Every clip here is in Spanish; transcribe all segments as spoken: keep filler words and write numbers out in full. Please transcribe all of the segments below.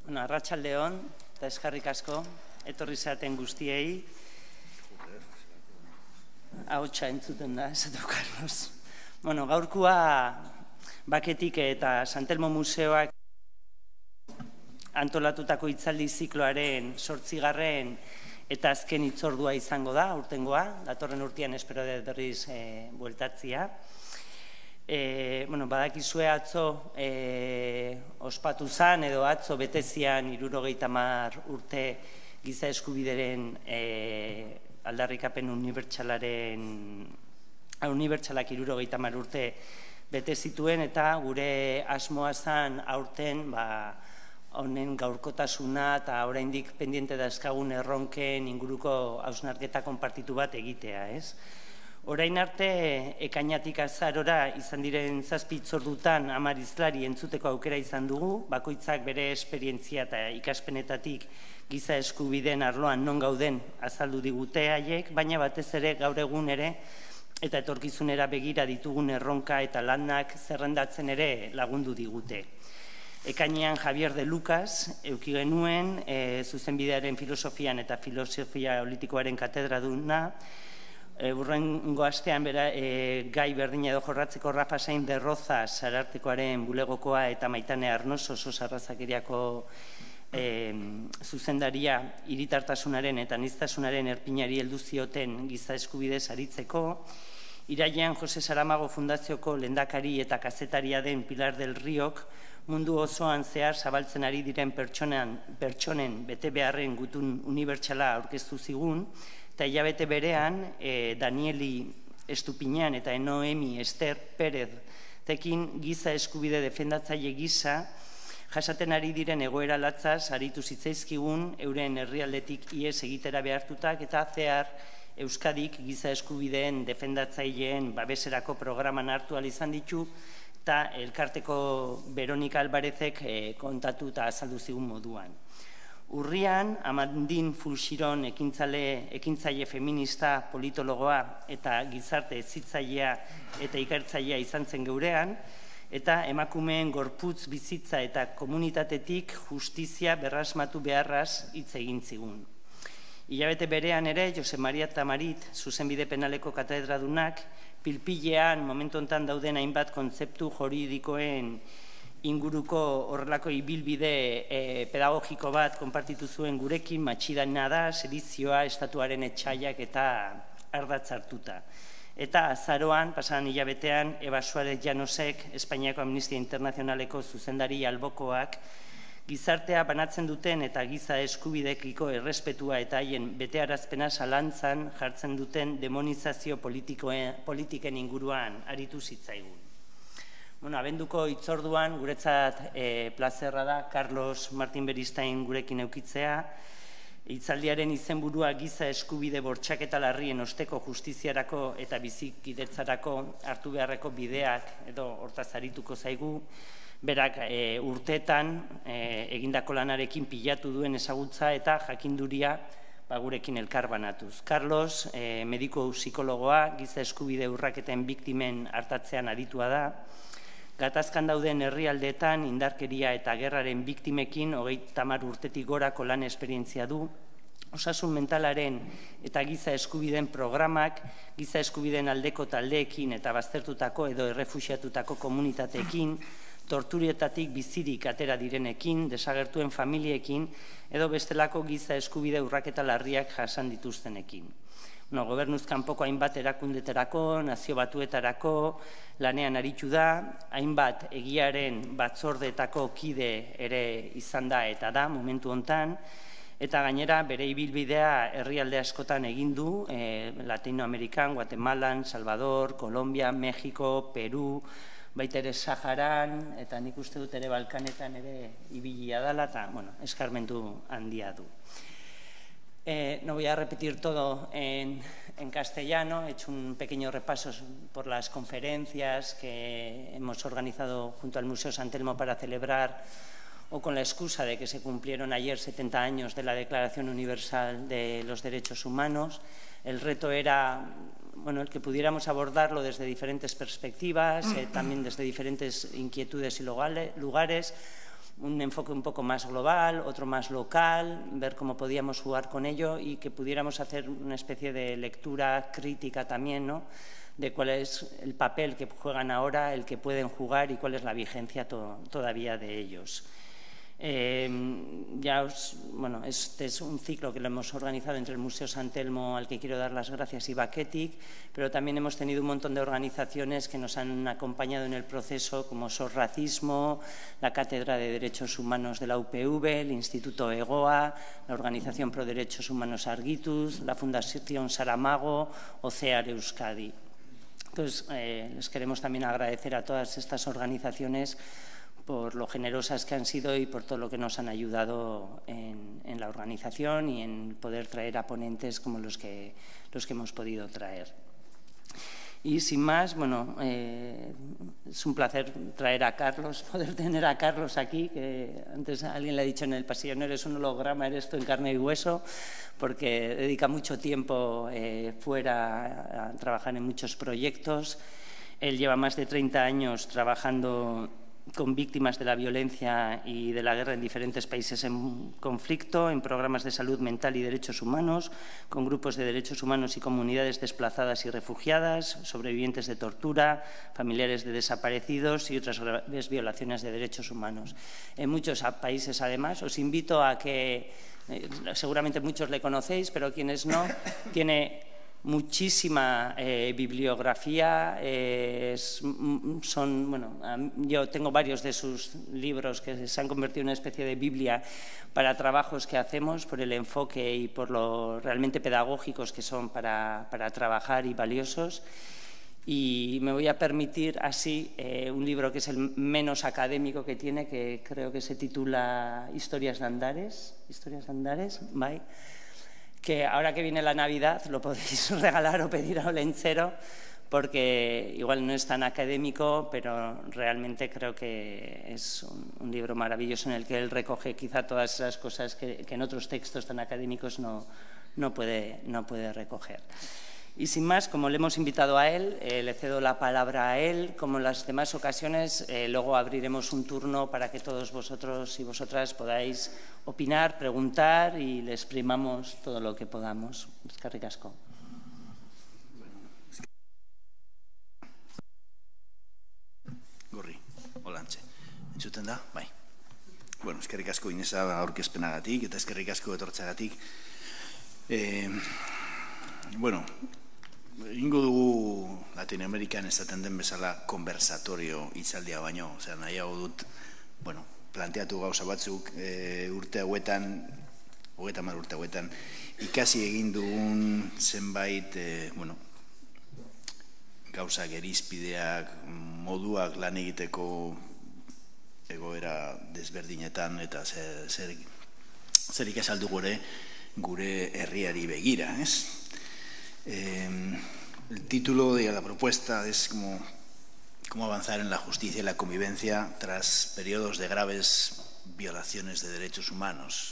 Bueno, arratsaldeon, eta eskerrik asko, etorri zaten guztiei. Ahotsa entzuten da, esatu Carlos. Bueno, gaurkua Baketik eta Santelmo Museoak antolatutako hitzaldi zikloaren zortzigarren eta azken hitzordua izango da, urtengoa, datorren urtean espero dut berriz e, bueltatzia. E, bueno, badakizue atzo e, ospatu zan edo atzo betezian hirurogeita hamar urte giza eskubideren e, aldarrikapen unibertsalaren unibertsalak hirurogeita hamar urte bete zituen eta gure asmoa zan aurten ba, honen gaurkotasuna eta oraindik pendiente dauzkagun erronken inguruko hausnarketa konpartitu bat egitea, ez? Orain arte, ekainatik azarora izan diren zazpi hitzordutan hamar hizlari entzuteko aukera izan dugu, bakoitzak bere esperientzia eta ikaspenetatik giza eskubideen arloan non gauden azaldu digute haiek, baina batez ere gaur egun ere eta etorkizunera begira ditugun erronka eta lanak zerrendatzen ere lagundu digute. Ekainean Javier de Lucas eduki genuen, e, zuzenbidearen filosofian eta filosofia politikoaren katedraduna, e, urrengo astean bera, e, gai berdina edo jorratzeko Rafa Sainz de Rozas Arartekoaren bulegokoa eta Maitane Arnoso oso sarrazakeriako e, zuzendaria hiritartasunaren eta aniztasunaren erpinari heldu zioten giza eskubidez aritzeko. Irailean Jose Saramago Fundazioko lehendakari eta kazetaria den Pilar del Riok mundu osoan zehar zabaltzen ari diren pertsonen, pertsonen bete beharren gutun unibertsala aurkeztu zigun, eta hilabete berean e, Danieli Estupiñan eta Noemi Ester Pérez tekin giza eskubide defendatzaile gisa jasaten ari diren egoera latzaz aritu zitzaizkigun euren herrialdetik ihes egitera behartutak eta zehar Euskadik giza eskubideen defendatzaileen babeserako programan hartu ahal izan ditu eta elkarteko Veronika Alvarezek e, kontatu eta azaldu zigun moduan. Urrian, Amandin Fulxiron ekintzale, ekintzaile feminista, politologoa eta gizarte hezitzailea eta ikertzailea izan zen geurean, eta emakumeen gorputz bizitza eta komunitatetik justizia berrasmatu beharraz hitz egin zigun. Hilabete berean ere, Jose Maria Tamarit, zuzenbide penaleko katedradunak, pilpilean momentu hontan dauden hainbat kontzeptu juridikoen inguruko horrelako ibilbide e, pedagogiko bat konpartitu zuen gurekin, matxidana da, sedizioa, estatuaren etxaiak eta ardatz hartuta. Eta azaroan, pasadan hilabetean, Eba Suárez Llanosek, Espainiako Amnistia Internazionaleko zuzendari albokoak, gizartea banatzen duten eta giza eskubidekiko errespetua eta haien betearazpena zalantzan jartzen duten demonizazio politiken inguruan aritu zitzaigun. Bueno, abenduko hitzorduan guretzat e, plazerra da Carlos Martin Beristain gurekin eukitzea, hitzaldiaren izenburua giza eskubide bortxaketa larrien osteko justiziarako eta bizikidetzarako hartu beharreko bideak edo hortaz arituko zaigu, berak e, urteetan e, egindako lanarekin pilatu duen ezagutza eta jakinduria ba, gurekin elkarbanatuz. Carlos, e, mediko psikologoa, giza eskubide urraketen biktimen hartatzean aritua da, gatazkan dauden herrialdeetan indarkeria eta gerraren biktimekin hogeita hamar urtetik gorako lan esperientzia du, osasun mentalaren eta giza eskubideen programak, giza eskubideen aldeko taldeekin eta baztertutako edo errefuxiatutako komunitateekin, torturietatik bizirik atera direnekin, desagertuen familiekin, edo bestelako giza eskubide urraketa larriak jasan dituztenekin. No, gobernuz kanpoko hainbat erakundetarako, nazio batuetarako, lanean aritu da, hainbat egiaren batzordeetako kide ere izan da eta da momentu hontan, eta gainera bere ibilbidea herrialde askotan egin du, e, Latinoamerikan, Guatemalan, Salvador, Kolombia, Mexiko, Peru, baita ere Saharan, eta nik uste dut ere Balkanetan ere ibilia dela, eta, bueno, eskarmentu handia du. Eh, no voy a repetir todo en, en castellano, he hecho un pequeño repaso por las conferencias que hemos organizado junto al Museo San Telmo para celebrar o con la excusa de que se cumplieron ayer setenta años de la Declaración Universal de los Derechos Humanos. El reto era bueno, el que pudiéramos abordarlo desde diferentes perspectivas, eh, también desde diferentes inquietudes y lugares, un enfoque un poco más global, otro más local, ver cómo podíamos jugar con ello y que pudiéramos hacer una especie de lectura crítica también, ¿no?, de cuál es el papel que juegan ahora, el que pueden jugar y cuál es la vigencia to todavía de ellos. Eh, ya os, bueno, este es un ciclo que lo hemos organizado entre el Museo San Telmo, al que quiero dar las gracias, y Baketic, pero también hemos tenido un montón de organizaciones que nos han acompañado en el proceso, como SOS Racismo, la Cátedra de Derechos Humanos de la U P V, el Instituto EGOA, la Organización Pro Derechos Humanos Argitus, la Fundación Saramago o CEAR Euskadi. Entonces, eh, les queremos también agradecer a todas estas organizaciones por lo generosas que han sido y por todo lo que nos han ayudado en, en la organización y en poder traer a ponentes como los que, los que hemos podido traer. Y sin más, bueno, eh, es un placer traer a Carlos, poder tener a Carlos aquí, que antes alguien le ha dicho en el pasillo, no eres un holograma, eres tú en carne y hueso, porque dedica mucho tiempo eh, fuera a, a trabajar en muchos proyectos. Él lleva más de treinta años trabajando con víctimas de la violencia y de la guerra en diferentes países en conflicto, en programas de salud mental y derechos humanos, con grupos de derechos humanos y comunidades desplazadas y refugiadas, sobrevivientes de tortura, familiares de desaparecidos y otras graves violaciones de derechos humanos. En muchos países, además, os invito a que, eh, seguramente muchos le conocéis, pero quienes no, tiene muchísima eh, bibliografía, eh, son, bueno, yo tengo varios de sus libros que se han convertido en una especie de Biblia para trabajos que hacemos, por el enfoque y por lo realmente pedagógicos que son para, para trabajar y valiosos. Y me voy a permitir así eh, un libro que es el menos académico que tiene, que creo que se titula Historias de Andares, Historias de Andares, ¿vale?, que ahora que viene la Navidad lo podéis regalar o pedir a Olentzero, porque igual no es tan académico, pero realmente creo que es un, un libro maravilloso en el que él recoge quizá todas esas cosas que, que en otros textos tan académicos no, no, puede, no puede recoger. Y sin más, como le hemos invitado a él, eh, le cedo la palabra a él. Como en las demás ocasiones, eh, luego abriremos un turno para que todos vosotros y vosotras podáis opinar, preguntar y le exprimamos todo lo que podamos. Eskerrik asko. Gorri, holantxe. Entzuten da? Bai. Bueno, eskerrik asko Inesa aurkezpenagatik eta eskerrik asko etortzeagatik. Eh, bueno, ingo dugu Latinoamerikan esaten den bezala konversatorio hitzaldia baino, osea, nahiago dut, bueno, planteatu gauza batzuk e, urte hauetan, hogeita hamar urte hauetan, ikasi egin dugun zenbait, e, bueno, gauza gerizpideak, moduak lan egiteko egoera desberdinetan eta zer, zer, zer ikasaldu gure gure herriari begira, ez? Eh, el título de la propuesta es como cómo avanzar en la justicia y la convivencia tras periodos de graves violaciones de derechos humanos.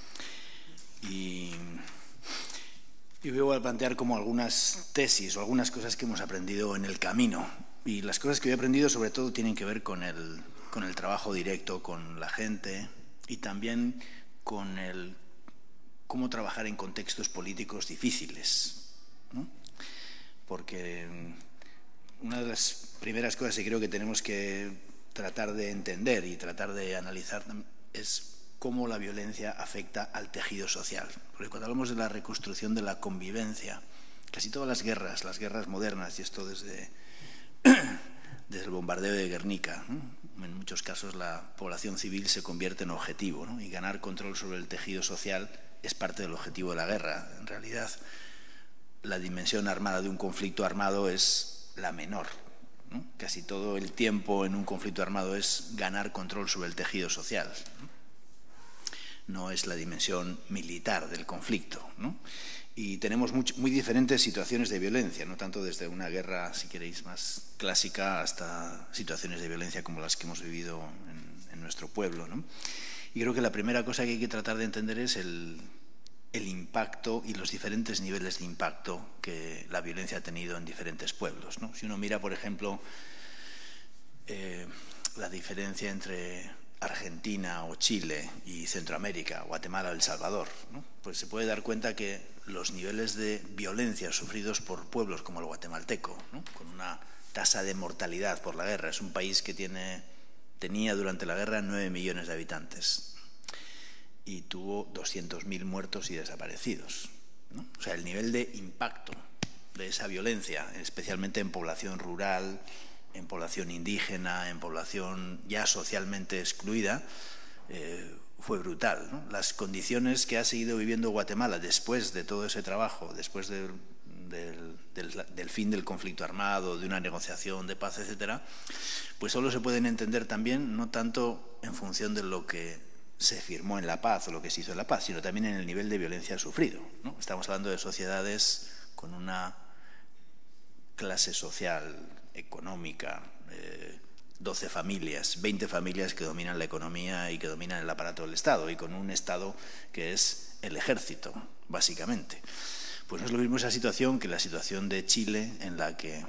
Y, y voy a plantear como algunas tesis o algunas cosas que hemos aprendido en el camino. Y las cosas que he aprendido sobre todo tienen que ver con el, con el trabajo directo con la gente y también con el cómo trabajar en contextos políticos difíciles, ¿no? Porque una de las primeras cosas que creo que tenemos que tratar de entender y tratar de analizar es cómo la violencia afecta al tejido social. Porque cuando hablamos de la reconstrucción de la convivencia, casi todas las guerras, las guerras modernas, y esto desde, desde el bombardeo de Guernica, ¿no? En muchos casos la población civil se convierte en objetivo, ¿no? Y ganar control sobre el tejido social es parte del objetivo de la guerra. En realidad, la dimensión armada de un conflicto armado es la menor, ¿no? Casi todo el tiempo en un conflicto armado es ganar control sobre el tejido social, ¿no? No es la dimensión militar del conflicto, ¿no? Y tenemos muy, muy diferentes situaciones de violencia, no tanto desde una guerra, si queréis, más clásica hasta situaciones de violencia como las que hemos vivido en, en nuestro pueblo, ¿no? Y creo que la primera cosa que hay que tratar de entender es el, el impacto y los diferentes niveles de impacto que la violencia ha tenido en diferentes pueblos, ¿no? Si uno mira, por ejemplo, eh, la diferencia entre Argentina o Chile y Centroamérica, Guatemala o El Salvador, ¿no? Pues se puede dar cuenta que los niveles de violencia sufridos por pueblos como el guatemalteco, ¿no? Con una tasa de mortalidad por la guerra, es un país que tiene, tenía durante la guerra nueve millones de habitantes y tuvo doscientos mil muertos y desaparecidos, ¿no? O sea, el nivel de impacto de esa violencia, especialmente en población rural, en población indígena, en población ya socialmente excluida, eh, fue brutal, ¿no? Las condiciones que ha seguido viviendo Guatemala después de todo ese trabajo, después del, del, del, del fin del conflicto armado, de una negociación de paz, etcétera, pues solo se pueden entender también no tanto en función de lo que se firmó en la paz o lo que se hizo en la paz, sino también en el nivel de violencia sufrido, ¿no? Estamos hablando de sociedades con una clase social, económica, eh, doce familias, veinte familias que dominan la economía y que dominan el aparato del Estado, y con un Estado que es el ejército, básicamente. Pues no es lo mismo esa situación que la situación de Chile, en la que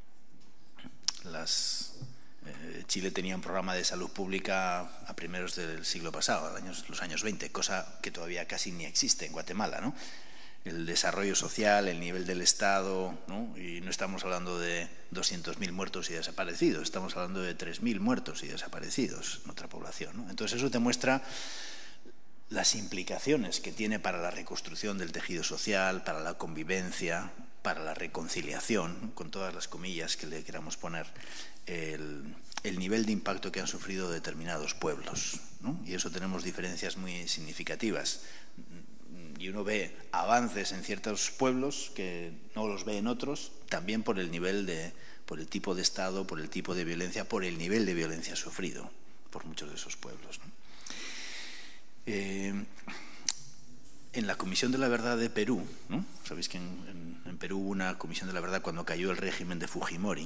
las, eh, Chile tenía un programa de salud pública a primeros del siglo pasado, años, los años veinte, cosa que todavía casi ni existe en Guatemala, ¿no? El desarrollo social, el nivel del Estado, ¿no? Y no estamos hablando de doscientos mil muertos y desaparecidos, estamos hablando de tres mil muertos y desaparecidos en otra población, ¿no? Entonces eso te muestra las implicaciones que tiene para la reconstrucción del tejido social, para la convivencia, para la reconciliación, ¿no? Con todas las comillas que le queramos poner, el, el nivel de impacto que han sufrido determinados pueblos, ¿no? Y eso tenemos diferencias muy significativas. Y uno ve avances en ciertos pueblos que no los ve en otros, también por el nivel de, por el tipo de Estado, por el tipo de violencia, por el nivel de violencia sufrido por muchos de esos pueblos, ¿no? Eh, en la Comisión de la Verdad de Perú, ¿no? Sabéis que en, en, en Perú hubo una Comisión de la Verdad cuando cayó el régimen de Fujimori.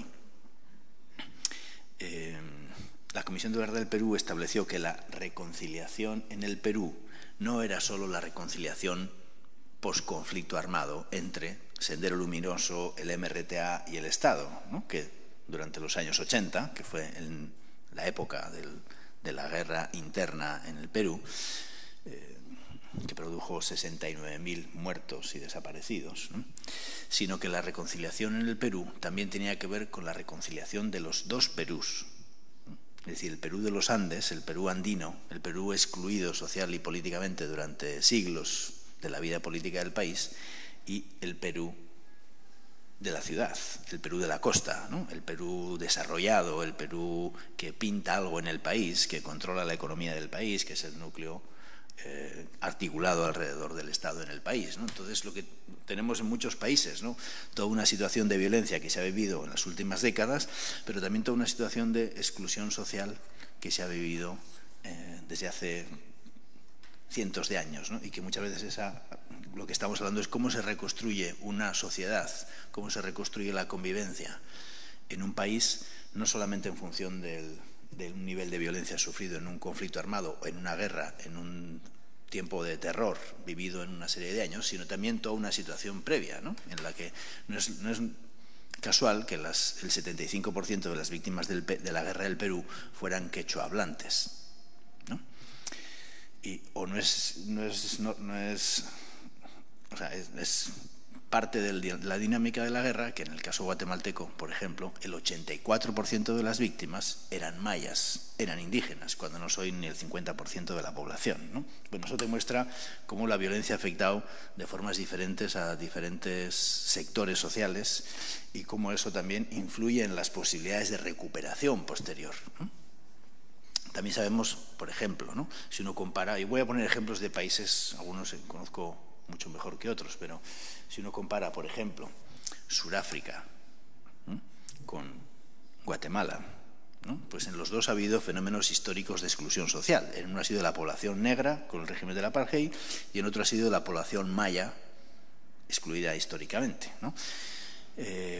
Eh, la Comisión de la Verdad del Perú estableció que la reconciliación en el Perú no era solo la reconciliación post-conflicto armado entre Sendero Luminoso, el M R T A y el Estado, ¿no? Que durante los años ochenta, que fue en la época del, de la guerra interna en el Perú, eh, que produjo sesenta y nueve mil muertos y desaparecidos, ¿no? Sino que la reconciliación en el Perú también tenía que ver con la reconciliación de los dos Perús. Es decir, el Perú de los Andes, el Perú andino, el Perú excluido social y políticamente durante siglos de la vida política del país, y el Perú de la ciudad, el Perú de la costa, ¿no? El Perú desarrollado, el Perú que pinta algo en el país, que controla la economía del país, que es el núcleo eh, articulado alrededor del Estado en el país, ¿no? Entonces, lo que tenemos en muchos países, ¿no? Toda una situación de violencia que se ha vivido en las últimas décadas, pero también toda una situación de exclusión social que se ha vivido eh, desde hace cientos de años, ¿no? Y que muchas veces esa, lo que estamos hablando es cómo se reconstruye una sociedad, cómo se reconstruye la convivencia en un país, no solamente en función del, del nivel de violencia sufrido en un conflicto armado o en una guerra, en un tiempo de terror vivido en una serie de años, sino también toda una situación previa, ¿no? En la que no es, no es casual que las, el setenta y cinco por ciento de las víctimas del, de la guerra del Perú fueran quechua hablantes, ¿no? Y, o no es, no es, no, no es, o sea, es, es parte de la dinámica de la guerra, que en el caso guatemalteco, por ejemplo, el ochenta y cuatro por ciento de las víctimas eran mayas, eran indígenas, cuando no soy ni el cincuenta por ciento de la población, ¿no? Bueno, eso te muestra cómo la violencia ha afectado de formas diferentes a diferentes sectores sociales y cómo eso también influye en las posibilidades de recuperación posterior, ¿no? También sabemos, por ejemplo, ¿no? Si uno compara, y voy a poner ejemplos de países, algunos conozco mucho mejor que otros, pero si uno compara, por ejemplo, Sudáfrica, ¿no? Con Guatemala, ¿no? Pues en los dos ha habido fenómenos históricos de exclusión social. En uno ha sido la población negra con el régimen del apartheid y en otro ha sido la población maya excluida históricamente, ¿no? Eh,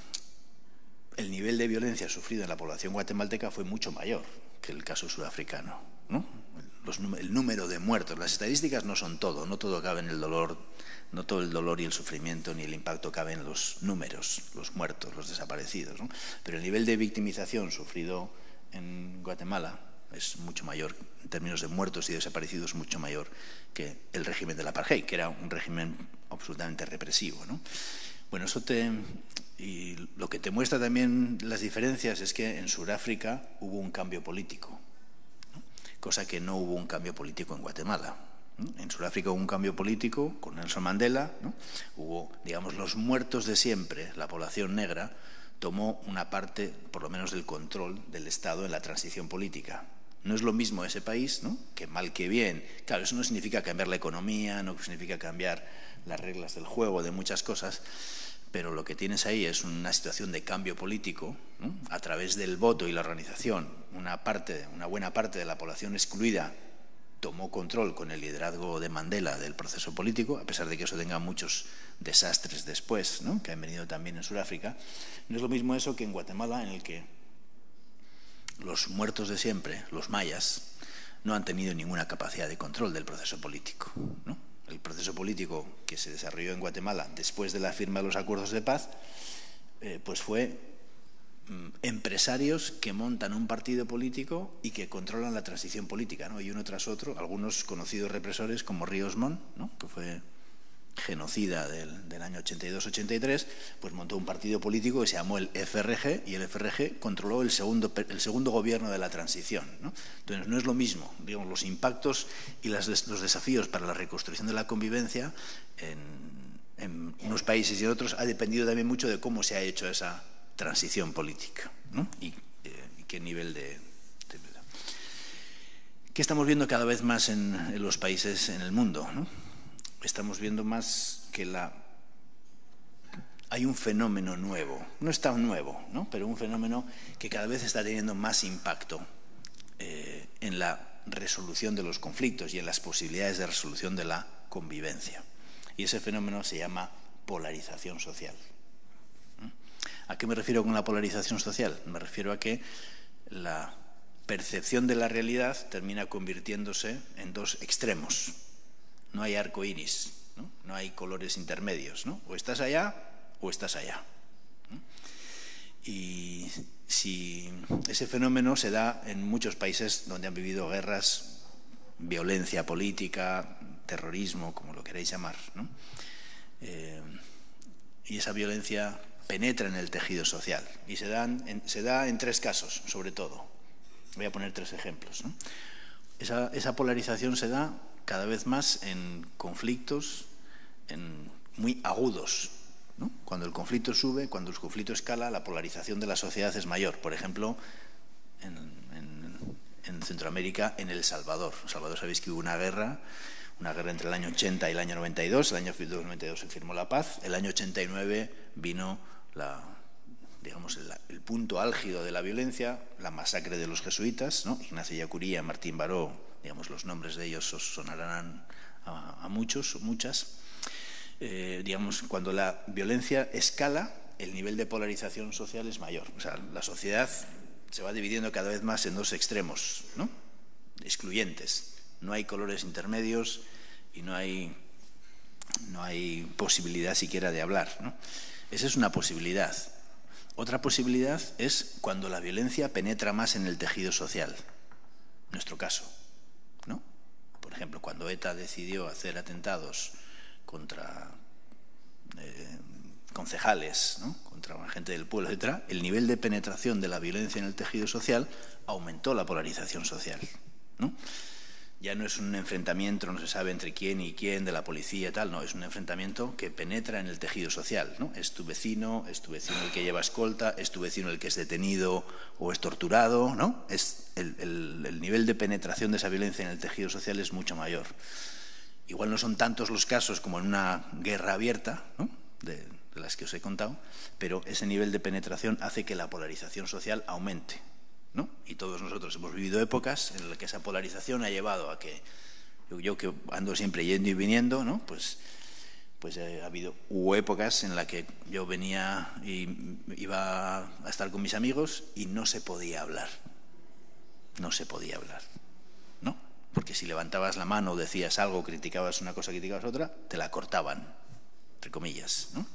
el nivel de violencia sufrido en la población guatemalteca fue mucho mayor que el caso sudafricano, ¿no? Los, el número de muertos, las estadísticas no son todo, no todo cabe en el dolor, no todo el dolor y el sufrimiento ni el impacto cabe en los números, los muertos, los desaparecidos, ¿no? Pero el nivel de victimización sufrido en Guatemala es mucho mayor, en términos de muertos y desaparecidos, mucho mayor que el régimen del apartheid, que era un régimen absolutamente represivo, ¿no? Bueno, eso te... Y lo que te muestra también las diferencias es que en Sudáfrica hubo un cambio político, ¿no? Cosa que no hubo un cambio político en Guatemala. En Sudáfrica hubo un cambio político con Nelson Mandela, ¿no? Hubo, digamos, los muertos de siempre, la población negra tomó una parte, por lo menos, del control del Estado en la transición política. No es lo mismo ese país, ¿no? Que mal que bien. Claro, eso no significa cambiar la economía, no significa cambiar las reglas del juego, de muchas cosas, pero lo que tienes ahí es una situación de cambio político, ¿no? A través del voto y la organización. Una parte, una buena parte de la población excluida tomó control con el liderazgo de Mandela del proceso político, a pesar de que eso tenga muchos desastres después, ¿no? Que han venido también en Sudáfrica. No es lo mismo eso que en Guatemala, en el que los muertos de siempre, los mayas, no han tenido ninguna capacidad de control del proceso político, ¿no? El proceso político que se desarrolló en Guatemala después de la firma de los acuerdos de paz, eh, pues fue mm, empresarios que montan un partido político y que controlan la transición política, ¿no? Y uno tras otro, algunos conocidos represores como Ríos Montt, ¿no? Que fue genocida del, del año ochenta y dos ochenta y tres, pues montó un partido político que se llamó el F R G, y el F R G controló el segundo, el segundo gobierno de la transición, ¿no? Entonces no es lo mismo, digamos, los impactos y las, los desafíos para la reconstrucción de la convivencia en, en unos países y en otros ha dependido también mucho de cómo se ha hecho esa transición política, ¿no? Y, eh, y qué nivel de, de... ¿Qué estamos viendo cada vez más en, en los países en el mundo, ¿no? Estamos viendo más que la... hay un fenómeno nuevo, no es tan nuevo, ¿no? Pero un fenómeno que cada vez está teniendo más impacto eh, en la resolución de los conflictos y en las posibilidades de resolución de la convivencia. Y ese fenómeno se llama polarización social. ¿A qué me refiero con la polarización social? Me refiero a que la percepción de la realidad termina convirtiéndose en dos extremos. No hay arco iris, ¿no? No hay colores intermedios, ¿no? O estás allá o estás allá, ¿no? Y si ese fenómeno se da en muchos países donde han vivido guerras, violencia política, terrorismo, como lo queréis llamar, ¿no? Eh, y esa violencia penetra en el tejido social y se, dan en, se da en tres casos, sobre todo. Voy a poner tres ejemplos, ¿no? Esa, esa polarización se da cada vez más en conflictos en muy agudos, ¿no? Cuando el conflicto sube, cuando el conflicto escala, la polarización de la sociedad es mayor. Por ejemplo, en, en, en Centroamérica, en El Salvador. En El Salvador sabéis que hubo una guerra, una guerra entre el año ochenta y el año noventa y dos. El año noventa y dos se firmó la paz. El año ochenta y nueve vino la, digamos, el, el punto álgido de la violencia, la masacre de los jesuitas, ¿no? Ignacio Ellacuría, Martín Baró, digamos, los nombres de ellos os sonarán a, a muchos o muchas. Eh, digamos, cuando la violencia escala, el nivel de polarización social es mayor. O sea, la sociedad se va dividiendo cada vez más en dos extremos, ¿no? Excluyentes. No hay colores intermedios y no hay, no hay posibilidad siquiera de hablar, ¿no? Esa es una posibilidad. Otra posibilidad es cuando la violencia penetra más en el tejido social. Nuestro caso, ¿no? Por ejemplo, cuando ETA decidió hacer atentados contra eh, concejales, ¿no? Contra una gente del pueblo, etcétera, el nivel de penetración de la violencia en el tejido social aumentó la polarización social, ¿no? Ya no es un enfrentamiento, no se sabe entre quién y quién, de la policía y tal, no, es un enfrentamiento que penetra en el tejido social, ¿no? Es tu vecino, es tu vecino el que lleva escolta, es tu vecino el que es detenido o es torturado, ¿no? Es el, el, el nivel de penetración de esa violencia en el tejido social es mucho mayor. Igual no son tantos los casos como en una guerra abierta, ¿no? de, de las que os he contado, pero ese nivel de penetración hace que la polarización social aumente, ¿no? Y todos nosotros hemos vivido épocas en las que esa polarización ha llevado a que yo, yo que ando siempre yendo y viniendo, ¿no? Pues, pues eh, ha habido hubo épocas en las que yo venía y iba a estar con mis amigos y no se podía hablar, no se podía hablar, ¿no? Porque si levantabas la mano o decías algo, criticabas una cosa, criticabas otra, te la cortaban, entre comillas, ¿no?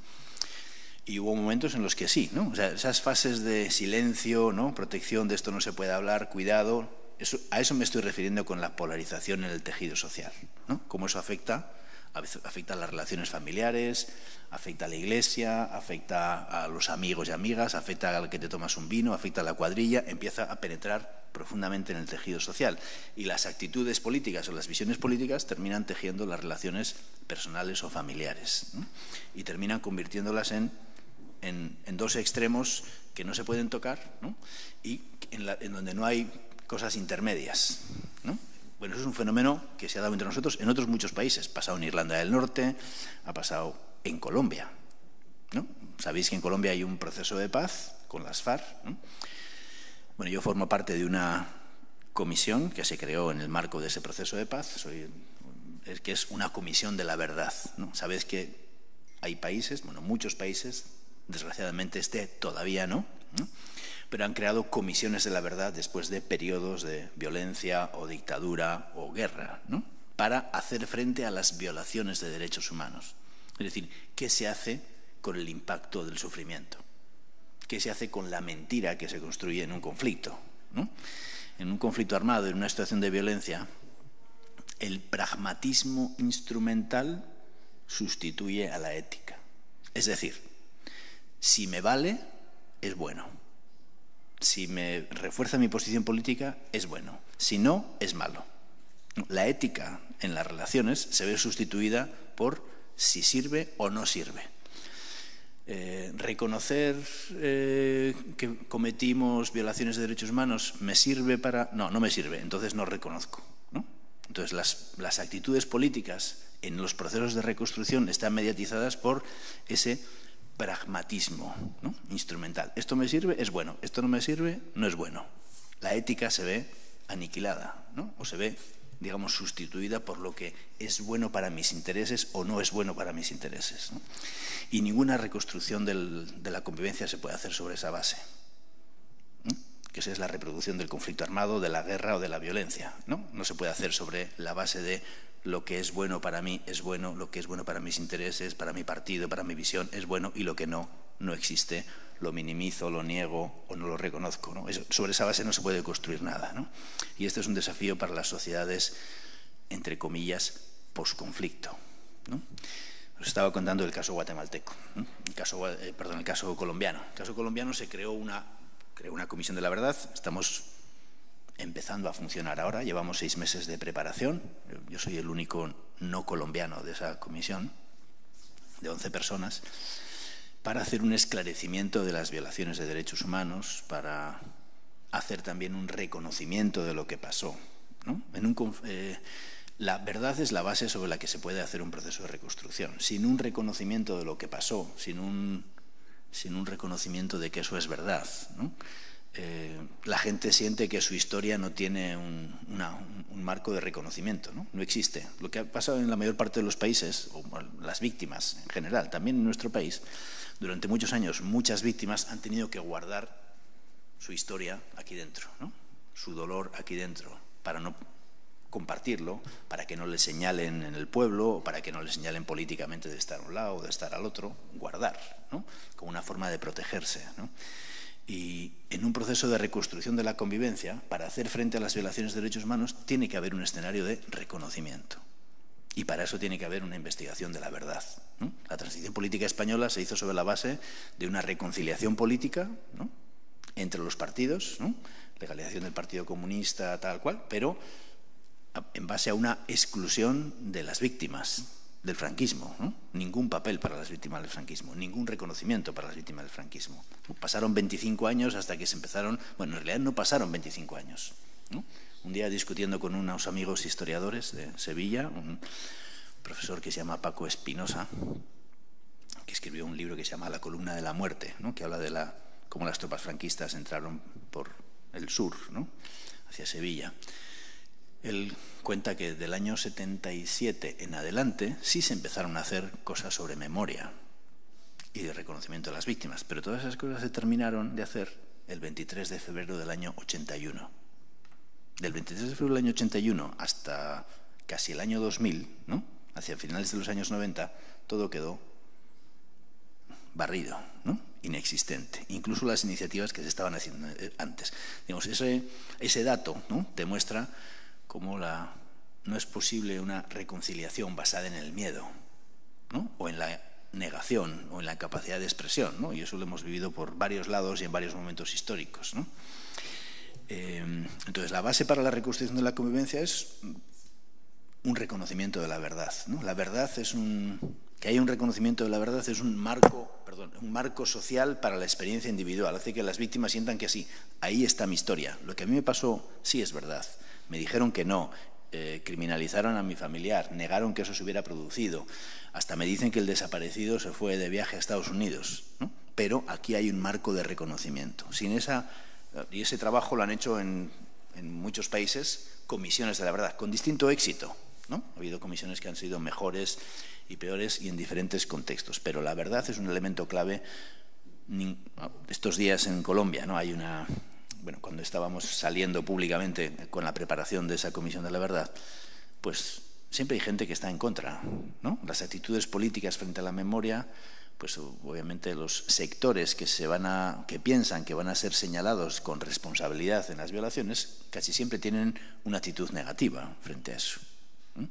Y hubo momentos en los que sí, ¿no? O sea, esas fases de silencio, ¿no? Protección, de esto no se puede hablar, cuidado, eso, a eso me estoy refiriendo con la polarización en el tejido social, ¿no? Cómo eso afecta, afecta a las relaciones familiares, afecta a la iglesia, afecta a los amigos y amigas, afecta al que te tomas un vino, afecta a la cuadrilla, empieza a penetrar profundamente en el tejido social. Y las actitudes políticas o las visiones políticas terminan tejiendo las relaciones personales o familiares, ¿no? Y terminan convirtiéndolas en, en, en dos extremos que no se pueden tocar, ¿no? Y en, la, en donde no hay cosas intermedias, ¿no? Bueno, eso es un fenómeno que se ha dado entre nosotros en otros muchos países. Ha pasado en Irlanda del Norte, ha pasado en Colombia, ¿no? Sabéis que en Colombia hay un proceso de paz con las FARC, ¿no? Bueno, yo formo parte de una comisión que se creó en el marco de ese proceso de paz, soy, es que es una comisión de la verdad, ¿no? Sabéis que hay países, bueno, muchos países, desgraciadamente este todavía no, ¿no? Pero han creado comisiones de la verdad después de periodos de violencia o dictadura o guerra, ¿no? Para hacer frente a las violaciones de derechos humanos. Es decir, ¿qué se hace con el impacto del sufrimiento? ¿Qué se hace con la mentira que se construye en un conflicto, ¿no? En un conflicto armado, en una situación de violencia, el pragmatismo instrumental sustituye a la ética. Es decir, si me vale, es bueno. Si me refuerza mi posición política, es bueno. Si no, es malo. La ética en las relaciones se ve sustituida por si sirve o no sirve. Eh, reconocer eh, que cometimos violaciones de derechos humanos me sirve para... No, no me sirve, entonces no reconozco, ¿no? Entonces las, las actitudes políticas en los procesos de reconstrucción están mediatizadas por ese pragmatismo, ¿no? Instrumental. Esto me sirve, es bueno. Esto no me sirve, no es bueno. La ética se ve aniquilada, ¿no? O se ve, digamos, sustituida por lo que es bueno para mis intereses o no es bueno para mis intereses, ¿no? Y ninguna reconstrucción del, de la convivencia se puede hacer sobre esa base, ¿no? Que esa es la reproducción del conflicto armado, de la guerra o de la violencia, ¿no? No se puede hacer sobre la base de lo que es bueno para mí es bueno, lo que es bueno para mis intereses, para mi partido, para mi visión es bueno, y lo que no, no existe, lo minimizo, lo niego o no lo reconozco, ¿no? Eso, sobre esa base no se puede construir nada, ¿no? Y este es un desafío para las sociedades, entre comillas, posconflicto, ¿no? Os estaba contando el caso guatemalteco, ¿no? el, caso, eh, perdón, el caso colombiano. El caso colombiano se creó una, creó una comisión de la verdad, estamos empezando a funcionar ahora, llevamos seis meses de preparación, yo soy el único no colombiano de esa comisión, de once personas, para hacer un esclarecimiento de las violaciones de derechos humanos, para hacer también un reconocimiento de lo que pasó, ¿no? En un, eh, la verdad es la base sobre la que se puede hacer un proceso de reconstrucción. Sin un reconocimiento de lo que pasó, sin un, sin un reconocimiento de que eso es verdad, ¿no? Eh, la gente siente que su historia no tiene un, una, un, un marco de reconocimiento, ¿no? No existe. Lo que ha pasado en la mayor parte de los países, o las víctimas en general, también en nuestro país, durante muchos años muchas víctimas han tenido que guardar su historia aquí dentro, ¿no? Su dolor aquí dentro, para no compartirlo, para que no le señalen en el pueblo, o para que no le señalen políticamente de estar a un lado o de estar al otro, guardar, ¿no? Como una forma de protegerse, ¿no? Y en un proceso de reconstrucción de la convivencia, para hacer frente a las violaciones de derechos humanos, tiene que haber un escenario de reconocimiento. Y para eso tiene que haber una investigación de la verdad, ¿no? La transición política española se hizo sobre la base de una reconciliación política, ¿no? Entre los partidos, ¿no? Legalización del Partido Comunista, tal cual, pero en base a una exclusión de las víctimas del franquismo, ¿no? Ningún papel para las víctimas del franquismo, ningún reconocimiento para las víctimas del franquismo. Pasaron veinticinco años hasta que se empezaron... Bueno, en realidad no pasaron veinticinco años, ¿no? Un día discutiendo con unos amigos historiadores de Sevilla, un profesor que se llama Paco Espinosa, que escribió un libro que se llama La columna de la muerte, ¿no? Que habla de la, cómo las tropas franquistas entraron por el sur, ¿no? Hacia Sevilla. Él cuenta que del año setenta y siete en adelante sí se empezaron a hacer cosas sobre memoria y de reconocimiento de las víctimas, pero todas esas cosas se terminaron de hacer el veintitrés de febrero del año ochenta y uno. Del veintitrés de febrero del año ochenta y uno hasta casi el año dos mil, ¿no? Hacia finales de los años noventa, todo quedó barrido, ¿no? inexistente, incluso las iniciativas que se estaban haciendo antes. Digamos, ese, ese dato, ¿no?, demuestra cómo la, no es posible una reconciliación basada en el miedo, ¿no?, o en la negación o en la capacidad de expresión, ¿no? Y eso lo hemos vivido por varios lados y en varios momentos históricos, ¿no? Eh, entonces, la base para la reconstrucción de la convivencia es un reconocimiento de la verdad, ¿no? La verdad es un... Que haya un reconocimiento de la verdad es un marco, perdón, un marco social para la experiencia individual. Hace que las víctimas sientan que sí, ahí está mi historia. Lo que a mí me pasó sí es verdad. Me dijeron que no, eh, criminalizaron a mi familiar, negaron que eso se hubiera producido. Hasta me dicen que el desaparecido se fue de viaje a Estados Unidos, ¿no? Pero aquí hay un marco de reconocimiento. Sin esa, y ese trabajo lo han hecho en, en muchos países comisiones de la verdad, con distinto éxito, ¿no? Ha habido comisiones que han sido mejores y peores y en diferentes contextos, pero la verdad es un elemento clave. Estos días en Colombia, ¿no?, hay una, bueno, cuando estábamos saliendo públicamente con la preparación de esa comisión de la verdad, pues siempre hay gente que está en contra, ¿no? Las actitudes políticas frente a la memoria, pues obviamente los sectores que se van a, que piensan que van a ser señalados con responsabilidad en las violaciones, casi siempre tienen una actitud negativa frente a eso, ¿no?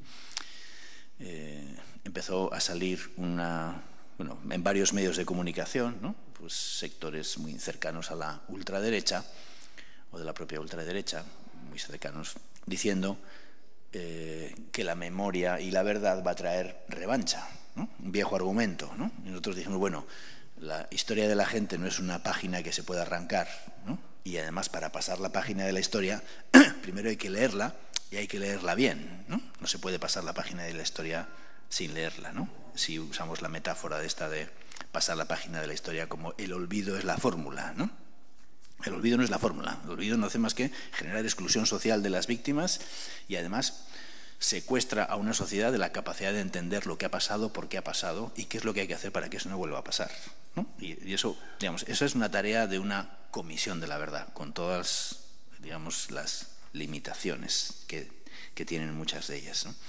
Eh, empezó a salir una, bueno, en varios medios de comunicación, ¿no?, pues sectores muy cercanos a la ultraderecha o de la propia ultraderecha, muy cercanos, diciendo eh, que la memoria y la verdad va a traer revancha, ¿no?, un viejo argumento, ¿no? Y nosotros dijimos, bueno, la historia de la gente no es una página que se pueda arrancar, ¿no? Y además, para pasar la página de la historia, primero hay que leerla. Y hay que leerla bien, ¿no? No se puede pasar la página de la historia sin leerla, ¿no? Si usamos la metáfora de esta de pasar la página de la historia como el olvido es la fórmula, ¿no? El olvido no es la fórmula. El olvido no hace más que generar exclusión social de las víctimas y además secuestra a una sociedad de la capacidad de entender lo que ha pasado, por qué ha pasado y qué es lo que hay que hacer para que eso no vuelva a pasar, ¿no? Y, y eso, digamos, eso es una tarea de una comisión de la verdad, con todas, digamos, las limitaciones que, que tienen muchas de ellas, ¿no?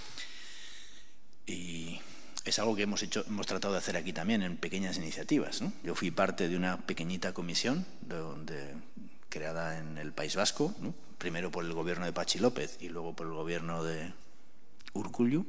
Y es algo que hemos hecho, hemos tratado de hacer aquí también en pequeñas iniciativas, ¿no? Yo fui parte de una pequeñita comisión de, de, creada en el País Vasco, ¿no?, primero por el gobierno de Patxi López y luego por el gobierno de Urkullu,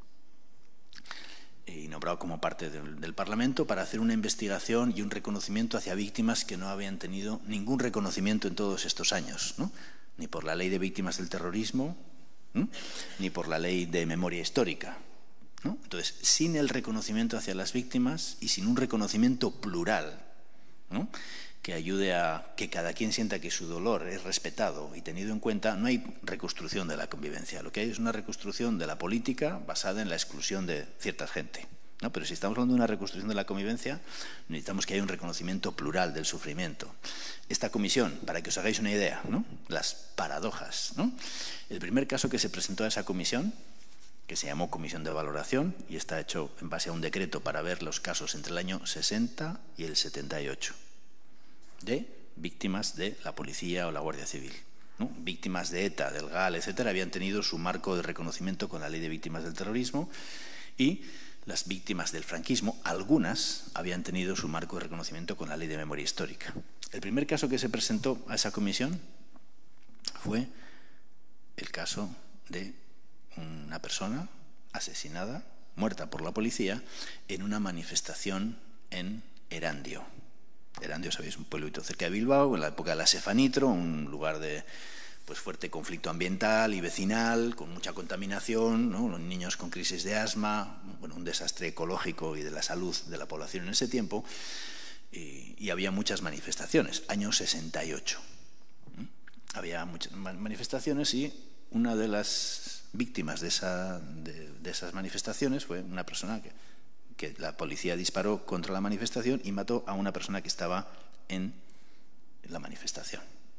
y nombrado como parte del, del Parlamento para hacer una investigación y un reconocimiento hacia víctimas que no habían tenido ningún reconocimiento en todos estos años, ¿no?, ni por la ley de víctimas del terrorismo, ¿no?, ni por la ley de memoria histórica, ¿no? Entonces, sin el reconocimiento hacia las víctimas y sin un reconocimiento plural, ¿no?, que ayude a que cada quien sienta que su dolor es respetado y tenido en cuenta, no hay reconstrucción de la convivencia. Lo que hay es una reconstrucción de la política basada en la exclusión de cierta gente, ¿no? Pero si estamos hablando de una reconstrucción de la convivencia, necesitamos que haya un reconocimiento plural del sufrimiento. Esta comisión, para que os hagáis una idea, ¿no?, las paradojas, ¿no?, el primer caso que se presentó a esa comisión, que se llamó Comisión de Valoración, y está hecho en base a un decreto para ver los casos entre el año sesenta y el setenta y ocho, de víctimas de la policía o la Guardia Civil, ¿no? Víctimas de ETA, del G A L, etcétera, habían tenido su marco de reconocimiento con la Ley de Víctimas del Terrorismo, y las víctimas del franquismo, algunas, habían tenido su marco de reconocimiento con la Ley de Memoria Histórica. El primer caso que se presentó a esa comisión fue el caso de una persona asesinada, muerta por la policía, en una manifestación en Erandio. Erandio, sabéis, un pueblito cerca de Bilbao, en la época de la Sefanitro, un lugar de pues, fuerte conflicto ambiental y vecinal, con mucha contaminación, ¿no?, los niños con crisis de asma, bueno, un desastre ecológico y de la salud de la población en ese tiempo, y, y había muchas manifestaciones, año sesenta y ocho. ¿Mm? Había muchas manifestaciones y una de las víctimas de, esa, de, de esas manifestaciones fue una persona que, que la policía disparó contra la manifestación y mató a una persona que estaba en la manifestación.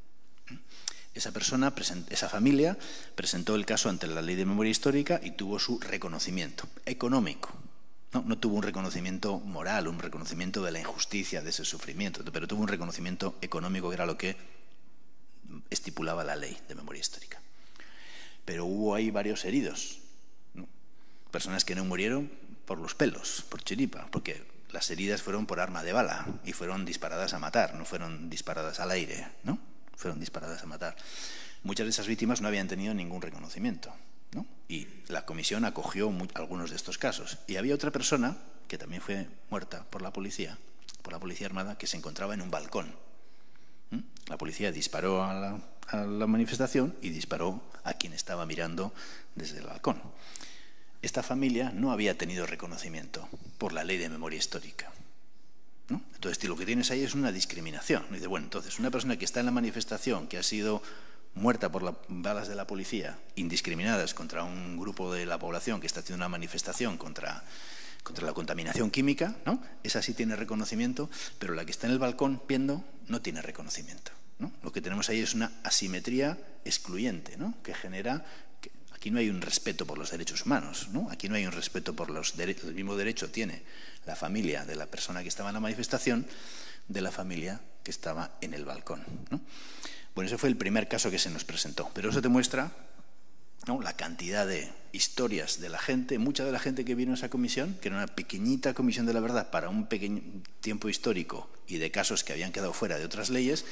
Esa persona, esa familia, presentó el caso ante la Ley de Memoria Histórica y tuvo su reconocimiento económico. No, no tuvo un reconocimiento moral, un reconocimiento de la injusticia, de ese sufrimiento, pero tuvo un reconocimiento económico, que era lo que estipulaba la Ley de Memoria Histórica. Pero hubo ahí varios heridos, ¿no?, personas que no murieron por los pelos, por chiripa, porque las heridas fueron por arma de bala y fueron disparadas a matar, no fueron disparadas al aire, ¿no? Fueron disparadas a matar. Muchas de esas víctimas no habían tenido ningún reconocimiento, ¿no? Y la comisión acogió muy, algunos de estos casos. Y había otra persona que también fue muerta por la policía, por la policía armada, que se encontraba en un balcón. ¿Mm? La policía disparó a la, a la manifestación y disparó a quien estaba mirando desde el balcón. Esta familia no había tenido reconocimiento por la ley de memoria histórica, ¿no? Entonces, lo que tienes ahí es una discriminación. Dice, bueno, entonces, una persona que está en la manifestación, que ha sido muerta por las balas de la policía, indiscriminadas contra un grupo de la población que está haciendo una manifestación contra, contra la contaminación química, ¿no? Esa sí tiene reconocimiento, pero la que está en el balcón viendo no tiene reconocimiento, ¿no? Lo que tenemos ahí es una asimetría excluyente, ¿no? Que genera... Aquí no hay un respeto por los derechos humanos, ¿no? Aquí no hay un respeto por los derechos. El mismo derecho tiene la familia de la persona que estaba en la manifestación de la familia que estaba en el balcón, ¿no? Bueno, ese fue el primer caso que se nos presentó. Pero eso te muestra, ¿no?, la cantidad de historias de la gente, mucha de la gente que vino a esa comisión, que era una pequeñita comisión de la verdad para un pequeño tiempo histórico y de casos que habían quedado fuera de otras leyes,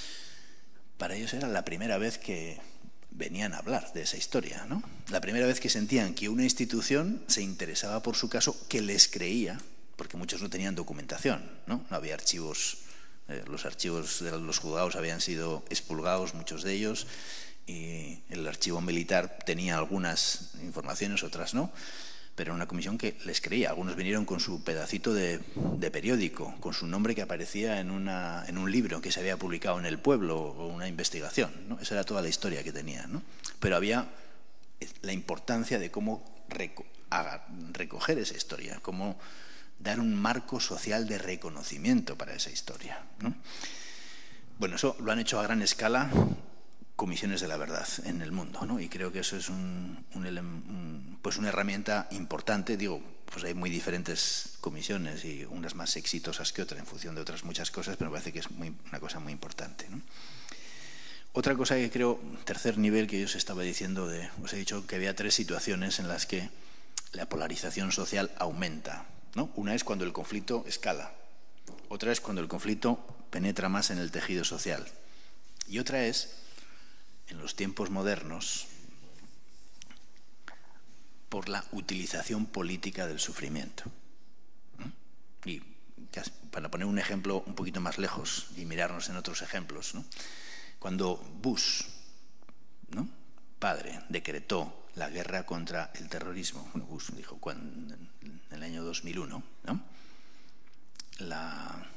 para ellos era la primera vez que venían a hablar de esa historia, ¿no? La primera vez que sentían que una institución se interesaba por su caso, que les creía, porque muchos no tenían documentación, ¿no? No había archivos, eh, los archivos de los juzgados habían sido expurgados, muchos de ellos, y el archivo militar tenía algunas informaciones, otras no, pero era una comisión que les creía. Algunos vinieron con su pedacito de, de periódico, con su nombre que aparecía en, una, en un libro que se había publicado en El Pueblo o una investigación, ¿no? Esa era toda la historia que tenían, ¿no? Pero había la importancia de cómo reco haga, recoger esa historia, cómo dar un marco social de reconocimiento para esa historia, ¿no? Bueno, eso lo han hecho a gran escala comisiones de la verdad en el mundo, ¿no? Y creo que eso es un, un, un, pues una herramienta importante. Digo, pues hay muy diferentes comisiones y unas más exitosas que otras en función de otras muchas cosas, pero me parece que es muy, una cosa muy importante, ¿no? Otra cosa que creo, tercer nivel que yo os estaba diciendo, de, os he dicho que había tres situaciones en las que la polarización social aumenta, ¿no? Una es cuando el conflicto escala, otra es cuando el conflicto penetra más en el tejido social y otra es, en los tiempos modernos, por la utilización política del sufrimiento. ¿no? Y para poner un ejemplo un poquito más lejos y mirarnos en otros ejemplos, ¿no? Cuando Bush, ¿no?, padre, decretó la guerra contra el terrorismo, bueno, Bush dijo cuando, en el año dos mil uno, ¿no?, la...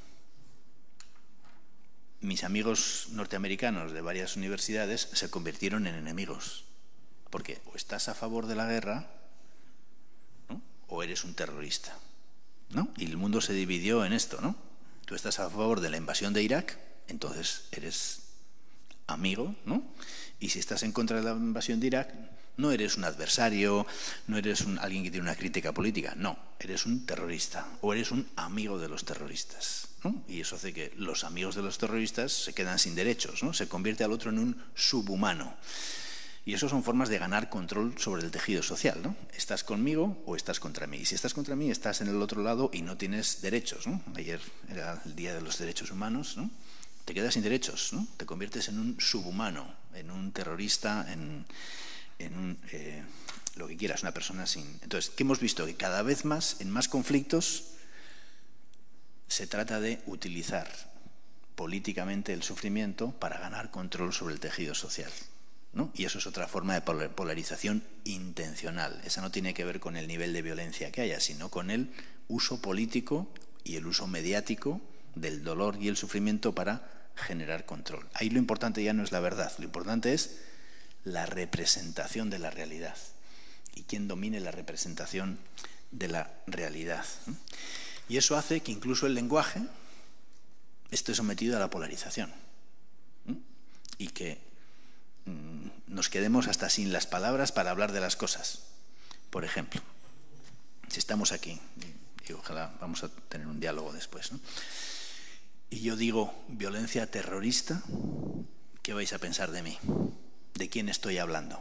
mis amigos norteamericanos de varias universidades se convirtieron en enemigos, porque o estás a favor de la guerra, ¿no?, o eres un terrorista, ¿no? Y el mundo se dividió en esto, ¿no? Tú estás a favor de la invasión de Irak, entonces eres amigo, ¿no? Y si estás en contra de la invasión de Irak, no eres un adversario, no eres un, alguien que tiene una crítica política, no, eres un terrorista o eres un amigo de los terroristas, ¿no? Y eso hace que los amigos de los terroristas se quedan sin derechos, ¿no? Se convierte al otro en un subhumano. Y eso son formas de ganar control sobre el tejido social, ¿no? Estás conmigo o estás contra mí. Y si estás contra mí, estás en el otro lado y no tienes derechos, ¿no? Ayer era el Día de los Derechos Humanos, ¿no? Te quedas sin derechos, ¿no? Te conviertes en un subhumano, en un terrorista, en, en un, eh, lo que quieras, una persona sin... Entonces, ¿qué hemos visto? Que cada vez más, en más conflictos, se trata de utilizar políticamente el sufrimiento para ganar control sobre el tejido social, ¿no? Y eso es otra forma de polarización intencional. Esa no tiene que ver con el nivel de violencia que haya, sino con el uso político y el uso mediático del dolor y el sufrimiento para generar control. Ahí lo importante ya no es la verdad, lo importante es la representación de la realidad y quién domine la representación de la realidad. Y eso hace que incluso el lenguaje esté sometido a la polarización y que nos quedemos hasta sin las palabras para hablar de las cosas. Por ejemplo, si estamos aquí, y ojalá vamos a tener un diálogo después, ¿no?, y yo digo violencia terrorista, ¿qué vais a pensar de mí? ¿De quién estoy hablando?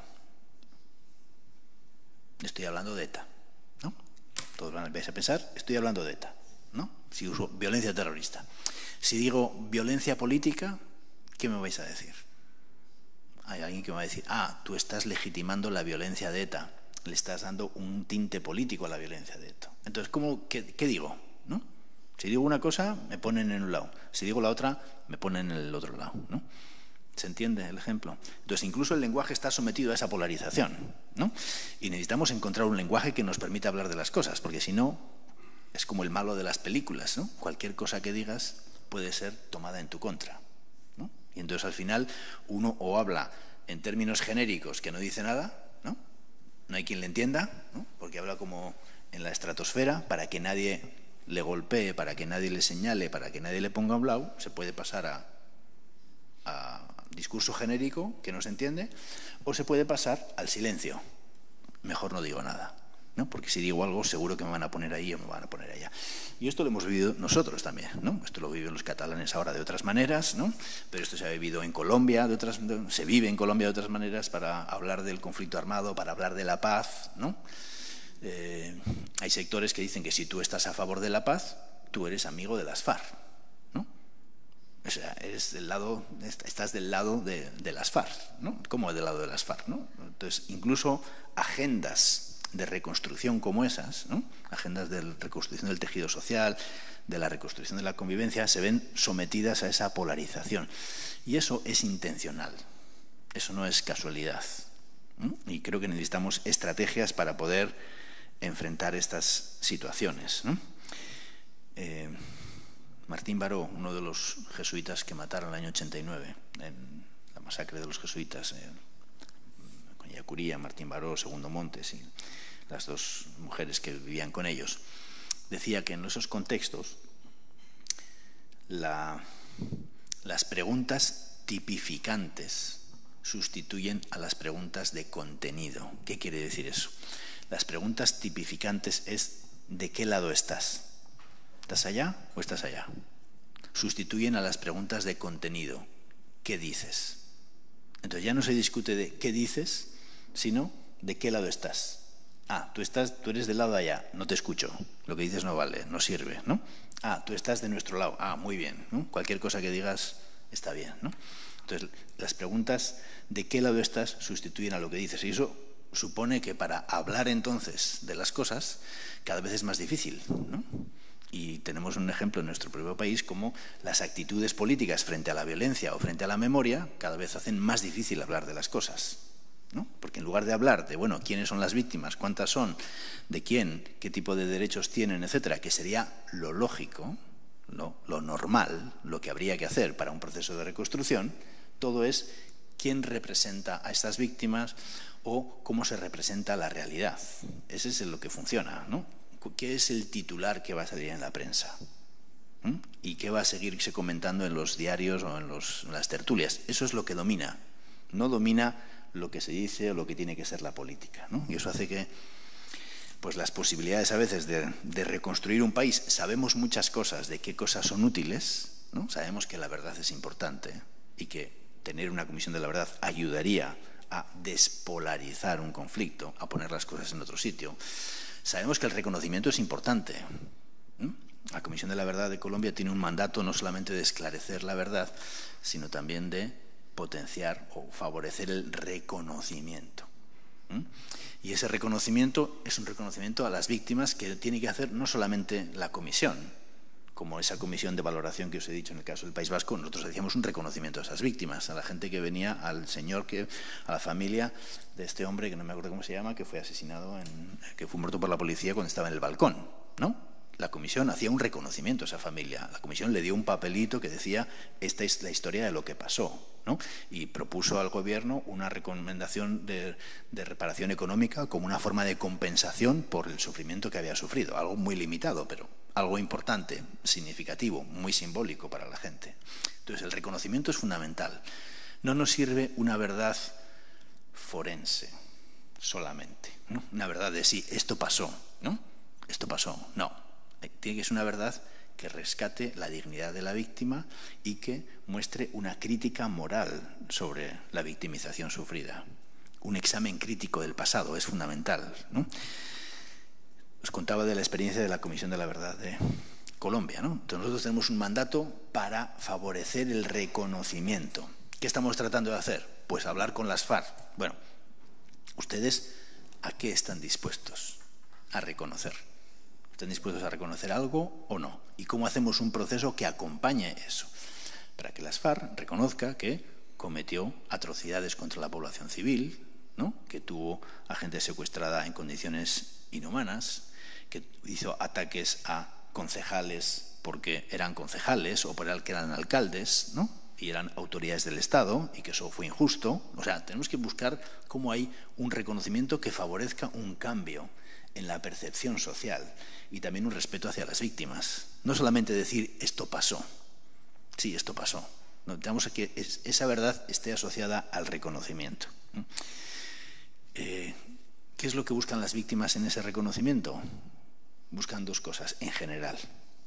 Estoy hablando de ETA, ¿no? Todos vais a pensar, estoy hablando de ETA, ¿no? Si uso violencia terrorista. Si digo violencia política, ¿qué me vais a decir? Hay alguien que me va a decir, ah, tú estás legitimando la violencia de ETA, le estás dando un tinte político a la violencia de ETA. Entonces, ¿cómo, qué, qué digo? ¿No? Si digo una cosa, me ponen en un lado. Si digo la otra, me ponen en el otro lado, ¿no? ¿Se entiende el ejemplo? Entonces, incluso el lenguaje está sometido a esa polarización, ¿no? Y necesitamos encontrar un lenguaje que nos permita hablar de las cosas, porque si no, es como el malo de las películas, ¿no? Cualquier cosa que digas puede ser tomada en tu contra, ¿no? Y entonces, al final, uno o habla en términos genéricos que no dice nada, ¿no? No hay quien le entienda, ¿no? Porque habla como en la estratosfera, para que nadie le golpee, para que nadie le señale, para que nadie le ponga un lado, se puede pasar a, a discurso genérico que no se entiende, o se puede pasar al silencio. Mejor no digo nada, ¿no? Porque si digo algo seguro que me van a poner ahí o me van a poner allá. Y esto lo hemos vivido nosotros también, ¿no? Esto lo viven los catalanes ahora de otras maneras, ¿no? Pero esto se ha vivido en Colombia, de otras, se vive en Colombia de otras maneras para hablar del conflicto armado, para hablar de la paz, ¿no? Eh, hay sectores que dicen que si tú estás a favor de la paz, tú eres amigo de las FARC, ¿no? O sea, eres del lado, estás del lado de, de las FARC, ¿no? ¿Cómo del lado de las FARC, ¿no? Entonces, incluso agendas de reconstrucción como esas, ¿no? Agendas de reconstrucción del tejido social, de la reconstrucción de la convivencia, se ven sometidas a esa polarización. Y eso es intencional, eso no es casualidad, ¿no? Y creo que necesitamos estrategias para poder enfrentar estas situaciones, ¿no? Eh, Martín Baró, uno de los jesuitas que mataron en el año ochenta y nueve, en la masacre de los jesuitas, eh, con Yacuría, Martín Baró, Segundo Montes y las dos mujeres que vivían con ellos, decía que en esos contextos la, las preguntas tipificantes sustituyen a las preguntas de contenido. ¿Qué quiere decir eso? Las preguntas tipificantes es ¿de qué lado estás? ¿Estás allá o estás allá? Sustituyen a las preguntas de contenido. ¿Qué dices? Entonces ya no se discute de qué dices, sino de qué lado estás. Ah, tú, estás, tú eres del lado de allá, no te escucho. Lo que dices no vale, no sirve, ¿no? Ah, tú estás de nuestro lado. Ah, muy bien, ¿no? Cualquier cosa que digas está bien, ¿no? Entonces, las preguntas de qué lado estás sustituyen a lo que dices. Y eso supone que para hablar entonces de las cosas cada vez es más difícil, ¿no? Y tenemos un ejemplo en nuestro propio país como las actitudes políticas frente a la violencia o frente a la memoria cada vez hacen más difícil hablar de las cosas, ¿no? Porque en lugar de hablar de, bueno, quiénes son las víctimas, cuántas son, de quién, qué tipo de derechos tienen, etcétera, que sería lo lógico, lo, lo normal, lo que habría que hacer para un proceso de reconstrucción, todo es quién representa a estas víctimas o cómo se representa la realidad. Ese es lo que funciona, ¿no? ¿Qué es el titular que va a salir en la prensa? ¿Mm? ¿Y qué va a seguirse comentando en los diarios o en, los, en las tertulias? Eso es lo que domina. No domina lo que se dice o lo que tiene que ser la política, ¿no? Y eso hace que pues, las posibilidades a veces de, de reconstruir un país, sabemos muchas cosas de qué cosas son útiles, ¿no? Sabemos que la verdad es importante y que tener una comisión de la verdad ayudaría a despolarizar un conflicto, a poner las cosas en otro sitio. Sabemos que el reconocimiento es importante. La Comisión de la Verdad de Colombia tiene un mandato no solamente de esclarecer la verdad, sino también de potenciar o favorecer el reconocimiento. Y ese reconocimiento es un reconocimiento a las víctimas que tiene que hacer no solamente la Comisión, como esa comisión de valoración que os he dicho en el caso del País Vasco, nosotros hacíamos un reconocimiento a esas víctimas, a la gente que venía, al señor, que, a la familia de este hombre, que no me acuerdo cómo se llama, que fue asesinado, en, que fue muerto por la policía cuando estaba en el balcón, ¿no? La comisión hacía un reconocimiento a esa familia. La comisión le dio un papelito que decía, esta es la historia de lo que pasó, ¿no? Y propuso al gobierno una recomendación de, de reparación económica como una forma de compensación por el sufrimiento que había sufrido. Algo muy limitado, pero algo importante, significativo, muy simbólico para la gente. Entonces, el reconocimiento es fundamental. No nos sirve una verdad forense solamente, ¿no? Una verdad de sí, esto pasó, ¿no? Esto pasó, no. Tiene que ser una verdad que rescate la dignidad de la víctima y que muestre una crítica moral sobre la victimización sufrida. Un examen crítico del pasado es fundamental, ¿no? Os contaba de la experiencia de la Comisión de la Verdad de Colombia, ¿no? Entonces nosotros tenemos un mandato para favorecer el reconocimiento. ¿Qué estamos tratando de hacer? Pues hablar con las FARC. Bueno, ¿ustedes a qué están dispuestos a reconocer? ¿Están dispuestos a reconocer algo o no? ¿Y cómo hacemos un proceso que acompañe eso? Para que las FARC reconozca que cometió atrocidades contra la población civil, ¿no? Que tuvo a gente secuestrada en condiciones inhumanas, que hizo ataques a concejales porque eran concejales o porque eran alcaldes, ¿no? Y eran autoridades del Estado, y que eso fue injusto. O sea, tenemos que buscar cómo hay un reconocimiento que favorezca un cambio en la percepción social y también un respeto hacia las víctimas. No solamente decir, esto pasó. Sí, esto pasó. No, tenemos que esa verdad esté asociada al reconocimiento. Eh, ¿Qué es lo que buscan las víctimas en ese reconocimiento? Buscan dos cosas, en general.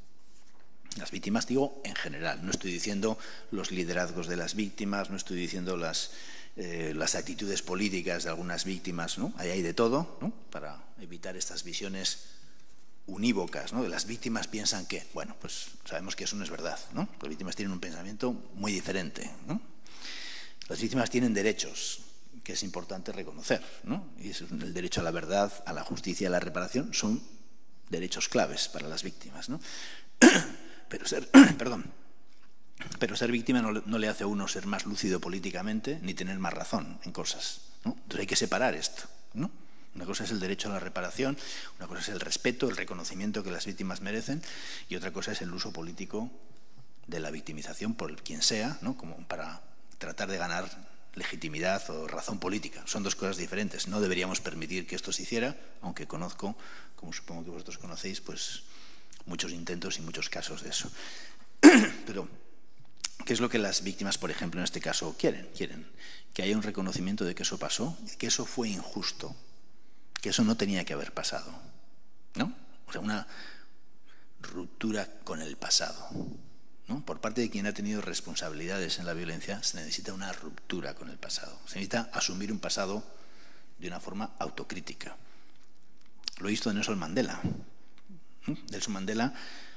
Las víctimas, digo, en general. No estoy diciendo los liderazgos de las víctimas, no estoy diciendo las, eh, las actitudes políticas de algunas víctimas, ¿no? Ahí hay de todo, ¿no? Para evitar estas visiones unívocas, ¿no? De las víctimas piensan que, bueno, pues sabemos que eso no es verdad, ¿no? Las víctimas tienen un pensamiento muy diferente, ¿no? Las víctimas tienen derechos que es importante reconocer, ¿no? Y es el derecho a la verdad, a la justicia, a la reparación, son derechos claves para las víctimas, ¿no? Pero ser, perdón, pero ser víctima no, no le hace a uno ser más lúcido políticamente ni tener más razón en cosas, ¿no? Entonces hay que separar esto, ¿no? Una cosa es el derecho a la reparación, una cosa es el respeto, el reconocimiento que las víctimas merecen, y otra cosa es el uso político de la victimización por quien sea, ¿no? Como para tratar de ganar legitimidad o razón política. Son dos cosas diferentes. No deberíamos permitir que esto se hiciera, aunque conozco, como supongo que vosotros conocéis, pues muchos intentos y muchos casos de eso. Pero, ¿qué es lo que las víctimas, por ejemplo, en este caso quieren? Quieren que haya un reconocimiento de que eso pasó, que eso fue injusto, que eso no tenía que haber pasado, ¿no? O sea, una ruptura con el pasado, ¿no? Por parte de quien ha tenido responsabilidades en la violencia, se necesita una ruptura con el pasado. Se necesita asumir un pasado de una forma autocrítica. Lo hizo Nelson Mandela. Nelson Mandela,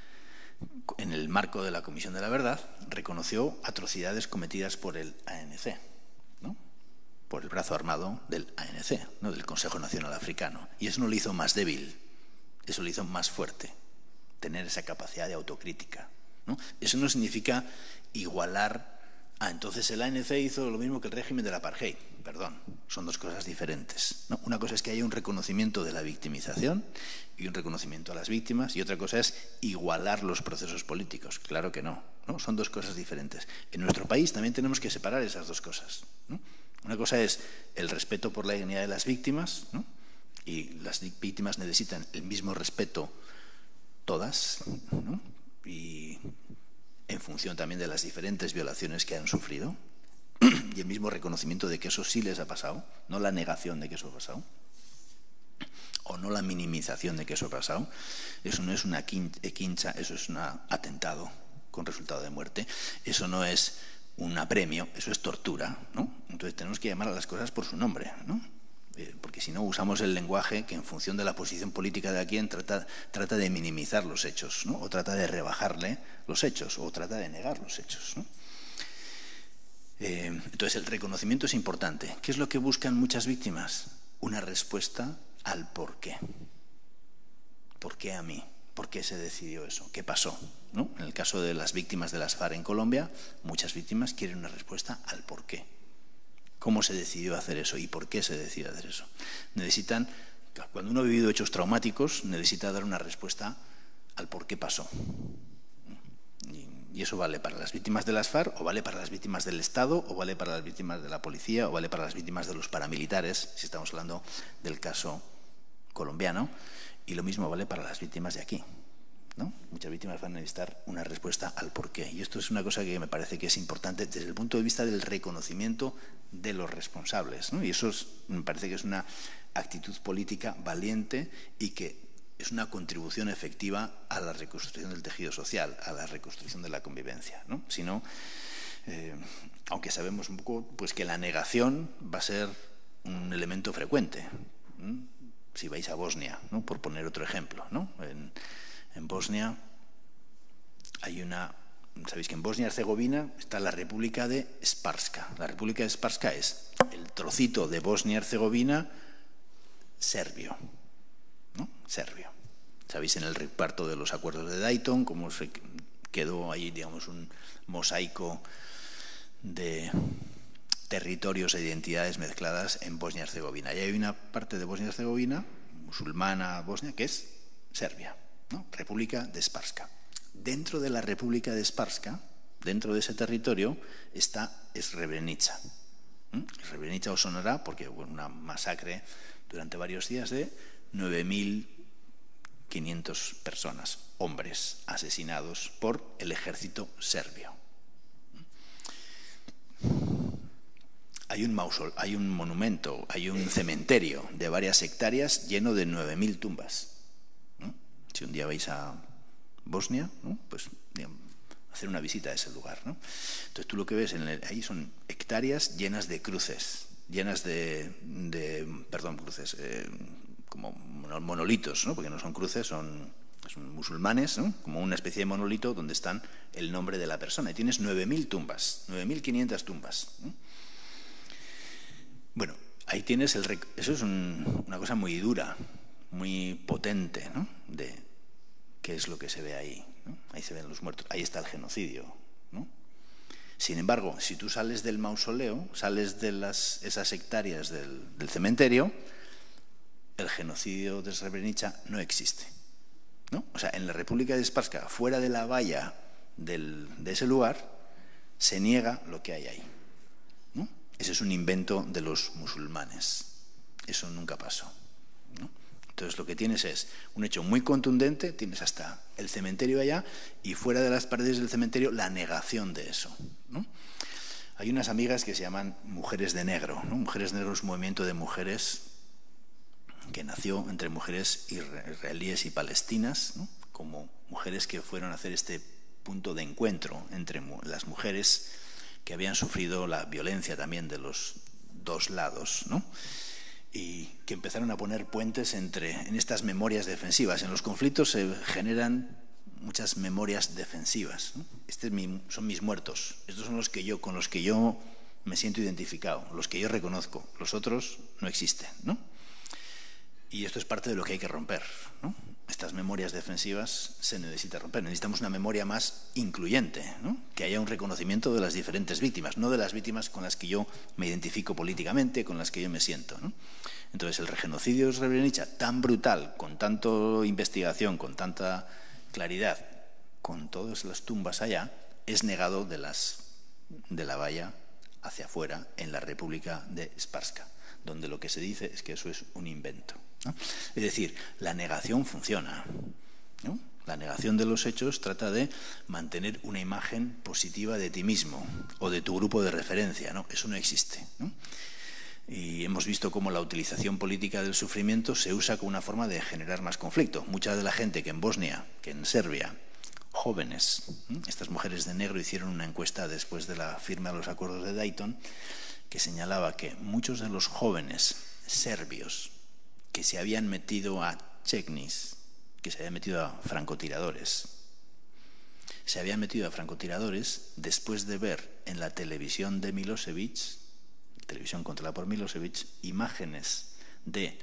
en el marco de la Comisión de la Verdad, reconoció atrocidades cometidas por el A N C, ¿no? Por el brazo armado del A N C, ¿no? Del Consejo Nacional Africano. Y eso no le hizo más débil, eso le hizo más fuerte, tener esa capacidad de autocrítica, ¿no? Eso no significa igualar a entonces el A N C hizo lo mismo que el régimen del apartheid. Perdón, son dos cosas diferentes, ¿no? Una cosa es que haya un reconocimiento de la victimización y un reconocimiento a las víctimas, y otra cosa es igualar los procesos políticos. Claro que no, ¿no? Son dos cosas diferentes. En nuestro país también tenemos que separar esas dos cosas, ¿no? Una cosa es el respeto por la dignidad de las víctimas, ¿no? Y las víctimas necesitan el mismo respeto todas, ¿no? Y en función también de las diferentes violaciones que han sufrido, y el mismo reconocimiento de que eso sí les ha pasado, no la negación de que eso ha pasado, o no la minimización de que eso ha pasado. Eso no es una quincha, eso es un atentado con resultado de muerte, eso no es un apremio, eso es tortura, ¿no? Entonces tenemos que llamar a las cosas por su nombre, ¿no? Eh, porque si no usamos el lenguaje que en función de la posición política de a quien trata, trata de minimizar los hechos, ¿no? O trata de rebajarle los hechos, o trata de negar los hechos, ¿no? Eh, entonces el reconocimiento es importante. ¿Qué es lo que buscan muchas víctimas? Una respuesta al por qué. ¿Por qué a mí? ¿Por qué se decidió eso? ¿Qué pasó? ¿No? En el caso de las víctimas de las FARC en Colombia, muchas víctimas quieren una respuesta al por qué. ¿Cómo se decidió hacer eso y por qué se decidió hacer eso? Necesitan, cuando uno ha vivido hechos traumáticos, necesita dar una respuesta al por qué pasó. Y eso vale para las víctimas de las FARC, o vale para las víctimas del Estado, o vale para las víctimas de la policía, o vale para las víctimas de los paramilitares, si estamos hablando del caso colombiano, y lo mismo vale para las víctimas de aquí, ¿no? Muchas víctimas van a necesitar una respuesta al porqué. Y esto es una cosa que me parece que es importante desde el punto de vista del reconocimiento de los responsables, ¿no? Y eso es, me parece que es una actitud política valiente y que es una contribución efectiva a la reconstrucción del tejido social, a la reconstrucción de la convivencia, ¿no? Si no, eh, aunque sabemos un poco pues que la negación va a ser un elemento frecuente, ¿no? Si vais a Bosnia, ¿no? Por poner otro ejemplo, ¿no? En, en Bosnia hay una... Sabéis que en Bosnia y Herzegovina está la República de Spratska. La República de Spratska es el trocito de Bosnia y Herzegovina serbio, ¿no? Serbio. Sabéis en el reparto de los acuerdos de Dayton cómo se quedó ahí, digamos, un mosaico de territorios e identidades mezcladas en Bosnia y Herzegovina. Y hay una parte de Bosnia y Herzegovina, musulmana Bosnia, que es Serbia, ¿no? República de Spratska. Dentro de la República de Spratska, dentro de ese territorio, está Srebrenica. ¿Mm? Srebrenica os sonará porque hubo una masacre durante varios días de nueve mil quinientas personas, hombres, asesinados por el ejército serbio. Hay un mausol, hay un monumento, hay un cementerio de varias hectáreas lleno de nueve mil tumbas, ¿no? Si un día vais a Bosnia, ¿no? Pues digamos, hacer una visita a ese lugar, ¿no? Entonces tú lo que ves en el, ahí son hectáreas llenas de cruces, llenas de, de perdón, cruces, eh, como monolitos, ¿no? Porque no son cruces, son, son musulmanes, ¿no? Como una especie de monolito donde están el nombre de la persona. Y tienes nueve mil tumbas, nueve mil quinientas tumbas, ¿no? Bueno, ahí tienes el... Eso es un, una cosa muy dura, muy potente, ¿no? De qué es lo que se ve ahí, ¿no? Ahí se ven los muertos, ahí está el genocidio, ¿no? Sin embargo, si tú sales del mausoleo, sales de las, esas hectáreas del, del cementerio, el genocidio de Srebrenica no existe, ¿no? O sea, en la República de Spratska, fuera de la valla del, de ese lugar, se niega lo que hay ahí, ¿no? Ese es un invento de los musulmanes. Eso nunca pasó, ¿no? Entonces lo que tienes es un hecho muy contundente, tienes hasta el cementerio allá y fuera de las paredes del cementerio la negación de eso, ¿no? Hay unas amigas que se llaman Mujeres de Negro, ¿no? Mujeres de Negro es un movimiento de mujeres que nació entre mujeres israelíes y palestinas, ¿no? Como mujeres que fueron a hacer este punto de encuentro entre las mujeres que habían sufrido la violencia también de los dos lados, ¿no? Y que empezaron a poner puentes entre, en estas memorias defensivas. En los conflictos se generan muchas memorias defensivas, ¿no? Este es mi, son mis muertos, estos son los que yo, con los que yo me siento identificado, los que yo reconozco, los otros no existen, ¿no? Y esto es parte de lo que hay que romper, ¿no? Estas memorias defensivas se necesita romper. Necesitamos una memoria más incluyente, ¿no? Que haya un reconocimiento de las diferentes víctimas, no de las víctimas con las que yo me identifico políticamente, con las que yo me siento, ¿no? Entonces, el genocidio de Srebrenica, tan brutal, con tanta investigación, con tanta claridad, con todas las tumbas allá, es negado de, las, de la valla hacia afuera en la República de Spratska, donde lo que se dice es que eso es un invento, ¿no? Es decir, la negación funciona, ¿no? La negación de los hechos trata de mantener una imagen positiva de ti mismo o de tu grupo de referencia, ¿no? Eso no existe, ¿no? Y hemos visto cómo la utilización política del sufrimiento se usa como una forma de generar más conflicto. Mucha de la gente que en Bosnia, que en Serbia, jóvenes, ¿eh? Estas mujeres de negro hicieron una encuesta después de la firma de los acuerdos de Dayton que señalaba que muchos de los jóvenes serbios que se habían metido a Četniks, que se habían metido a francotiradores, se habían metido a francotiradores después de ver en la televisión de Milosevic, televisión controlada por Milosevic, imágenes de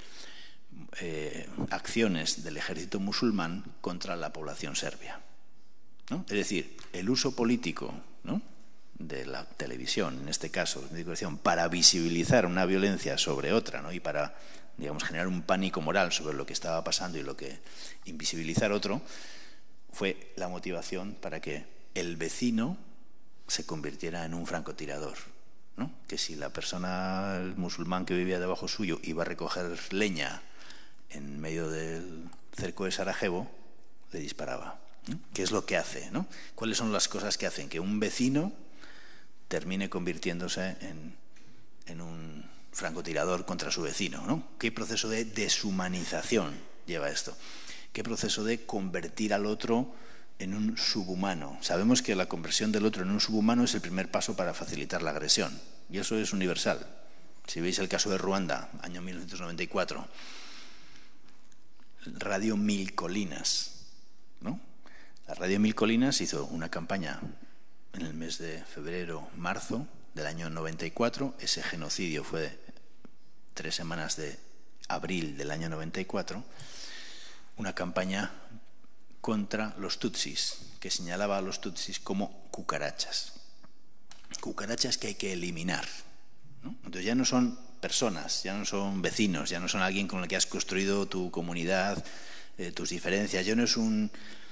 eh, acciones del ejército musulmán contra la población serbia, ¿no? Es decir, el uso político, ¿no?, de la televisión, en este caso, para visibilizar una violencia sobre otra, ¿no?, y para, digamos, generar un pánico moral sobre lo que estaba pasando y lo que invisibilizar otro, fue la motivación para que el vecino se convirtiera en un francotirador, ¿no? Que si la persona, el musulmán que vivía debajo suyo, iba a recoger leña en medio del cerco de Sarajevo, le disparaba, ¿no? ¿Qué es lo que hace, ¿no? ¿Cuáles son las cosas que hacen que un vecino termine convirtiéndose en, en un francotirador contra su vecino, ¿no? ¿Qué proceso de deshumanización lleva esto? ¿Qué proceso de convertir al otro en un subhumano? Sabemos que la conversión del otro en un subhumano es el primer paso para facilitar la agresión, y eso es universal. Si veis el caso de Ruanda, año mil novecientos noventa y cuatro, Radio Mil Colinas, ¿no?, La Radio Mil Colinas hizo una campaña en el mes de febrero, marzo del año noventa y cuatro. Ese genocidio fue tres semanas de abril del año noventa y cuatro. Una campaña contra los tutsis, que señalaba a los tutsis como cucarachas. Cucarachas que hay que eliminar, ¿no? Entonces ya no son personas, ya no son vecinos, ya no son alguien con el que has construido tu comunidad, eh, tus diferencias, ya no es un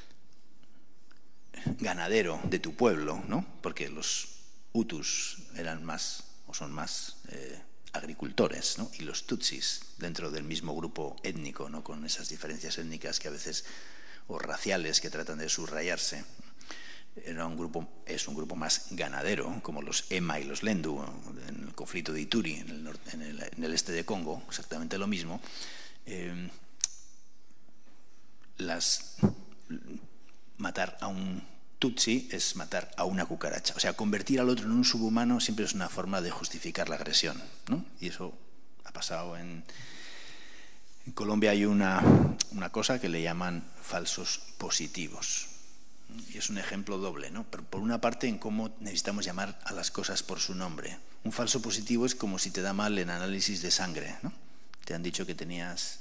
ganadero de tu pueblo, ¿no? Porque los hutus eran más, o son más eh, agricultores, ¿no? Y los tutsis dentro del mismo grupo étnico, ¿no? Con esas diferencias étnicas que a veces, o raciales, que tratan de subrayarse. Era un grupo, es un grupo más ganadero, como los Ema y los Lendu, en el conflicto de Ituri, en el, norte, en el, en el este de Congo, exactamente lo mismo. Eh, las, matar a un tutsi es matar a una cucaracha. O sea, convertir al otro en un subhumano siempre es una forma de justificar la agresión, ¿no? Y eso ha pasado en... En Colombia hay una, una cosa que le llaman falsos positivos. Y es un ejemplo doble, ¿no? Pero por una parte, en cómo necesitamos llamar a las cosas por su nombre. Un falso positivo es como si te da mal en análisis de sangre, ¿no? Te han dicho que tenías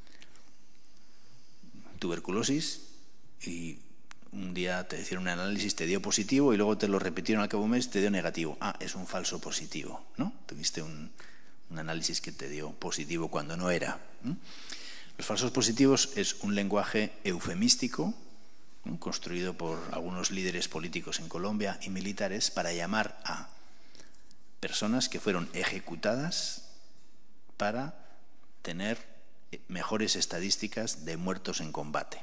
tuberculosis y un día te hicieron un análisis, te dio positivo y luego te lo repitieron al cabo de un mes, te dio negativo. Ah, es un falso positivo, ¿no? Tuviste un, un análisis que te dio positivo cuando no era, ¿no? Los falsos positivos es un lenguaje eufemístico, ¿no? Construido por algunos líderes políticos en Colombia y militares para llamar a personas que fueron ejecutadas para tener mejores estadísticas de muertos en combate,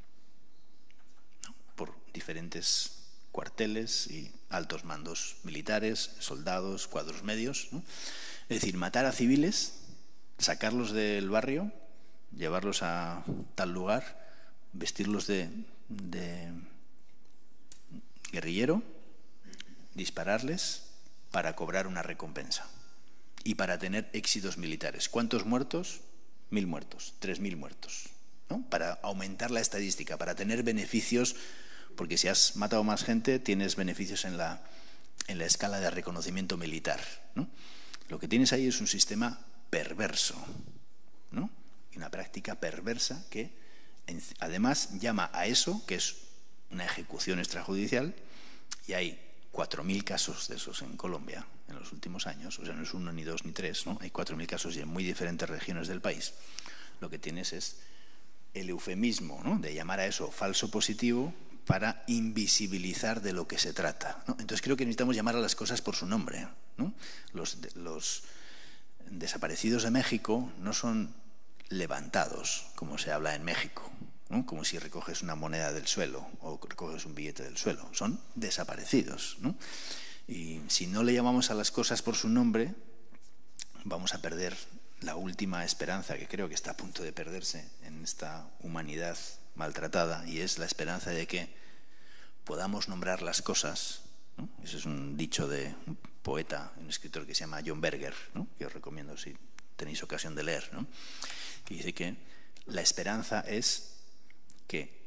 ¿no? Por diferentes cuarteles y altos mandos militares, soldados, cuadros medios, ¿no? Es decir, matar a civiles, sacarlos del barrio, llevarlos a tal lugar, vestirlos de, de guerrillero, dispararles para cobrar una recompensa y para tener éxitos militares. ¿Cuántos muertos? Mil muertos, tres mil muertos, ¿no? Para aumentar la estadística, para tener beneficios, porque si has matado más gente, tienes beneficios en la, en la escala de reconocimiento militar, ¿no? Lo que tienes ahí es un sistema perverso, ¿no? Y una práctica perversa que además llama a eso, que es una ejecución extrajudicial, y hay cuatro mil casos de esos en Colombia en los últimos años, o sea, no es uno, ni dos, ni tres, ¿no? Hay cuatro mil casos y en muy diferentes regiones del país. Lo que tienes es el eufemismo, ¿no? De llamar a eso falso positivo para invisibilizar de lo que se trata, ¿no? Entonces creo que necesitamos llamar a las cosas por su nombre, ¿no? Los, los desaparecidos de México no son levantados, como se habla en México, ¿no? Como si recoges una moneda del suelo o recoges un billete del suelo. Son desaparecidos, ¿no? Y si no le llamamos a las cosas por su nombre, vamos a perder la última esperanza, que creo que está a punto de perderse en esta humanidad maltratada, y es la esperanza de que podamos nombrar las cosas, ¿no? Ese es un dicho de un poeta, un escritor que se llama John Berger, ¿no? Que os recomiendo si tenéis ocasión de leer, ¿no? Que dice que la esperanza es que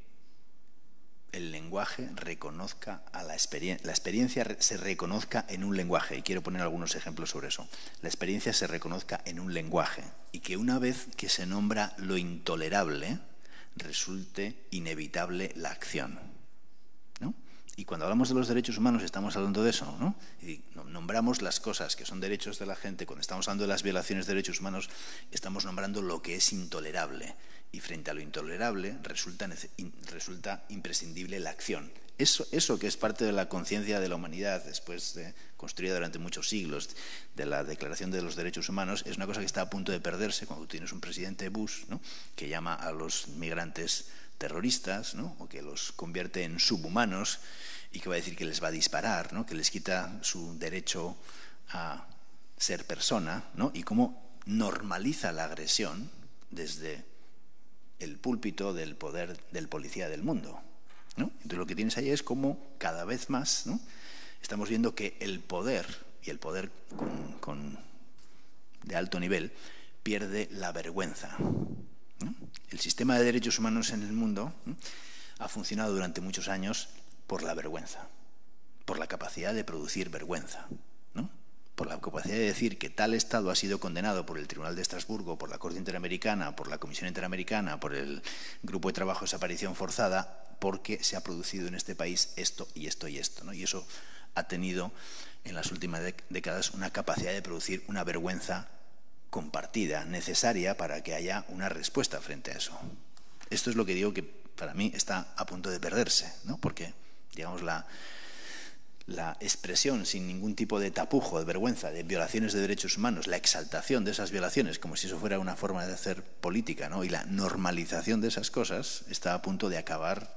el lenguaje reconozca a la experiencia, la experiencia se reconozca en un lenguaje, y quiero poner algunos ejemplos sobre eso. La experiencia se reconozca en un lenguaje, y que una vez que se nombra lo intolerable, resulte inevitable la acción, ¿no? Y cuando hablamos de los derechos humanos estamos hablando de eso, ¿no? Y nombramos las cosas que son derechos de la gente. Cuando estamos hablando de las violaciones de derechos humanos, estamos nombrando lo que es intolerable. Y frente a lo intolerable resulta, resulta imprescindible la acción. Eso, eso que es parte de la conciencia de la humanidad, después de construida durante muchos siglos, de la Declaración de los Derechos Humanos, es una cosa que está a punto de perderse cuando tienes un presidente Bush, ¿no? Que llama a los migrantes terroristas, ¿no? O que los convierte en subhumanos y que va a decir que les va a disparar, ¿no? Que les quita su derecho a ser persona, ¿no? Y cómo normaliza la agresión desde el púlpito del poder del policía del mundo, ¿no? Entonces lo que tienes ahí es como cada vez más, ¿no? Estamos viendo que el poder, y el poder con, con, de alto nivel, pierde la vergüenza, ¿no? El sistema de derechos humanos en el mundo, ¿no? ha funcionado durante muchos años por la vergüenza, por la capacidad de producir vergüenza, ¿no? Por la capacidad de decir que tal Estado ha sido condenado por el Tribunal de Estrasburgo, por la Corte Interamericana, por la Comisión Interamericana, por el Grupo de Trabajo de Desaparición Forzada, porque se ha producido en este país esto y esto y esto, ¿no? Y eso ha tenido en las últimas décadas una capacidad de producir una vergüenza compartida, necesaria para que haya una respuesta frente a eso. Esto es lo que digo que para mí está a punto de perderse, ¿no? Porque, digamos, la... la expresión sin ningún tipo de tapujo, de vergüenza, de violaciones de derechos humanos, la exaltación de esas violaciones como si eso fuera una forma de hacer política, ¿no? Y la normalización de esas cosas está a punto de acabar,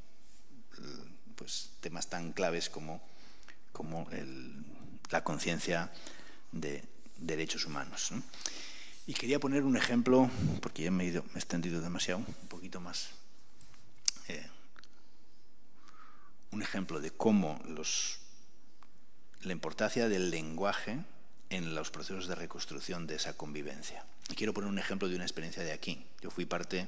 pues, temas tan claves como, como el, la conciencia de derechos humanos, ¿no? Y quería poner un ejemplo, porque ya me he, ido, me he extendido demasiado, un poquito más... Eh, un ejemplo de cómo los, la importancia del lenguaje en los procesos de reconstrucción de esa convivencia. Y quiero poner un ejemplo de una experiencia de aquí. Yo fui parte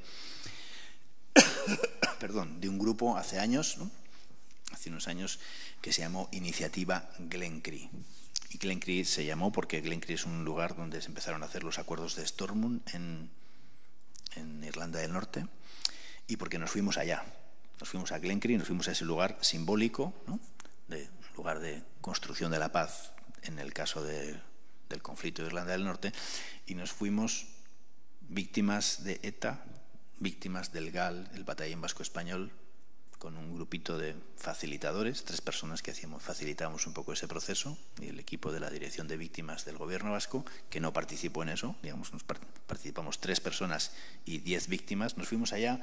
perdón, de un grupo hace años, ¿no? hace unos años, que se llamó Iniciativa Glencree. Y Glencree se llamó porque Glencree es un lugar donde se empezaron a hacer los acuerdos de Stormont en, en Irlanda del Norte, y porque nos fuimos allá. Nos fuimos a Glencree, nos fuimos a ese lugar simbólico, ¿no? de lugar de construcción de la paz en el caso de, del conflicto de Irlanda del Norte, y nos fuimos víctimas de ETA, víctimas del G A L, el Batallón Vasco Español, con un grupito de facilitadores, tres personas que hacíamos, facilitábamos un poco ese proceso, y el equipo de la Dirección de Víctimas del Gobierno Vasco, que no participó en eso, digamos, nos participamos tres personas y diez víctimas. Nos fuimos allá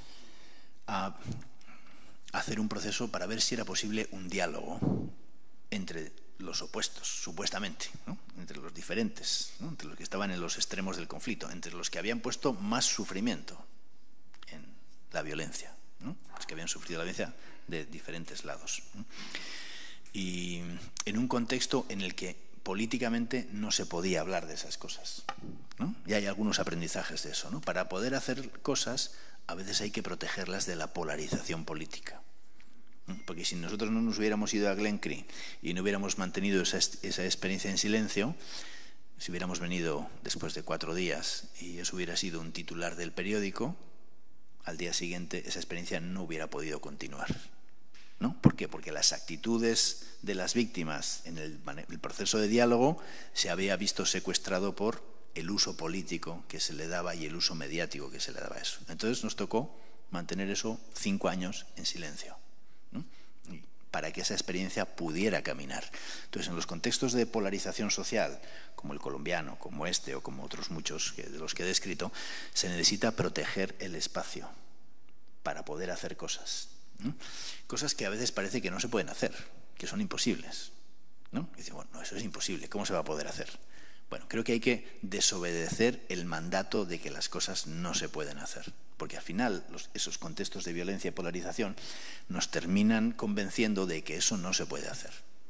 a hacer un proceso para ver si era posible un diálogo entre los opuestos, supuestamente, ¿no? entre los diferentes, ¿no? entre los que estaban en los extremos del conflicto, entre los que habían puesto más sufrimiento en la violencia, ¿no? los que habían sufrido la violencia de diferentes lados, ¿no? Y en un contexto en el que políticamente no se podía hablar de esas cosas, ¿no? Y hay algunos aprendizajes de eso, ¿no? Para poder hacer cosas a veces hay que protegerlas de la polarización política. Porque si nosotros no nos hubiéramos ido a Glencree y no hubiéramos mantenido esa, esa experiencia en silencio, si hubiéramos venido después de cuatro días y eso hubiera sido un titular del periódico, al día siguiente esa experiencia no hubiera podido continuar, ¿no? ¿Por qué? Porque las actitudes de las víctimas en el, el proceso de diálogo se había visto secuestrado por el uso político que se le daba y el uso mediático que se le daba a eso. Entonces nos tocó mantener eso cinco años en silencio, ¿no? para que esa experiencia pudiera caminar. Entonces, en los contextos de polarización social, como el colombiano, como este o como otros muchos que, de los que he descrito, se necesita proteger el espacio para poder hacer cosas, ¿no? Cosas que a veces parece que no se pueden hacer, que son imposibles, ¿no? Y dicen, bueno, no, eso es imposible, ¿cómo se va a poder hacer? Bueno, creo que hay que desobedecer el mandato de que las cosas no se pueden hacer, porque al final los, esos contextos de violencia y polarización nos terminan convenciendo de que eso no se puede hacer.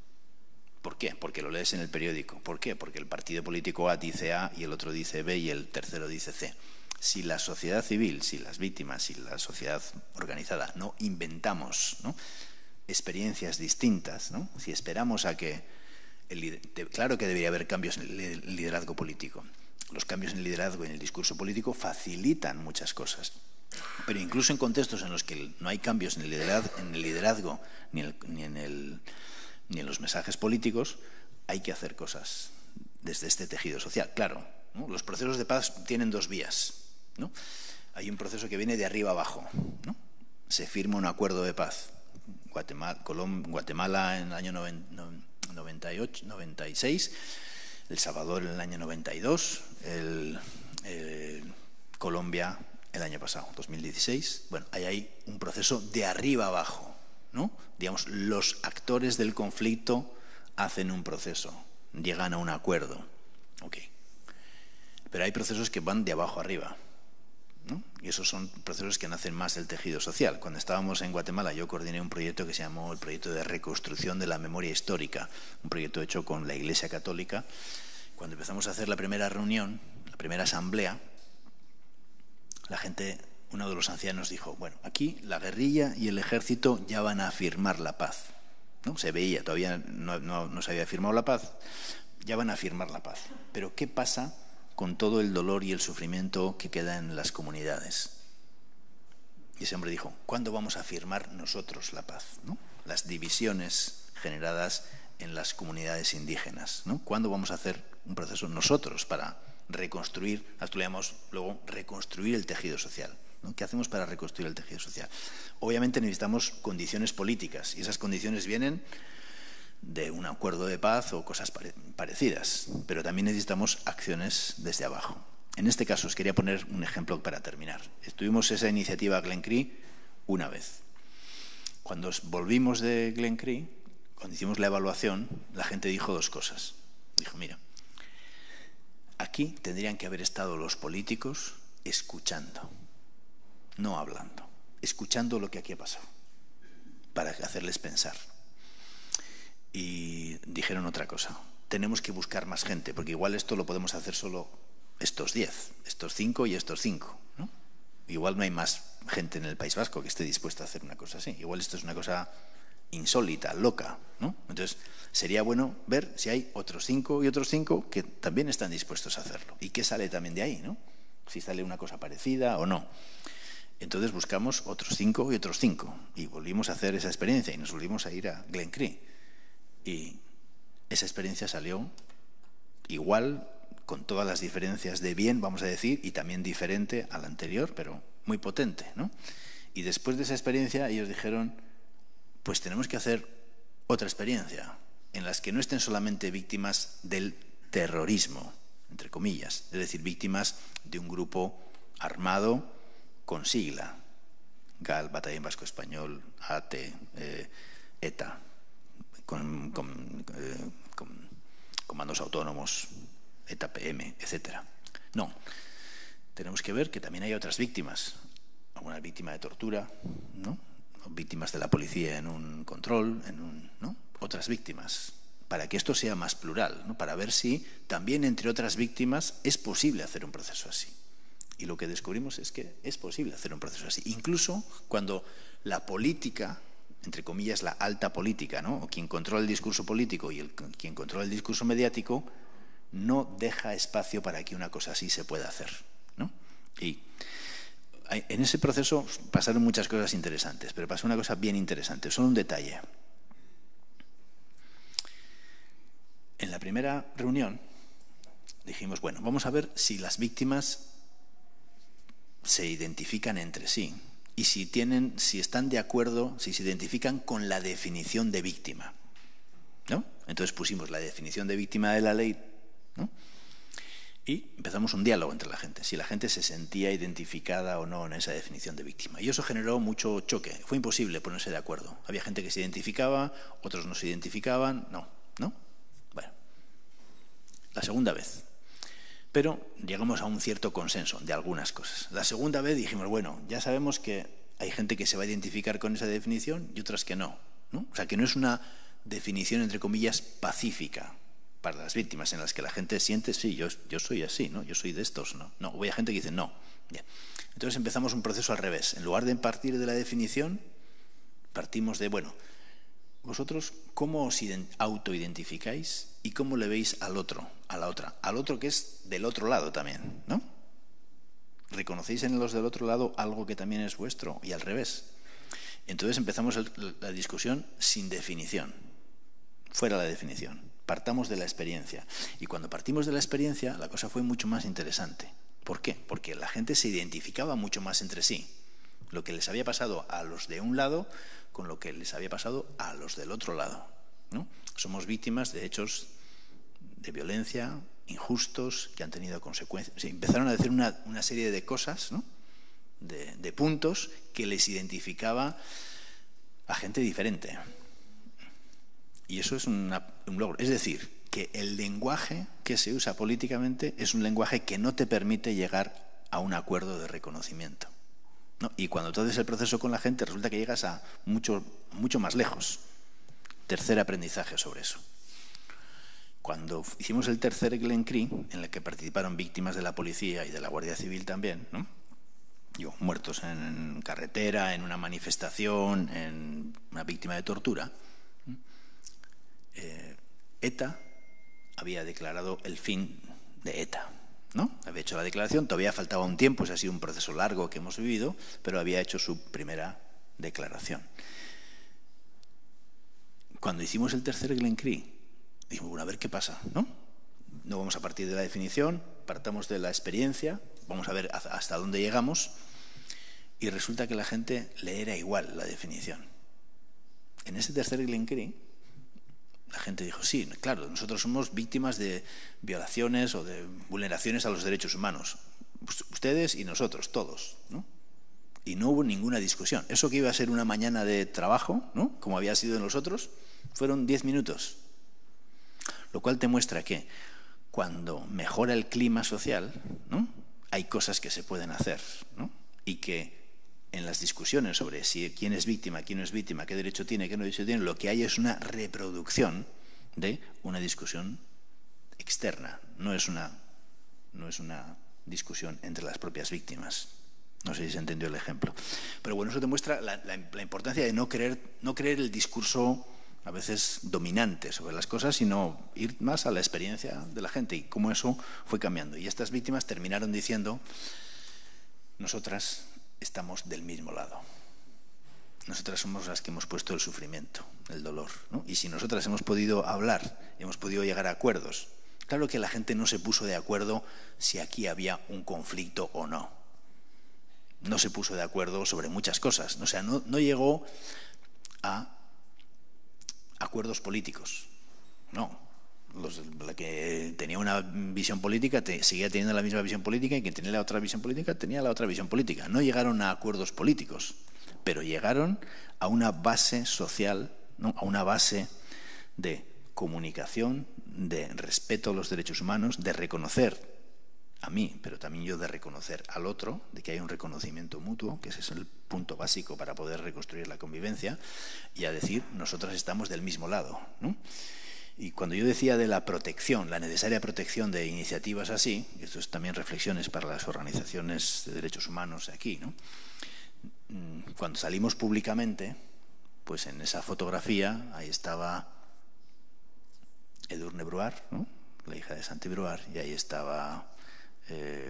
¿Por qué? Porque lo lees en el periódico. ¿Por qué? Porque el partido político A dice A y el otro dice B y el tercero dice C. Si la sociedad civil, si las víctimas, si la sociedad organizada no inventamos, ¿no? experiencias distintas, ¿no? si esperamos a que El, claro que debería haber cambios en el liderazgo político. Los cambios en el liderazgo y en el discurso político facilitan muchas cosas. Pero incluso en contextos en los que no hay cambios en el liderazgo, en el liderazgo ni, el, ni, en el, ni en los mensajes políticos, hay que hacer cosas desde este tejido social. Claro, ¿no? Los procesos de paz tienen dos vías, ¿no? Hay un proceso que viene de arriba abajo, ¿no? Se firma un acuerdo de paz. Guatemala, Colom, Guatemala en el año noventa y ocho, noventa y seis, El Salvador en el año noventa y dos, el, eh, Colombia el año pasado, dos mil dieciséis. Bueno, ahí hay un proceso de arriba abajo, ¿no? Digamos, los actores del conflicto hacen un proceso, llegan a un acuerdo. Ok. Pero hay procesos que van de abajo arriba, ¿no? Y esos son procesos que nacen más del tejido social. Cuando estábamos en Guatemala yo coordiné un proyecto que se llamó el proyecto de reconstrucción de la memoria histórica, un proyecto hecho con la Iglesia Católica. Cuando empezamos a hacer la primera reunión, la primera asamblea, la gente uno de los ancianos dijo, bueno, aquí la guerrilla y el ejército ya van a firmar la paz, ¿no? Se veía, todavía no, no, no se había firmado la paz, ya van a firmar la paz. Pero ¿qué pasa con todo el dolor y el sufrimiento que queda en las comunidades? Y ese hombre dijo, ¿cuándo vamos a firmar nosotros la paz, ¿no? Las divisiones generadas en las comunidades indígenas, ¿no? ¿Cuándo vamos a hacer un proceso nosotros para reconstruir, esto le llamamos luego reconstruir el tejido social, ¿no? ¿Qué hacemos para reconstruir el tejido social? Obviamente necesitamos condiciones políticas y esas condiciones vienen de un acuerdo de paz o cosas pare parecidas, pero también necesitamos acciones desde abajo. En este caso os quería poner un ejemplo para terminar. Estuvimos esa iniciativa Glen Cree una vez. Cuando volvimos de Glen Cree, cuando hicimos la evaluación, la gente dijo dos cosas. Dijo, mira, aquí tendrían que haber estado los políticos escuchando, no hablando, escuchando lo que aquí ha pasado, para hacerles pensar. Y dijeron otra cosa, tenemos que buscar más gente, porque igual esto lo podemos hacer solo estos diez, estos cinco y estos cinco, ¿no? Igual no hay más gente en el País Vasco que esté dispuesta a hacer una cosa así. Igual esto es una cosa insólita, loca, ¿no? Entonces, sería bueno ver si hay otros cinco y otros cinco que también están dispuestos a hacerlo. ¿Y qué sale también de ahí, no? Si sale una cosa parecida o no. Entonces buscamos otros cinco y otros cinco. Y volvimos a hacer esa experiencia y nos volvimos a ir a Glen Cree. Y esa experiencia salió igual, con todas las diferencias de bien, vamos a decir, y también diferente a la anterior, pero muy potente, ¿no? Y después de esa experiencia ellos dijeron, pues tenemos que hacer otra experiencia en las que no estén solamente víctimas del terrorismo, entre comillas, es decir, víctimas de un grupo armado con sigla, G A L, Batallón Vasco Español, A T, eh, ETA, con, con, eh, con comandos autónomos, ETA P M, etcétera. No, tenemos que ver que también hay otras víctimas, alguna víctima de tortura, ¿no? Víctimas de la policía en un control, en un, ¿no? Otras víctimas, para que esto sea más plural, ¿no? Para ver si también entre otras víctimas es posible hacer un proceso así. Y lo que descubrimos es que es posible hacer un proceso así, incluso cuando la política, entre comillas la alta política, ¿no? O quien controla el discurso político y el, quien controla el discurso mediático, no deja espacio para que una cosa así se pueda hacer, ¿no? Y en ese proceso pasaron muchas cosas interesantes, pero pasó una cosa bien interesante, solo un detalle. En la primera reunión dijimos, bueno, vamos a ver si las víctimas se identifican entre sí y si tienen, si están de acuerdo, si se identifican con la definición de víctima, ¿no? Entonces pusimos la definición de víctima de la ley, ¿no? Y empezamos un diálogo entre la gente, si la gente se sentía identificada o no en esa definición de víctima. Y eso generó mucho choque, fue imposible ponerse de acuerdo. Había gente que se identificaba, otros no se identificaban, no, ¿no? Bueno, la segunda vez. Pero llegamos a un cierto consenso de algunas cosas. La segunda vez dijimos, bueno, ya sabemos que hay gente que se va a identificar con esa definición y otras que no, ¿no? O sea, que no es una definición, entre comillas, pacífica para las víctimas, en las que la gente siente, sí, yo, yo soy así, ¿no? Yo soy de estos, ¿no? No, hay gente que dice, no. Bien. Entonces empezamos un proceso al revés. En lugar de partir de la definición, partimos de, bueno, vosotros, ¿cómo os autoidentificáis y cómo le veis al otro, a la otra? Al otro que es del otro lado también, ¿no? ¿Reconocéis en los del otro lado algo que también es vuestro? Y al revés. Entonces empezamos el, la discusión sin definición, fuera la definición. Partamos de la experiencia. Y cuando partimos de la experiencia, la cosa fue mucho más interesante. ¿Por qué? Porque la gente se identificaba mucho más entre sí. Lo que les había pasado a los de un lado con lo que les había pasado a los del otro lado, ¿no? Somos víctimas de hechos de violencia, injustos, que han tenido consecuencias. O sea, empezaron a decir una, una serie de cosas, ¿no? de, de puntos que les identificaba a gente diferente. Y eso es una, un logro. Es decir, que el lenguaje que se usa políticamente es un lenguaje que no te permite llegar a un acuerdo de reconocimiento, ¿no? Y cuando tú haces el proceso con la gente, resulta que llegas a mucho, mucho más lejos. Tercer aprendizaje sobre eso. Cuando hicimos el tercer Glen Cree, en el que participaron víctimas de la policía y de la Guardia Civil también, ¿no? digo, muertos en carretera, en una manifestación, en una víctima de tortura, eh, ETA había declarado el fin de ETA, ¿no? Había hecho la declaración, todavía faltaba un tiempo, ese ha sido un proceso largo que hemos vivido, pero había hecho su primera declaración. Cuando hicimos el tercer Glencree, dijimos, bueno, a ver qué pasa, ¿no? No vamos a partir de la definición, partamos de la experiencia, vamos a ver hasta dónde llegamos, y resulta que la gente le era igual la definición. En ese tercer Glencree, la gente dijo, sí, claro, nosotros somos víctimas de violaciones o de vulneraciones a los derechos humanos. Ustedes y nosotros, todos, ¿no? Y no hubo ninguna discusión. Eso que iba a ser una mañana de trabajo, ¿no?, como había sido en los otros, fueron diez minutos. Lo cual te muestra que cuando mejora el clima social, ¿no?, hay cosas que se pueden hacer, ¿no? Y que en las discusiones sobre si quién es víctima, quién no es víctima, qué derecho tiene, qué no derecho tiene, lo que hay es una reproducción de una discusión externa, no es una, no es una discusión entre las propias víctimas. No sé si se entendió el ejemplo. Pero bueno, eso demuestra la, la, la importancia de no creer, no creer el discurso a veces dominante sobre las cosas, sino ir más a la experiencia de la gente y cómo eso fue cambiando. Y estas víctimas terminaron diciendo, nosotras estamos del mismo lado. Nosotras somos las que hemos puesto el sufrimiento, el dolor, ¿no? Y si nosotras hemos podido hablar, hemos podido llegar a acuerdos, claro que la gente no se puso de acuerdo si aquí había un conflicto o no. No se puso de acuerdo sobre muchas cosas. O sea, no, no llegó a acuerdos políticos. No. Los, la que tenía una visión política te, seguía teniendo la misma visión política, y quien tenía la otra visión política tenía la otra visión política. No llegaron a acuerdos políticos, pero llegaron a una base social, ¿no?, a una base de comunicación, de respeto a los derechos humanos, de reconocer a mí, pero también yo de reconocer al otro, de que hay un reconocimiento mutuo, que ese es el punto básico para poder reconstruir la convivencia, y a decir, nosotras estamos del mismo lado, ¿no? Y cuando yo decía de la protección, la necesaria protección de iniciativas así, y esto es también reflexiones para las organizaciones de derechos humanos aquí, ¿no?, cuando salimos públicamente, pues en esa fotografía ahí estaba Edurne Bruar, ¿no?, la hija de Santi Bruar, y ahí estaba eh,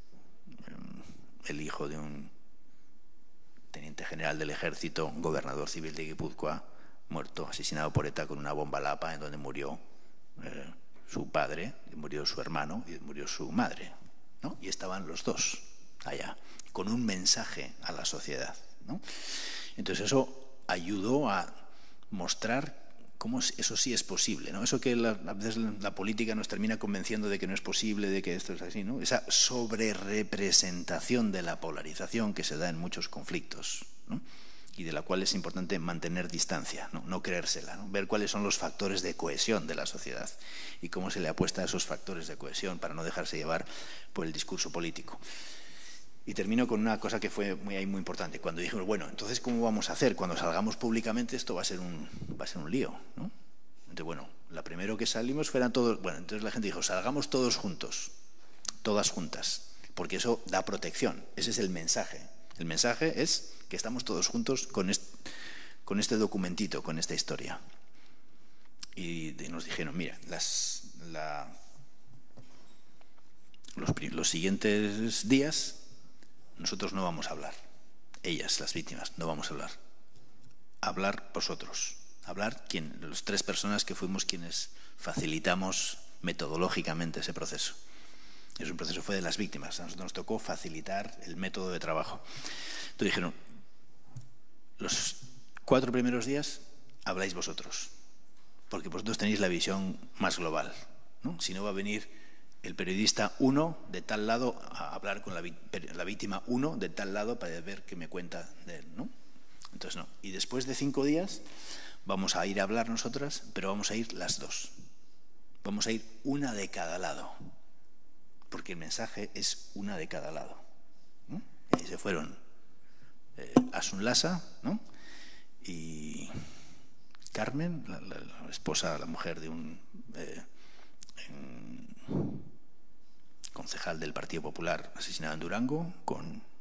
el hijo de un teniente general del ejército, gobernador civil de Guipúzcoa, muerto, asesinado por ETA con una bomba lapa, en donde murió eh, su padre, murió su hermano y murió su madre, ¿no? Y estaban los dos allá, con un mensaje a la sociedad, ¿no? Entonces eso ayudó a mostrar cómo eso sí es posible, ¿no? Eso que la, a veces la política nos termina convenciendo de que no es posible, de que esto es así, ¿no? Esa sobrerepresentación de la polarización que se da en muchos conflictos, ¿no?, y de la cual es importante mantener distancia, no, no creérsela, ¿no?, ver cuáles son los factores de cohesión de la sociedad y cómo se le apuesta a esos factores de cohesión para no dejarse llevar por el discurso político. Y termino con una cosa que fue muy, muy importante. Cuando dijimos, bueno, entonces, ¿cómo vamos a hacer? Cuando salgamos públicamente esto va a ser un, va a ser un lío, ¿no? Entonces, bueno, la primero que salimos fueran todos, bueno, entonces la gente dijo, salgamos todos juntos, todas juntas, porque eso da protección, ese es el mensaje. El mensaje es que estamos todos juntos con este, con este documentito, con esta historia. Y nos dijeron, mira, las, la, los, los siguientes días nosotros no vamos a hablar. Ellas, las víctimas, no vamos a hablar. Hablar vosotros. Hablar quien, las tres personas que fuimos quienes facilitamos metodológicamente ese proceso. Ese proceso fue de las víctimas. A nosotros nos tocó facilitar el método de trabajo. Entonces dijeron, los cuatro primeros días habláis vosotros, porque vosotros tenéis la visión más global, ¿no? Si no, va a venir el periodista uno de tal lado a hablar con la, la víctima uno de tal lado para ver qué me cuenta de él, ¿no? Entonces no. Y después de cinco días vamos a ir a hablar nosotras, pero vamos a ir las dos. Vamos a ir una de cada lado, porque el mensaje es una de cada lado, ¿no? Y ahí se fueron eh, Asun Lasa, ¿no?, y Carmen, la, la, la esposa, la mujer de un eh, en, concejal del Partido Popular asesinado en Durango, con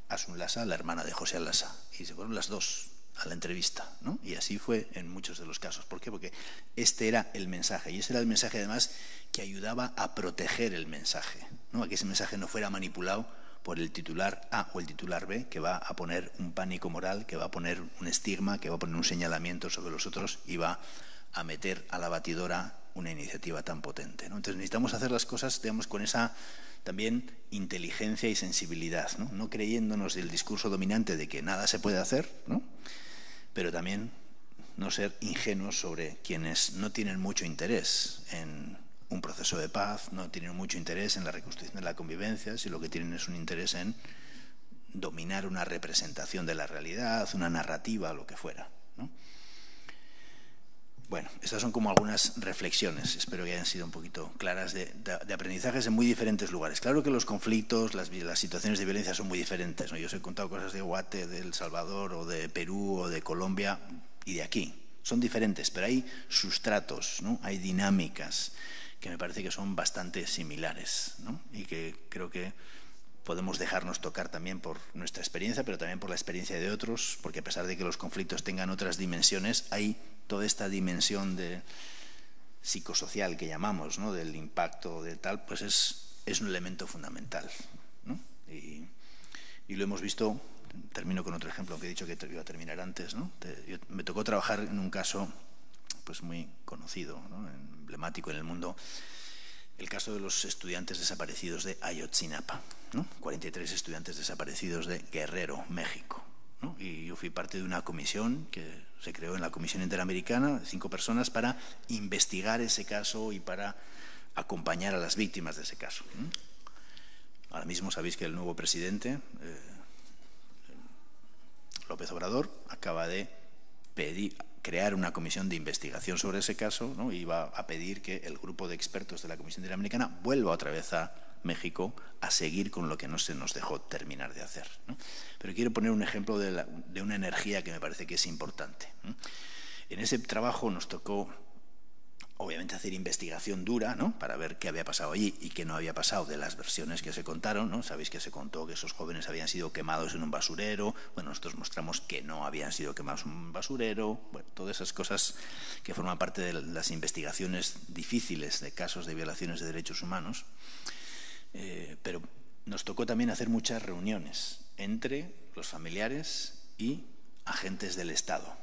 Asun Lassa, la hermana de José Lassa, y se fueron las dos a la entrevista, ¿no? Y así fue en muchos de los casos. ¿Por qué? Porque este era el mensaje, y ese era el mensaje además que ayudaba a proteger el mensaje, ¿no? A que ese mensaje no fuera manipulado por el titular A o el titular B, que va a poner un pánico moral, que va a poner un estigma, que va a poner un señalamiento sobre los otros y va a meter a la batidora una iniciativa tan potente, ¿no? Entonces necesitamos hacer las cosas, digamos, con esa también inteligencia y sensibilidad, ¿no? No creyéndonos del discurso dominante de que nada se puede hacer, ¿no? Pero también no ser ingenuos sobre quienes no tienen mucho interés en un proceso de paz, no tienen mucho interés en la reconstrucción de la convivencia, si lo que tienen es un interés en dominar una representación de la realidad, una narrativa, lo que fuera, ¿no? Bueno, estas son como algunas reflexiones, espero que hayan sido un poquito claras, de, de, de aprendizajes en muy diferentes lugares. Claro que los conflictos, las, las situaciones de violencia son muy diferentes, ¿no? Yo os he contado cosas de Guate, de El Salvador, o de Perú, o de Colombia, y de aquí. Son diferentes, pero hay sustratos, ¿no? Hay dinámicas que me parece que son bastante similares, ¿no? Y que creo que podemos dejarnos tocar también por nuestra experiencia, pero también por la experiencia de otros, porque a pesar de que los conflictos tengan otras dimensiones, hay toda esta dimensión de psicosocial que llamamos, ¿no? Del impacto de tal, pues es, es un elemento fundamental, ¿no? Y, y lo hemos visto, termino con otro ejemplo que he dicho que iba a terminar antes, ¿no? Te, yo, me tocó trabajar en un caso pues muy conocido, ¿no? Emblemático en el mundo, el caso de los estudiantes desaparecidos de Ayotzinapa, ¿no? cuarenta y tres estudiantes desaparecidos de Guerrero, México, ¿no? Y yo fui parte de una comisión que se creó en la Comisión Interamericana, de cinco personas, para investigar ese caso y para acompañar a las víctimas de ese caso, ¿no? Ahora mismo sabéis que el nuevo presidente, eh, López Obrador, acaba de pedir, crear una comisión de investigación sobre ese caso, ¿no? Y va a pedir que el grupo de expertos de la Comisión Interamericana vuelva otra vez a México a seguir con lo que no se nos dejó terminar de hacer, ¿no? Pero quiero poner un ejemplo de, la, de una energía que me parece que es importante, ¿no? En ese trabajo nos tocó, obviamente, hacer investigación dura, ¿no? Para ver qué había pasado allí y qué no había pasado de las versiones que se contaron, ¿no? Sabéis que se contó que esos jóvenes habían sido quemados en un basurero. Bueno, nosotros mostramos que no habían sido quemados en un basurero. Bueno, todas esas cosas que forman parte de las investigaciones difíciles de casos de violaciones de derechos humanos. Eh, pero nos tocó también hacer muchas reuniones entre los familiares y agentes del Estado.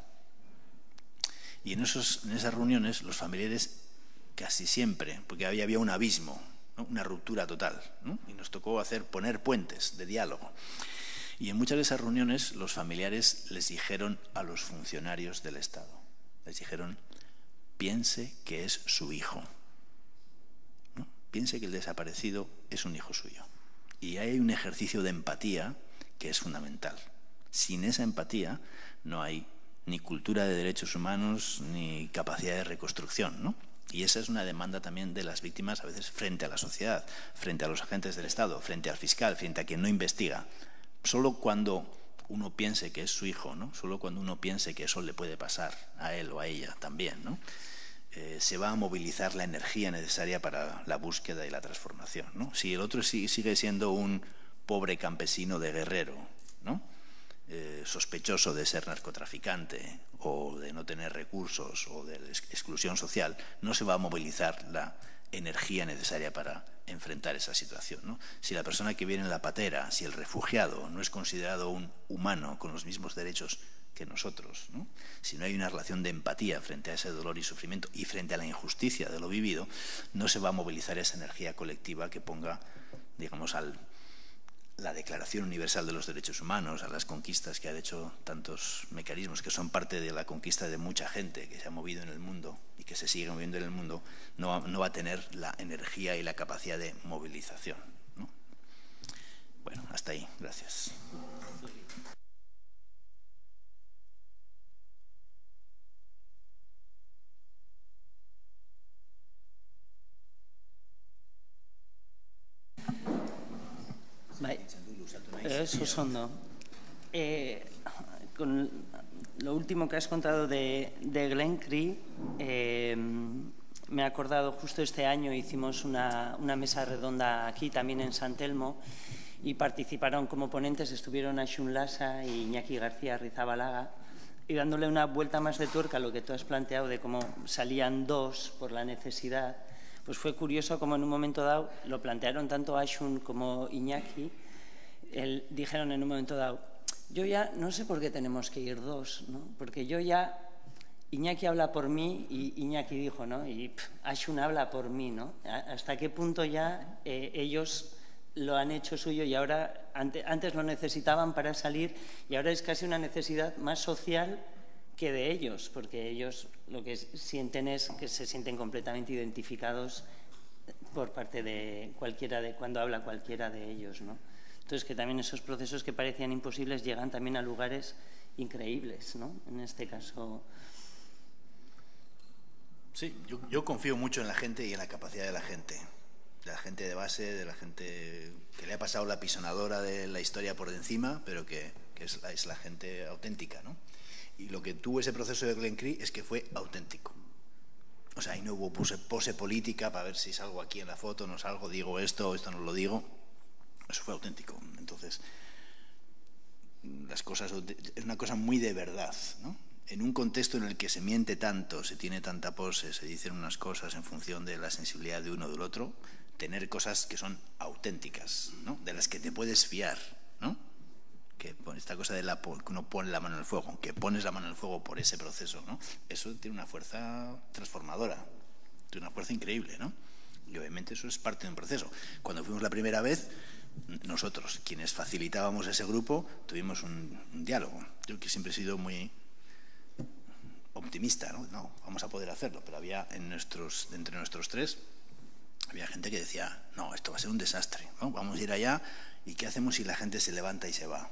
Y en, esos, en esas reuniones los familiares casi siempre, porque había, había un abismo, ¿no? Una ruptura total, ¿no? Y nos tocó hacer, poner puentes de diálogo. Y en muchas de esas reuniones los familiares les dijeron a los funcionarios del Estado, les dijeron, piense que es su hijo, ¿no? Piense que el desaparecido es un hijo suyo. Y hay un ejercicio de empatía que es fundamental. Sin esa empatía no hay ni cultura de derechos humanos, ni capacidad de reconstrucción, ¿no? Y esa es una demanda también de las víctimas, a veces frente a la sociedad, frente a los agentes del Estado, frente al fiscal, frente a quien no investiga. Solo cuando uno piense que es su hijo, ¿no? Solo cuando uno piense que eso le puede pasar a él o a ella también, ¿no? Eh, se va a movilizar la energía necesaria para la búsqueda y la transformación, ¿no? Si el otro sigue siendo un pobre campesino de Guerrero, ¿no? Eh, sospechoso de ser narcotraficante o de no tener recursos o de exclusión social, no se va a movilizar la energía necesaria para enfrentar esa situación, ¿no? Si la persona que viene en la patera, si el refugiado no es considerado un humano con los mismos derechos que nosotros, ¿no? Si no hay una relación de empatía frente a ese dolor y sufrimiento y frente a la injusticia de lo vivido, no se va a movilizar esa energía colectiva que ponga, digamos, al la Declaración Universal de los Derechos Humanos, a las conquistas que han hecho tantos mecanismos que son parte de la conquista de mucha gente que se ha movido en el mundo y que se sigue moviendo en el mundo, no va, no va a tener la energía y la capacidad de movilización, ¿no? Bueno, hasta ahí. Gracias. Bai, eso ondo. Eh, con lo último que has contado de, de Glenn Cree, eh, me he acordado justo este año hicimos una, una mesa redonda aquí también en San Telmo y participaron como ponentes, estuvieron Axun Lasa y Iñaki García Rizabalaga, y dándole una vuelta más de tuerca a lo que tú has planteado de cómo salían dos por la necesidad, pues fue curioso como en un momento dado lo plantearon tanto Axun como Iñaki. El, dijeron en un momento dado, yo ya no sé por qué tenemos que ir dos, ¿no? Porque yo ya, Iñaki habla por mí y Iñaki dijo, ¿no? Y pff, Axun habla por mí, ¿no? Hasta qué punto ya eh, ellos lo han hecho suyo y ahora, ante, antes lo necesitaban para salir y ahora es casi una necesidad más social que de ellos, porque ellos lo que sienten es que se sienten completamente identificados por parte de cualquiera, de cuando habla cualquiera de ellos, ¿no? Entonces, que también esos procesos que parecían imposibles llegan también a lugares increíbles, ¿no? En este caso. Sí, yo, yo confío mucho en la gente y en la capacidad de la gente. De la gente de base, de la gente que le ha pasado la pisonadora de la historia por encima, pero que, que es, la, es la gente auténtica, ¿no? Y lo que tuvo ese proceso de Glen Cree es que fue auténtico. O sea, ahí no hubo pose, pose política para ver si salgo aquí en la foto, no salgo, digo esto o esto no lo digo. Eso fue auténtico. Entonces, las cosas, es una cosa muy de verdad, ¿no? En un contexto en el que se miente tanto, se tiene tanta pose, se dicen unas cosas en función de la sensibilidad de uno o del otro, tener cosas que son auténticas, ¿no? De las que te puedes fiar, ¿no? Que esta cosa de la, que uno pone la mano en el fuego, que pones la mano en el fuego por ese proceso, ¿no? Eso tiene una fuerza transformadora, tiene una fuerza increíble, ¿no? Y obviamente eso es parte de un proceso. Cuando fuimos la primera vez, nosotros, quienes facilitábamos ese grupo, tuvimos un, un diálogo. Yo que siempre he sido muy optimista, ¿no? No, vamos a poder hacerlo, pero había en nuestros, entre nuestros tres, había gente que decía, no, esto va a ser un desastre, ¿no? Vamos a ir allá y ¿qué hacemos si la gente se levanta y se va?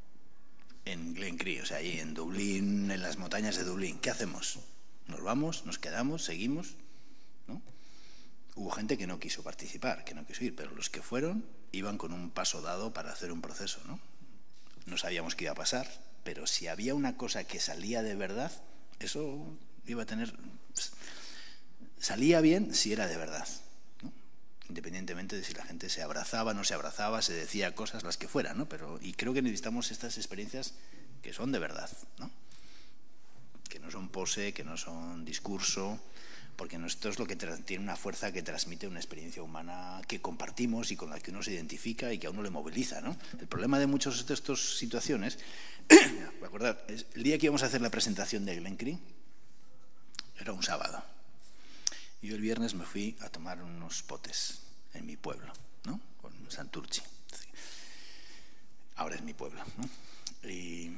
En Glen Cree, o sea, ahí en Dublín, en las montañas de Dublín, ¿qué hacemos? ¿Nos vamos? ¿Nos quedamos? ¿Seguimos? ¿No? Hubo gente que no quiso participar, que no quiso ir, pero los que fueron iban con un paso dado para hacer un proceso, ¿no? No sabíamos qué iba a pasar, pero si había una cosa que salía de verdad, eso iba a tener... Salía bien si era de verdad, ¿no? Independientemente de si la gente se abrazaba, no se abrazaba, se decía cosas, las que fueran, ¿no? Pero, y creo que necesitamos estas experiencias que son de verdad, ¿no? Que no son pose, que no son discurso, porque esto es lo que tiene una fuerza que transmite una experiencia humana que compartimos y con la que uno se identifica y que a uno le moviliza, ¿no? El problema de muchas de estas situaciones, me acuerdo, el día que íbamos a hacer la presentación de Glen Cree, era un sábado. Y yo el viernes me fui a tomar unos potes en mi pueblo, ¿no? Con Santurchi. Ahora es mi pueblo, ¿no? Y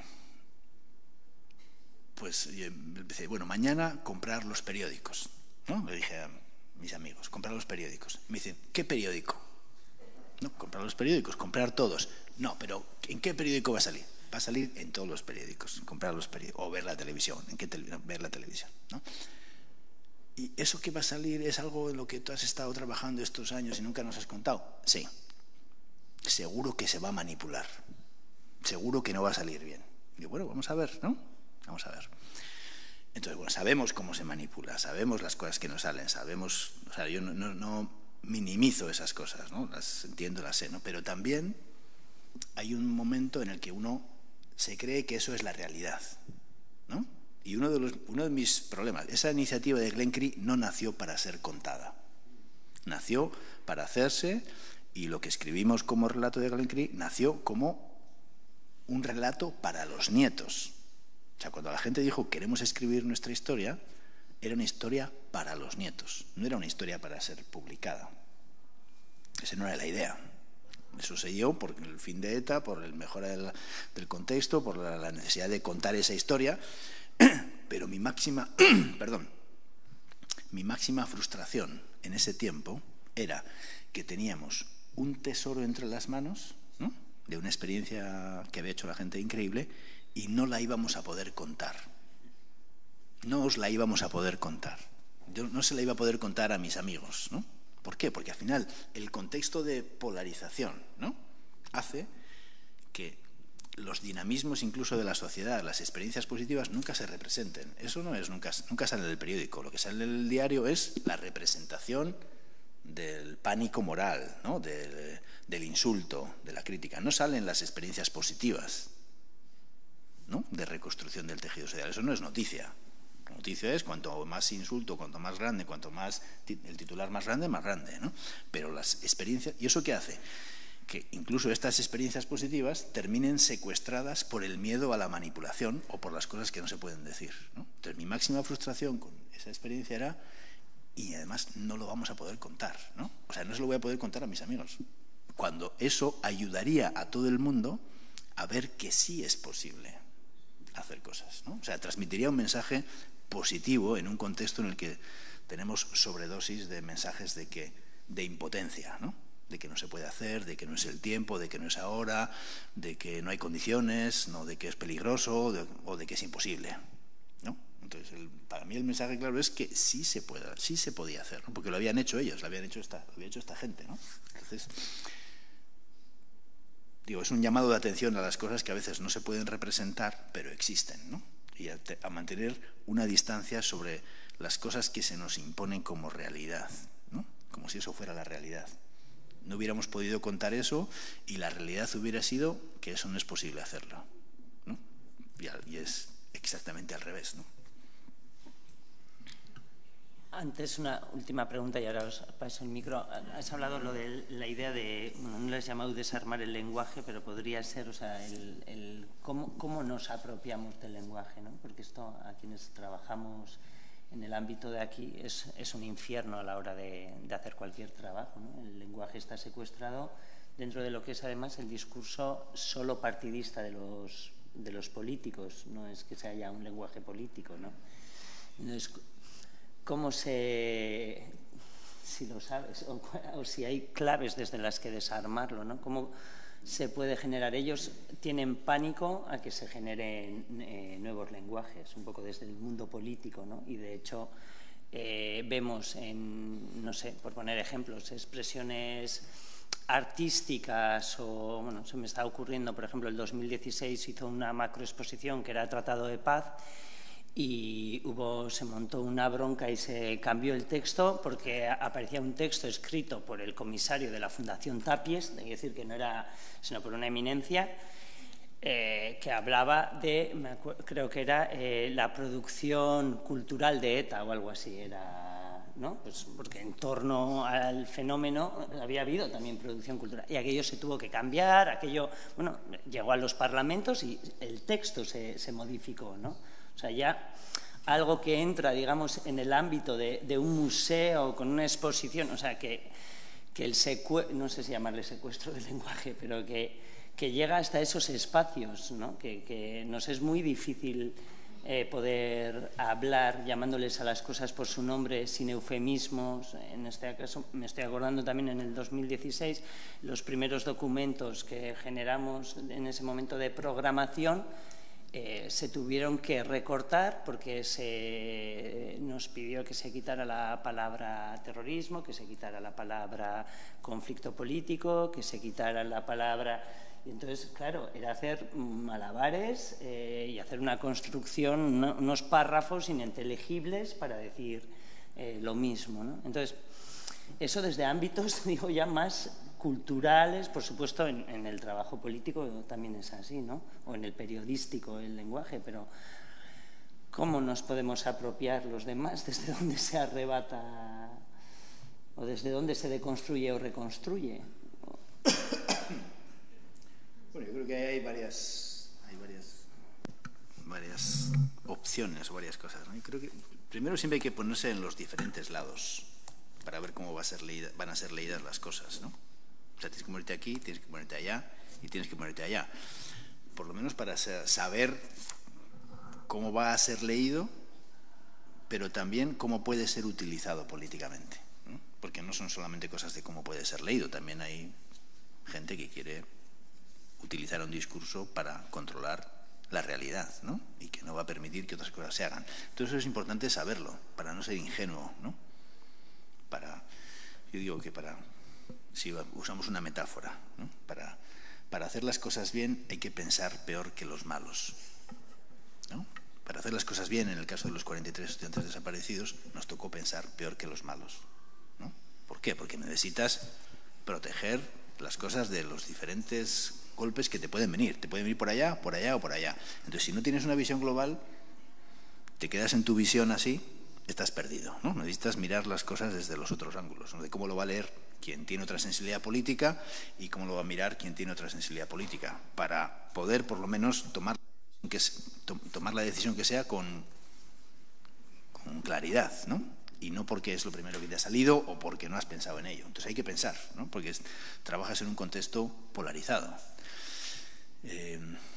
pues yo empecé, bueno, mañana comprar los periódicos, ¿no? Le dije a mis amigos, comprar los periódicos. Me dicen, ¿qué periódico? No, comprar los periódicos, comprar todos. No, pero ¿en qué periódico va a salir? Va a salir en todos los periódicos, comprar los periódicos, o ver la televisión, ¿en qué televisión? Ver la televisión, ¿no? ¿Y eso que va a salir es algo en lo que tú has estado trabajando estos años y nunca nos has contado? Sí. Seguro que se va a manipular. Seguro que no va a salir bien. Y bueno, vamos a ver, ¿no? Vamos a ver. Entonces, bueno, sabemos cómo se manipula, sabemos las cosas que nos salen, sabemos... O sea, yo no, no, no minimizo esas cosas, ¿no? Las entiendo, las sé, ¿no? Pero también hay un momento en el que uno se cree que eso es la realidad, ¿no? Y uno de, los, uno de mis problemas, esa iniciativa de Glen Cree no nació para ser contada. Nació para hacerse, y lo que escribimos como relato de Glen Cree nació como un relato para los nietos. O sea, cuando la gente dijo queremos escribir nuestra historia, era una historia para los nietos, no era una historia para ser publicada. Esa no era la idea. Eso se dio por el fin de ETA, por el mejora del, del contexto, por la, la necesidad de contar esa historia. Pero mi máxima, perdón, mi máxima frustración en ese tiempo era que teníamos un tesoro entre las manos, ¿no? De una experiencia que había hecho la gente increíble y no la íbamos a poder contar. No os la íbamos a poder contar. Yo no se la iba a poder contar a mis amigos, ¿no? ¿Por qué? Porque al final el contexto de polarización, ¿no? Hace que los dinamismos incluso de la sociedad, las experiencias positivas nunca se representen. Eso no es nunca, nunca sale en el periódico. Lo que sale en el diario es la representación del pánico moral, ¿no? del, del insulto, de la crítica. No salen las experiencias positivas, ¿no? de reconstrucción del tejido social. Eso no es noticia. La noticia es cuanto más insulto, cuanto más grande, cuanto más el titular más grande, más grande, ¿no? Pero las experiencias... ¿Y eso qué hace? Que incluso estas experiencias positivas terminen secuestradas por el miedo a la manipulación o por las cosas que no se pueden decir, ¿no? Entonces, mi máxima frustración con esa experiencia era, y además no lo vamos a poder contar, ¿no? O sea, no se lo voy a poder contar a mis amigos. Cuando eso ayudaría a todo el mundo a ver que sí es posible hacer cosas, ¿no? O sea, transmitiría un mensaje positivo en un contexto en el que tenemos sobredosis de mensajes de que de impotencia, ¿no? De que no se puede hacer, de que no es el tiempo, de que no es ahora, de que no hay condiciones, no, de que es peligroso de, o de que es imposible, ¿no? Entonces, el, para mí el mensaje claro es que sí se puede, sí se podía hacer, ¿no? Porque lo habían hecho ellos, lo habían hecho esta, lo había hecho esta gente, ¿no? Entonces, digo, es un llamado de atención a las cosas que a veces no se pueden representar, pero existen, ¿no? Y a, a mantener una distancia sobre las cosas que se nos imponen como realidad, ¿no? Como si eso fuera la realidad. No hubiéramos podido contar eso y la realidad hubiera sido que eso no es posible hacerlo, ¿no? Y, y es exactamente al revés, ¿no? Antes, una última pregunta y ahora os paso el micro. Has hablado lo de la idea de, bueno, no le has llamado desarmar el lenguaje, pero podría ser, o sea, el, el cómo, cómo nos apropiamos del lenguaje, ¿no? Porque esto, a quienes trabajamos en el ámbito de aquí, es, es un infierno a la hora de, de hacer cualquier trabajo, ¿no? El lenguaje está secuestrado dentro de lo que es, además, el discurso solo partidista de los, de los políticos. No es que sea ya un lenguaje político, ¿no? Entonces, ¿cómo se, si lo sabes, o, o si hay claves desde las que desarmarlo, ¿no? ¿Cómo se puede generar? Ellos tienen pánico a que se generen eh, nuevos lenguajes, un poco desde el mundo político, ¿no? Y de hecho eh, vemos en, no sé, por poner ejemplos, expresiones artísticas o, bueno, se me está ocurriendo, por ejemplo, el dos mil dieciséis hizo una macroexposición que era Tratado de Paz, y hubo, se montó una bronca y se cambió el texto porque aparecía un texto escrito por el comisario de la Fundación Tapies, es decir, que no era, sino por una eminencia, eh, que hablaba de, me acuerdo, creo que era eh, la producción cultural de ETA o algo así, era, ¿no? Pues porque en torno al fenómeno había habido también producción cultural y aquello se tuvo que cambiar, aquello, bueno, llegó a los parlamentos y el texto se, se modificó, ¿no? O sea, ya algo que entra, digamos, en el ámbito de, de un museo con una exposición, o sea, que, que el secuestro, no sé si llamarle secuestro del lenguaje, pero que, que llega hasta esos espacios, ¿no? Que, que nos es muy difícil eh, poder hablar llamándoles a las cosas por su nombre sin eufemismos. En este caso, me estoy acordando también en el dos mil dieciséis, los primeros documentos que generamos en ese momento de programación, Eh, se tuvieron que recortar porque se nos pidió que se quitara la palabra terrorismo, que se quitara la palabra conflicto político, que se quitara la palabra... Y entonces, claro, era hacer malabares eh, y hacer una construcción, no, unos párrafos ininteligibles para decir eh, lo mismo, ¿no? Entonces, eso desde ámbitos, digo, ya más culturales, por supuesto, en, en el trabajo político también es así, ¿no? O en el periodístico, el lenguaje, pero ¿cómo nos podemos apropiar los demás? ¿Desde dónde se arrebata o desde dónde se deconstruye o reconstruye? Bueno, yo creo que hay varias, hay varias, varias opciones o varias cosas, ¿no? Yo creo que primero siempre hay que ponerse en los diferentes lados para ver cómo va a ser leída, van a ser leídas las cosas, ¿no? O sea, tienes que ponerte aquí, tienes que ponerte allá y tienes que ponerte allá. Por lo menos para saber cómo va a ser leído, pero también cómo puede ser utilizado políticamente, ¿no? Porque no son solamente cosas de cómo puede ser leído, también hay gente que quiere utilizar un discurso para controlar la realidad, ¿no? Y que no va a permitir que otras cosas se hagan. Entonces eso es importante saberlo, para no ser ingenuo, ¿no? Para, yo digo que para, si usamos una metáfora, ¿no? Para, para hacer las cosas bien hay que pensar peor que los malos, ¿no? Para hacer las cosas bien, en el caso de los cuarenta y tres estudiantes desaparecidos, nos tocó pensar peor que los malos, ¿no? ¿Por qué? Porque necesitas proteger las cosas de los diferentes golpes que te pueden venir. Te pueden venir por allá, por allá o por allá. Entonces, si no tienes una visión global, te quedas en tu visión así, estás perdido, ¿no? Necesitas mirar las cosas desde los otros ángulos, ¿no? De cómo lo va a leer quien tiene otra sensibilidad política y cómo lo va a mirar quien tiene otra sensibilidad política, para poder, por lo menos, tomar, que, to, tomar la decisión que sea con, con claridad, ¿no? Y no porque es lo primero que te ha salido o porque no has pensado en ello. Entonces hay que pensar, ¿no? Porque es, trabajas en un contexto polarizado. Eh,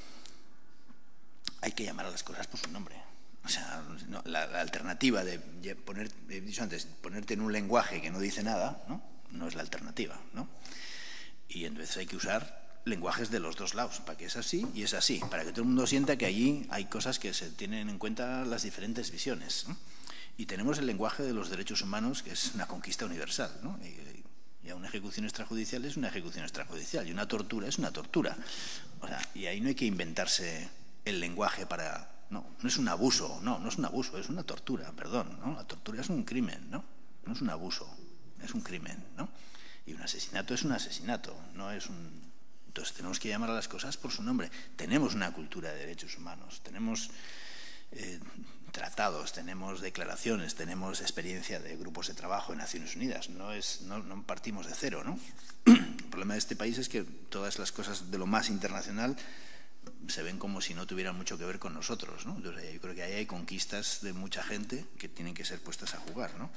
hay que llamar a las cosas por su nombre. O sea, no, la, la alternativa de poner, he dicho antes, ponerte en un lenguaje que no dice nada, ¿no? No es la alternativa, ¿no? Y entonces hay que usar lenguajes de los dos lados, para que es así y es así, para que todo el mundo sienta que allí hay cosas que se tienen en cuenta las diferentes visiones, ¿no? Y tenemos el lenguaje de los derechos humanos, que es una conquista universal, ¿no? Y, y una ejecución extrajudicial es una ejecución extrajudicial y una tortura es una tortura. O sea, y ahí no hay que inventarse el lenguaje para... No, no es un abuso, no, no es un abuso, es una tortura, perdón, ¿no? La tortura es un crimen, ¿no? No es un abuso, es un crimen, ¿no? Y un asesinato es un asesinato, no es un... Entonces tenemos que llamar a las cosas por su nombre. Tenemos una cultura de derechos humanos, tenemos eh, tratados, tenemos declaraciones, tenemos experiencia de grupos de trabajo en Naciones Unidas. No, es, no, no partimos de cero, ¿no? El problema de este país es que todas las cosas de lo más internacional se ven como si no tuvieran mucho que ver con nosotros, ¿no? Entonces, yo creo que ahí hay conquistas de mucha gente que tienen que ser puestas a jugar, ¿no?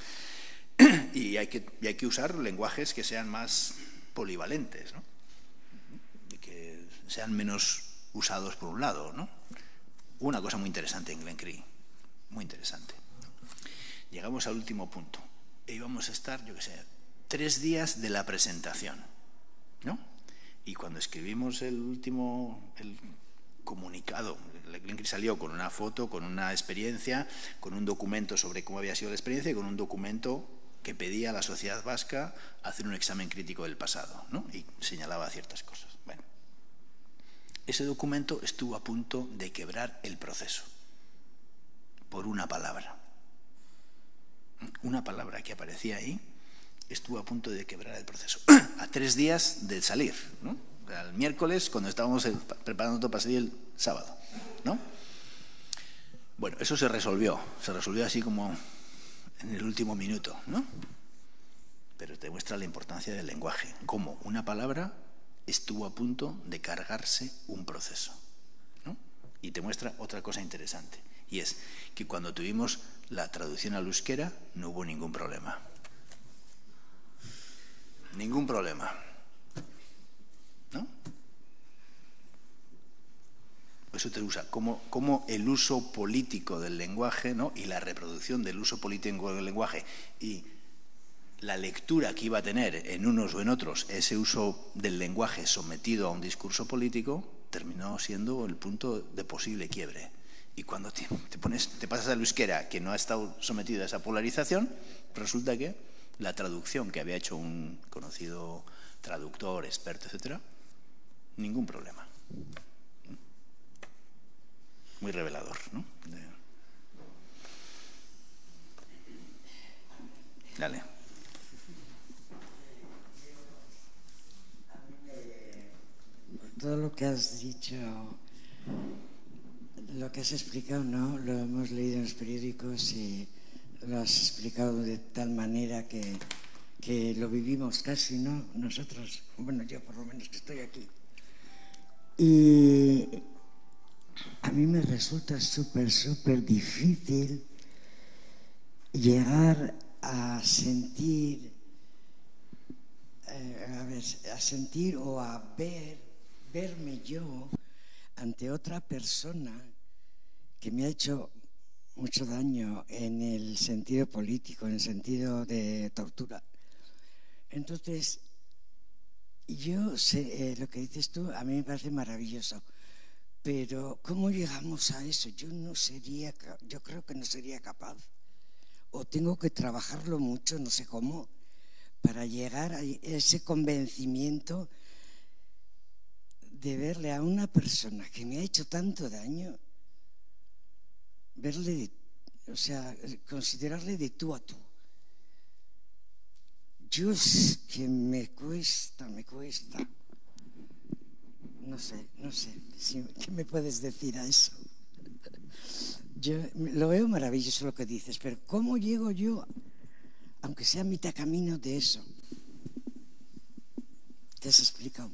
Y hay que, y hay que usar lenguajes que sean más polivalentes, ¿no? Y que sean menos usados por un lado, ¿no? Una cosa muy interesante en Glen Cree, muy interesante. Llegamos al último punto. E íbamos a estar, yo qué sé, tres días de la presentación, ¿no? Y cuando escribimos el último el comunicado, Glen Cree salió con una foto, con una experiencia, con un documento sobre cómo había sido la experiencia y con un documento que pedía a la sociedad vasca hacer un examen crítico del pasado, ¿no? Y señalaba ciertas cosas. Bueno, ese documento estuvo a punto de quebrar el proceso por una palabra. Una palabra que aparecía ahí estuvo a punto de quebrar el proceso. A tres días de salir, ¿no? El miércoles, cuando estábamos preparando todo para salir el sábado, ¿no? Bueno, eso se resolvió. Se resolvió así como en el último minuto, ¿no? Pero te muestra la importancia del lenguaje. Cómo una palabra estuvo a punto de cargarse un proceso, ¿no? Y te muestra otra cosa interesante. Y es que cuando tuvimos la traducción al euskera no hubo ningún problema. Ningún problema, ¿no? Eso te usa como, como el uso político del lenguaje, ¿no? Y la reproducción del uso político del lenguaje y la lectura que iba a tener en unos o en otros ese uso del lenguaje sometido a un discurso político terminó siendo el punto de posible quiebre. Y cuando te, te, pones, te pasas al euskera, que no ha estado sometido a esa polarización, resulta que la traducción que había hecho un conocido traductor, experto, etcétera, ningún problema. Muy revelador, ¿no? Dale. Todo lo que has dicho, lo que has explicado, ¿no? Lo hemos leído en los periódicos y lo has explicado de tal manera que, que lo vivimos casi, ¿no? Nosotros, bueno, yo por lo menos que estoy aquí. Y a mí me resulta súper, súper difícil llegar a sentir, eh, a ver, a sentir o a ver, verme yo ante otra persona que me ha hecho mucho daño en el sentido político, en el sentido de tortura. Entonces, yo sé, eh, lo que dices tú a mí me parece maravilloso, pero ¿cómo llegamos a eso? Yo no sería, yo creo que no sería capaz, o tengo que trabajarlo mucho, no sé cómo, para llegar a ese convencimiento de verle a una persona que me ha hecho tanto daño, verle, o sea, considerarle de tú a tú. yo es que me cuesta, me cuesta. No sé, no sé. ¿Qué me puedes decir a eso? Yo lo veo maravilloso lo que dices, pero ¿cómo llego yo, aunque sea mitad camino de eso? ¿Te has explicado?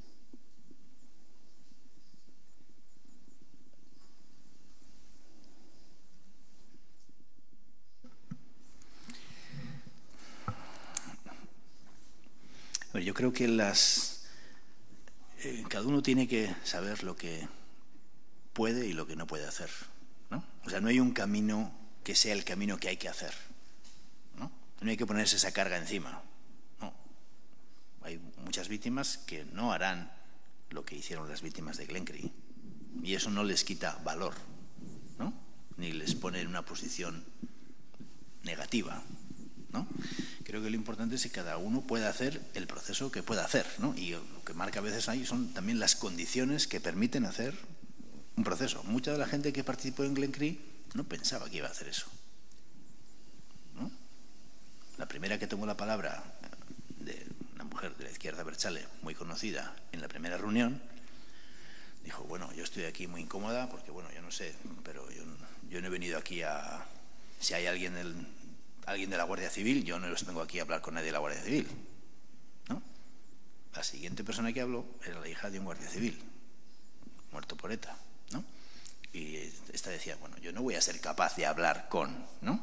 Yo creo que las eh, cada uno tiene que saber lo que puede y lo que no puede hacer, ¿no? O sea, no hay un camino que sea el camino que hay que hacer, ¿no? No hay que ponerse esa carga encima, no. Hay muchas víctimas que no harán lo que hicieron las víctimas de Glencree y eso no les quita valor, ¿no? Ni les pone en una posición negativa, ¿no? Creo que lo importante es que cada uno pueda hacer el proceso que pueda hacer, ¿no? Y lo que marca a veces ahí son también las condiciones que permiten hacer un proceso. Mucha de la gente que participó en Glencree no pensaba que iba a hacer eso, ¿no? La primera que tomó la palabra, de una mujer de la izquierda abertzale, muy conocida, en la primera reunión, dijo, bueno, yo estoy aquí muy incómoda porque, bueno, yo no sé, pero yo, yo no he venido aquí a... Si hay alguien del... alguien de la Guardia Civil, yo no los tengo aquí a hablar con nadie de la Guardia Civil, ¿no? La siguiente persona que habló era la hija de un guardia civil, muerto por ETA, ¿no? Y esta decía, bueno, yo no voy a ser capaz de hablar con, ¿no?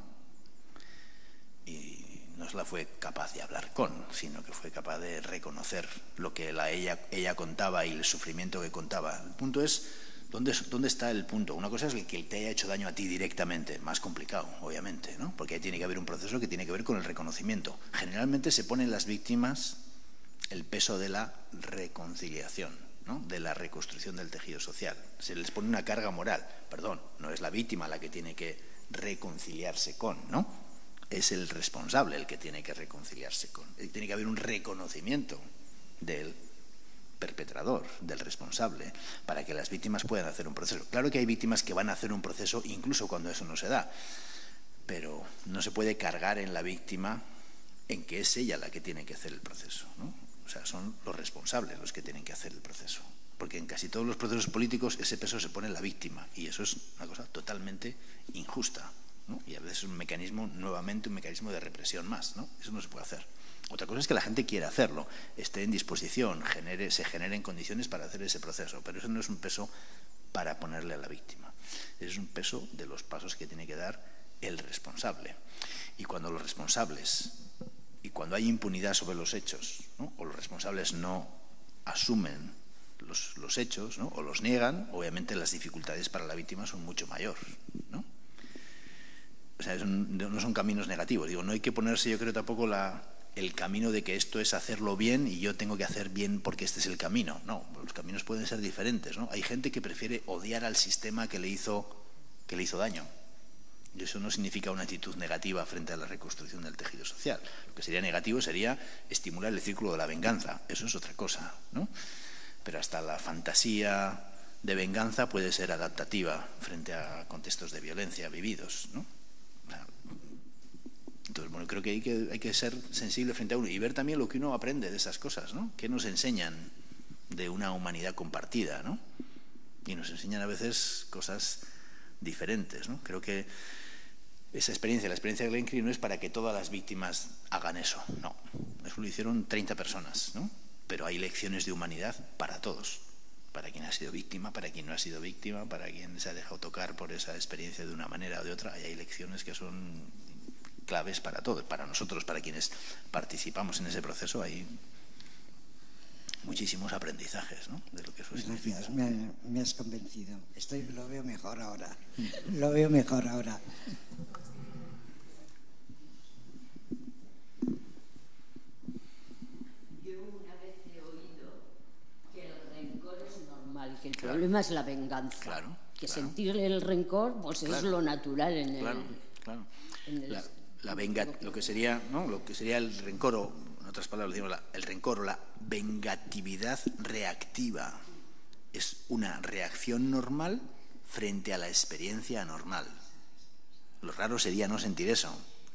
Y no solo fue capaz de hablar con, sino que fue capaz de reconocer lo que la, ella, ella contaba y el sufrimiento que contaba. El punto es, ¿Dónde, ¿Dónde está el punto? Una cosa es el que te haya hecho daño a ti directamente, más complicado, obviamente, ¿no? Porque ahí tiene que haber un proceso que tiene que ver con el reconocimiento. Generalmente se pone en las víctimas el peso de la reconciliación, ¿no? De la reconstrucción del tejido social. Se les pone una carga moral. Perdón, no es la víctima la que tiene que reconciliarse con, ¿no? Es el responsable el que tiene que reconciliarse con. Tiene que haber un reconocimiento del perpetrador, del responsable, para que las víctimas puedan hacer un proceso. Claro que hay víctimas que van a hacer un proceso incluso cuando eso no se da, pero no se puede cargar en la víctima en que es ella la que tiene que hacer el proceso, ¿no? O sea, son los responsables los que tienen que hacer el proceso, porque en casi todos los procesos políticos ese peso se pone en la víctima y eso es una cosa totalmente injusta, ¿no? Y a veces es un mecanismo, nuevamente un mecanismo de represión más, ¿no? Eso no se puede hacer. Otra cosa es que la gente quiera hacerlo, esté en disposición, genere, se generen condiciones para hacer ese proceso, pero eso no es un peso para ponerle a la víctima. Es un peso de los pasos que tiene que dar el responsable. Y cuando los responsables, y cuando hay impunidad sobre los hechos, ¿no? O los responsables no asumen los, los hechos, ¿no? O los niegan, obviamente las dificultades para la víctima son mucho mayores, ¿no? O sea, son, no son caminos negativos. Digo, no hay que ponerse, yo creo, tampoco la... el camino de que esto es hacerlo bien y yo tengo que hacer bien porque este es el camino. No, los caminos pueden ser diferentes, ¿no? Hay gente que prefiere odiar al sistema que le hizo, que le hizo daño. Y eso no significa una actitud negativa frente a la reconstrucción del tejido social. Lo que sería negativo sería estimular el círculo de la venganza. Eso es otra cosa, ¿no? Pero hasta la fantasía de venganza puede ser adaptativa frente a contextos de violencia vividos, ¿no? Entonces, bueno, creo que hay, que hay que ser sensible frente a uno y ver también lo que uno aprende de esas cosas, ¿no? ¿Qué nos enseñan de una humanidad compartida, ¿no? Y nos enseñan a veces cosas diferentes, ¿no? Creo que esa experiencia, la experiencia de Glencree no es para que todas las víctimas hagan eso, no. Eso lo hicieron treinta personas, ¿no? Pero hay lecciones de humanidad para todos. Para quien ha sido víctima, para quien no ha sido víctima, para quien se ha dejado tocar por esa experiencia de una manera o de otra. Y hay lecciones que son claves para todos, para nosotros, para quienes participamos en ese proceso, hay muchísimos aprendizajes, ¿no? De lo que eso significa. Gracias, me, me has convencido. Estoy, lo veo mejor ahora. Lo veo mejor ahora. Yo una vez he oído que el rencor es normal, que el claro. problema es la venganza. Claro. Que claro. sentir el rencor, pues claro. es lo natural en el... Claro, claro. En el, la, la venga, lo que sería, ¿no? Lo que sería el rencor, o en otras palabras, digamos, la, el rencor o la vengatividad reactiva es una reacción normal frente a la experiencia anormal. Lo raro sería no sentir eso.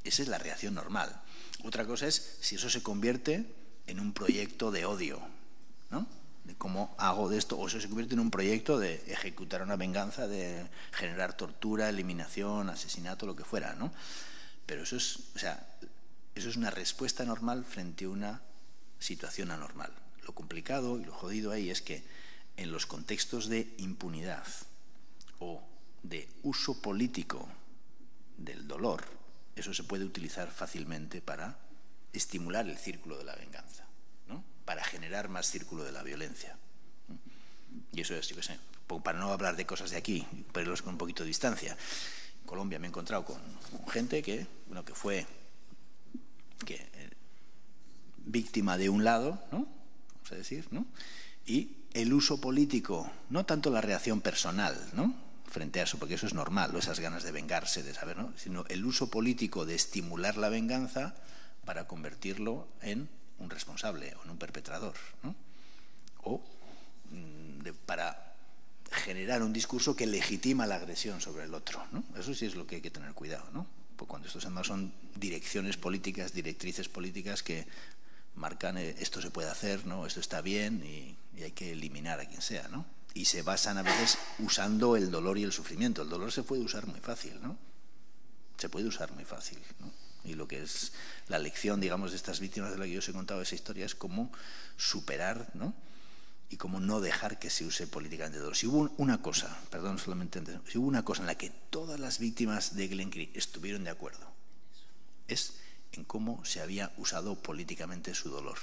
Esa es la reacción normal. Otra cosa es si eso se convierte en un proyecto de odio, ¿no? De cómo hago de esto, o eso se convierte en un proyecto de ejecutar una venganza, de generar tortura, eliminación, asesinato, lo que fuera, ¿no? Pero eso es, o sea, eso es una respuesta normal frente a una situación anormal. Lo complicado y lo jodido ahí es que en los contextos de impunidad o de uso político del dolor, eso se puede utilizar fácilmente para estimular el círculo de la venganza, ¿no? Para generar más círculo de la violencia. Y eso es, yo qué sé, para no hablar de cosas de aquí, para irlos con un poquito de distancia. En Colombia me he encontrado con, con gente que, bueno, que fue que, eh, víctima de un lado, ¿no? Vamos a decir, ¿no? Y el uso político, no tanto la reacción personal, ¿no? Frente a eso, porque eso es normal, ¿no? Esas ganas de vengarse, de saber, ¿no? Sino el uso político de estimular la venganza para convertirlo en un responsable o en un perpetrador, ¿no? O mm, de, para generar un discurso que legitima la agresión sobre el otro, ¿no? Eso sí es lo que hay que tener cuidado, ¿no? Porque cuando estos además son direcciones políticas, directrices políticas que marcan eh, esto se puede hacer, ¿no? Esto está bien y, y hay que eliminar a quien sea, ¿no? Y se basan a veces usando el dolor y el sufrimiento. El dolor se puede usar muy fácil, ¿no? Se puede usar muy fácil, ¿no? Y lo que es la lección, digamos, de estas víctimas de las que yo os he contado esa historia es cómo superar, ¿no? Y cómo no dejar que se use políticamente el dolor. Si hubo una cosa, perdón, solamente antes, si hubo una cosa en la que todas las víctimas de Glencree estuvieron de acuerdo, es en cómo se había usado políticamente su dolor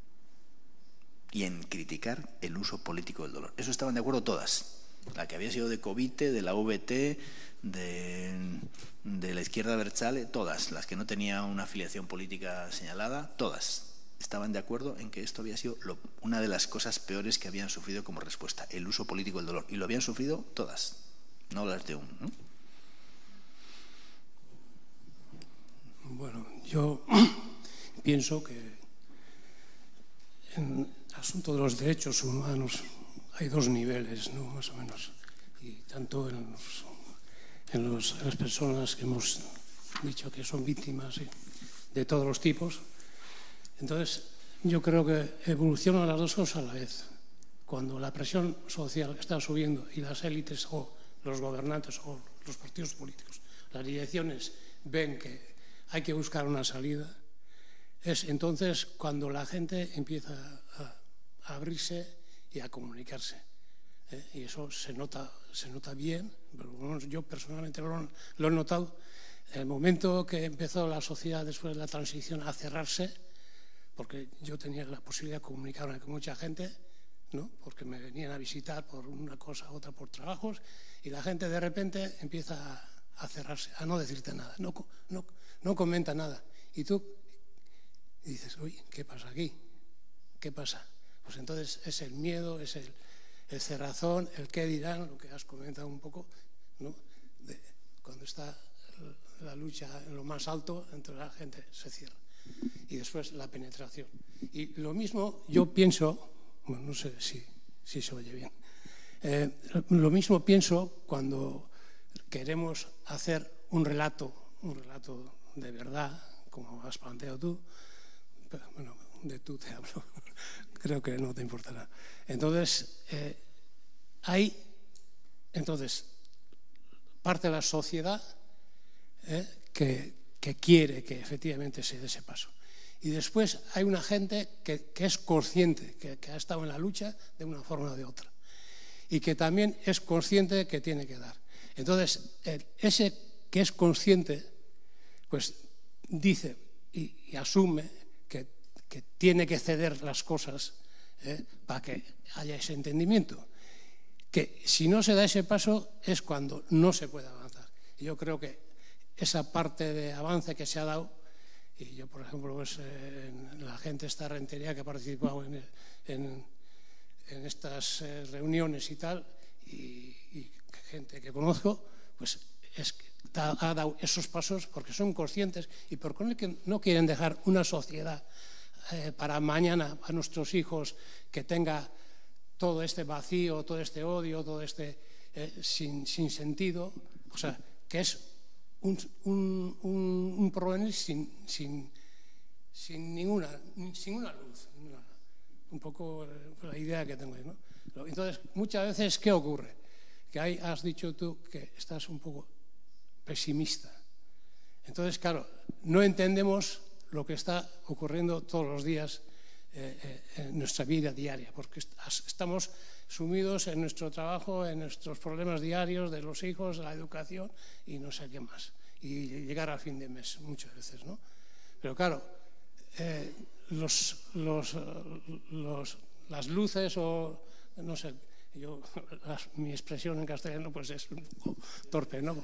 y en criticar el uso político del dolor. Eso estaban de acuerdo todas. La que había sido de Covite, de la V T, de, de la izquierda abertzale, todas. Las que no tenían una afiliación política señalada, todas estaban de acuerdo en que esto había sido lo, una de las cosas peores que habían sufrido como respuesta, el uso político del dolor. Y lo habían sufrido todas, no las de un, ¿no? Bueno, yo pienso que en el asunto de los derechos humanos hay dos niveles, ¿no? Más o menos. Y tanto en, los, en, los, en las personas que hemos dicho que son víctimas, ¿sí?, de todos los tipos. Entonces, yo creo que evolucionan las dos cosas a la vez. Cuando la presión social está subiendo y las élites o los gobernantes o los partidos políticos, las direcciones ven que hay que buscar una salida, es entonces cuando la gente empieza a, a abrirse y a comunicarse. ¿eh? Y eso se nota, se nota bien, pero yo personalmente lo, lo he notado. En el momento que empezó la sociedad después de la transición a cerrarse, porque yo tenía la posibilidad de comunicarme con mucha gente, ¿no? Porque me venían a visitar por una cosa u otra, por trabajos, y la gente de repente empieza a, a cerrarse, a no decirte nada, no, no, no comenta nada. Y tú dices, uy, ¿qué pasa aquí? ¿Qué pasa? Pues entonces es el miedo, es el, el cerrazón, el qué dirán, lo que has comentado un poco, ¿no? De, cuando está la lucha en lo más alto, entre la gente se cierra. Y después la penetración. Y lo mismo yo pienso, bueno, no sé si, si se oye bien, eh, lo mismo pienso cuando queremos hacer un relato, un relato de verdad, como has planteado tú, pero, bueno, de tú te hablo, creo que no te importará. Entonces, eh, hay, entonces, parte de la sociedad eh, que, que quiere que efectivamente se dé ese paso. Y después hay una gente que, que es consciente, que, que ha estado en la lucha de una forma o de otra, y que también es consciente que tiene que dar. Entonces, el, ese que es consciente, pues dice y, y asume que, que tiene que ceder las cosas eh, para que haya ese entendimiento. Que si no se da ese paso es cuando no se puede avanzar. Y yo creo que esa parte de avance que se ha dado, y yo, por ejemplo, pues, eh, la gente esta rentería que ha participado en, en, en estas eh, reuniones y tal, y, y gente que conozco, pues es que ha, ha dado esos pasos porque son conscientes y porque no quieren dejar una sociedad eh, para mañana a nuestros hijos que tenga todo este vacío, todo este odio, todo este eh, sin, sin sentido, o sea, que es un, un, un, un porvenir sin, sin, sin, ninguna, sin ninguna luz. Un poco la idea que tengo, ¿no? Entonces, muchas veces, ¿qué ocurre? Que ahí has dicho tú que estás un poco pesimista. Entonces, claro, no entendemos lo que está ocurriendo todos los días eh, eh, en nuestra vida diaria, porque estamos sumidos en nuestro trabajo, en nuestros problemas diarios de los hijos, la educación y no sé qué más. Y llegar a fin de mes, muchas veces, ¿no? Pero claro, eh, los, los, los, las luces o, no sé, yo, las, mi expresión en castellano pues es un poco torpe, ¿no?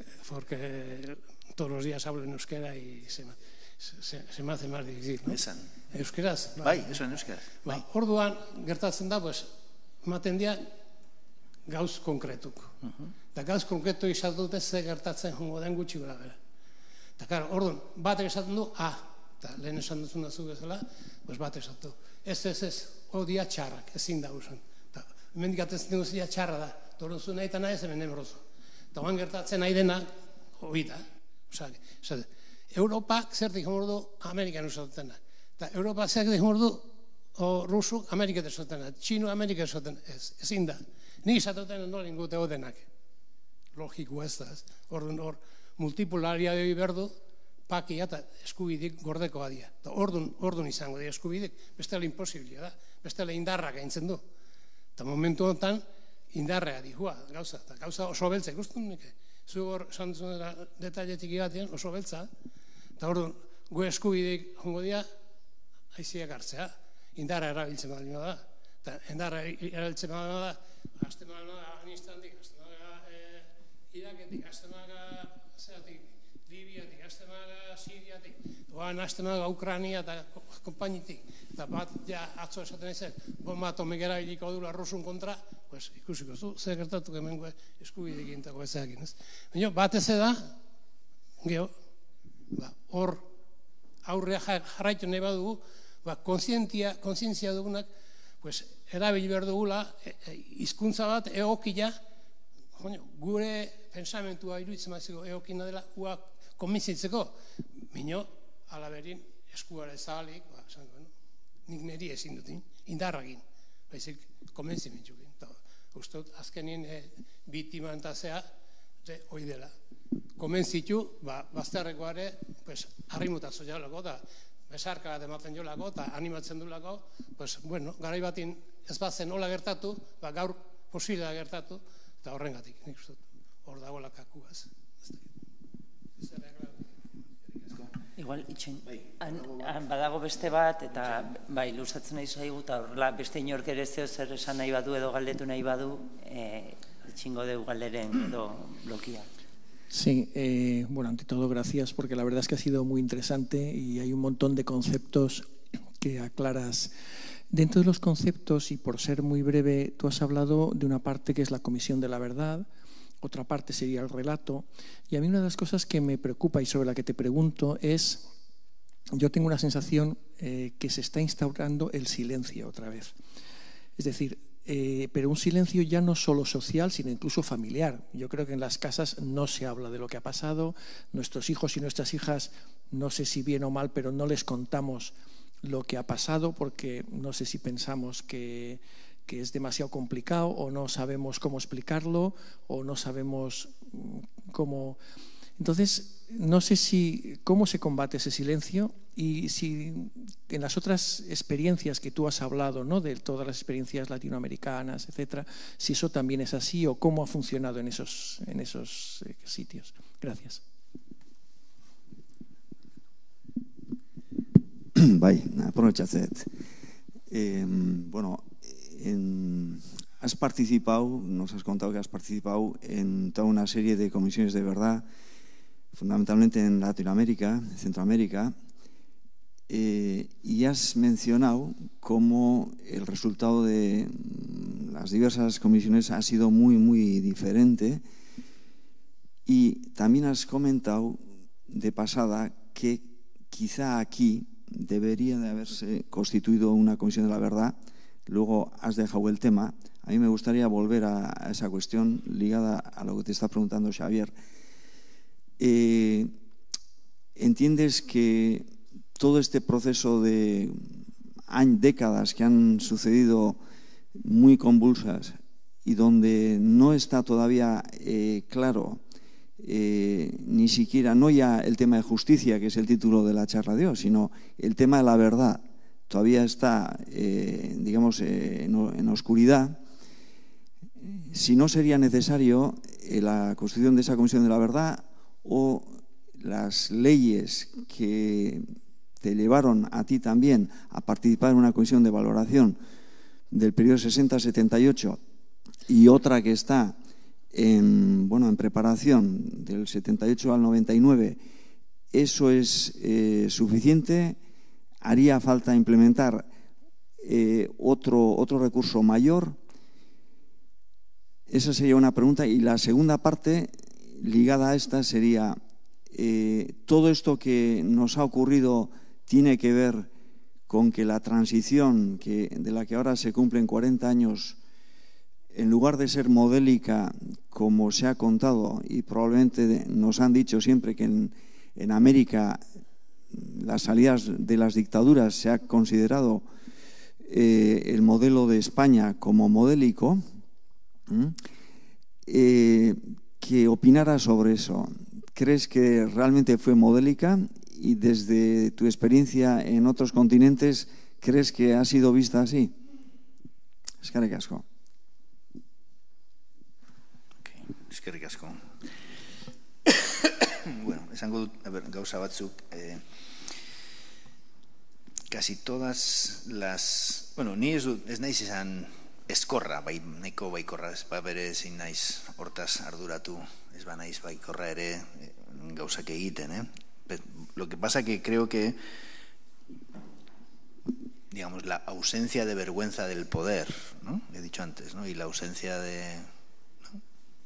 Porque todos los días hablo en euskera y se, se, se me hace más difícil, ¿no? Esan. Euskeraz? Bai, esan euskaraz. Bai. Orduan, gertatzen da, pues, ematen dira gauz konkretuk. Eta gauz konkretu izan dute ze gertatzen jongo den gutxi gora bera. Eta, karo, orduan, batek esaten du, ah, eta lehen esan duzun dazu bezala, pues bat esaten du. Ez, ez, ez, odia txarrak, ezin da usan. Eta, hemen dikatzen duzia txarra da, torun zu nahi eta nahi ez hemen emrozu. Eta oan gertatzen nahi dena, hori da. Osa, esate, Europak zertik homor du Amerikan usatzen da. Eta Europa zertik homor du o rusuk Amerikat esaten da. Txinu Amerikat esaten ez, ezin da. Ni izaten nola ingute odenak. Logikoa ez da. Orduan hor, multipolaria dugu berdu, pakia eta eskubidik gordeko badia. Eta orduan izango dira eskubidik, bestela imposibilia da. Bestela indarra gaintzen du. Eta momentu honetan, indarrea dihua, gauza. Eta gauza oso beltza ikusten nik. Zu hor, santzun detalletik igatean, oso beltza. Eta orduan, gu eskubidik jongo dira, aiziak hartzea. Indarra erabiltzen badalima da. Eta indarra erabiltzen badalima da, azten badalima da, anistantik, azten badalima Iraketik, azten badalima zeratik, Libiatik, azten badalima Siriatik, oan azten badalima Ukrania eta kompainitik. Eta bat, ja, atzo esaten ezen, bomba atomik erabiliko dula rusun kontra, pues ikusiko zu, zer gertatu hemengo eskubidik intako ezakin, ez? Baina, bat eze da, geho, hor aurrea jarraitu nahi badugu, ba, kontzientzia dugunak, pues, erabili behar dugula, hizkuntza bat egokia, gure pensamentua iruditzen maziko egokina dela, ua konbintzitzeko, minio, alaberin, eskuare zabalik, ba, zango, no? Nik niri ezin dutin, indarragin, baizik, konbintzimentzukin. Uztot, azkenien bitima entazea, hoi dela. Konbintzitu, ba, bazterrekoare, pues, harrimutazo jalako, da, besarka bat ematen jolako, eta animatzen dulako, pues, bueno, garai batin ez batzen hola gertatu, ba, gaur posibilea gertatu, eta horrengatik, nik uste, hor dagoela kakuaz. Igual, itxoin, badago beste bat, eta bai, luzatzen nahi zaigu, eta horrela beste inork ere zeo zer esan nahi badu edo galdetu nahi badu, itxingo deu galderen edo blokia. Sí, eh, bueno, ante todo gracias porque la verdad es que ha sido muy interesante y hay un montón de conceptos que aclaras. Dentro de los conceptos, y por ser muy breve, tú has hablado de una parte que es la comisión de la verdad, otra parte sería el relato, y a mí una de las cosas que me preocupa y sobre la que te pregunto es, yo tengo una sensación eh, que se está instaurando el silencio otra vez. Es decir, Eh, pero un silencio ya no solo social, sino incluso familiar. Yo creo que en las casas no se habla de lo que ha pasado, nuestros hijos y nuestras hijas, no sé si bien o mal, pero no les contamos lo que ha pasado porque no sé si pensamos que, que es demasiado complicado o no sabemos cómo explicarlo o no sabemos cómo... Entonces, no sé si cómo se combate ese silencio y si en las otras experiencias que tú has hablado, ¿no? De todas las experiencias latinoamericanas, etcétera, si eso también es así o cómo ha funcionado en esos, en esos eh, sitios. Gracias. Bai, aprobetxatzet. Eh, bueno, en, has participado, nos has contado que has participado en toda una serie de comisiones de verdad, fundamentalmente en Latinoamérica, Centroamérica, eh, y has mencionado cómo el resultado de las diversas comisiones ha sido muy, muy diferente, y también has comentado de pasada que quizá aquí debería de haberse constituido una comisión de la verdad. Luego has dejado el tema. A mí me gustaría volver a, a esa cuestión ligada a lo que te está preguntando Xavier. eh, entiendes que todo este proceso de años, décadas que han sucedido muy convulsas y donde no está todavía eh, claro eh, ni siquiera, no ya el tema de justicia, que es el título de la charla de hoy, sino el tema de la verdad, todavía está, eh, digamos, eh, en, en oscuridad. Si no sería necesario eh, la constitución de esa Comisión de la Verdad o las leyes que te llevaron a ti también a participar en una comisión de valoración del periodo sesenta a setenta y ocho y otra que está en, bueno, en preparación del setenta y ocho al noventa y nueve, ¿eso es eh, suficiente? ¿Haría falta implementar eh, otro, otro recurso mayor? Esa sería una pregunta. Y la segunda parte, ligada a esta, sería, eh, ¿todo esto que nos ha ocurrido tiene que ver con que la transición que, de la que ahora se cumplen cuarenta años, en lugar de ser modélica, como se ha contado, y probablemente nos han dicho siempre que en, en América las salidas de las dictaduras se ha considerado eh, el modelo de España como modélico, eh, ¿qué opinara sobre eso? ¿Crees que realmente fue modélica? Y desde tu experiencia en otros continentes, ¿crees que ha sido vista así? Eskerrik asko. Okay, eskerrik asko. Bueno, esango dut, a ver, gauza batzuk, eh, casi todas las, bueno, ni ez, ez naiz izan eskorra, bai, neko baikorra, ez ba bere ezin naiz hortaz arduratu, ez ba naiz baikorra ere gauzak egiten, eh? Lo que pasa que creo que, digamos, la ausencia de vergüenza del poder, ¿no? He dicho antes, ¿no? Y la ausencia de, ¿no?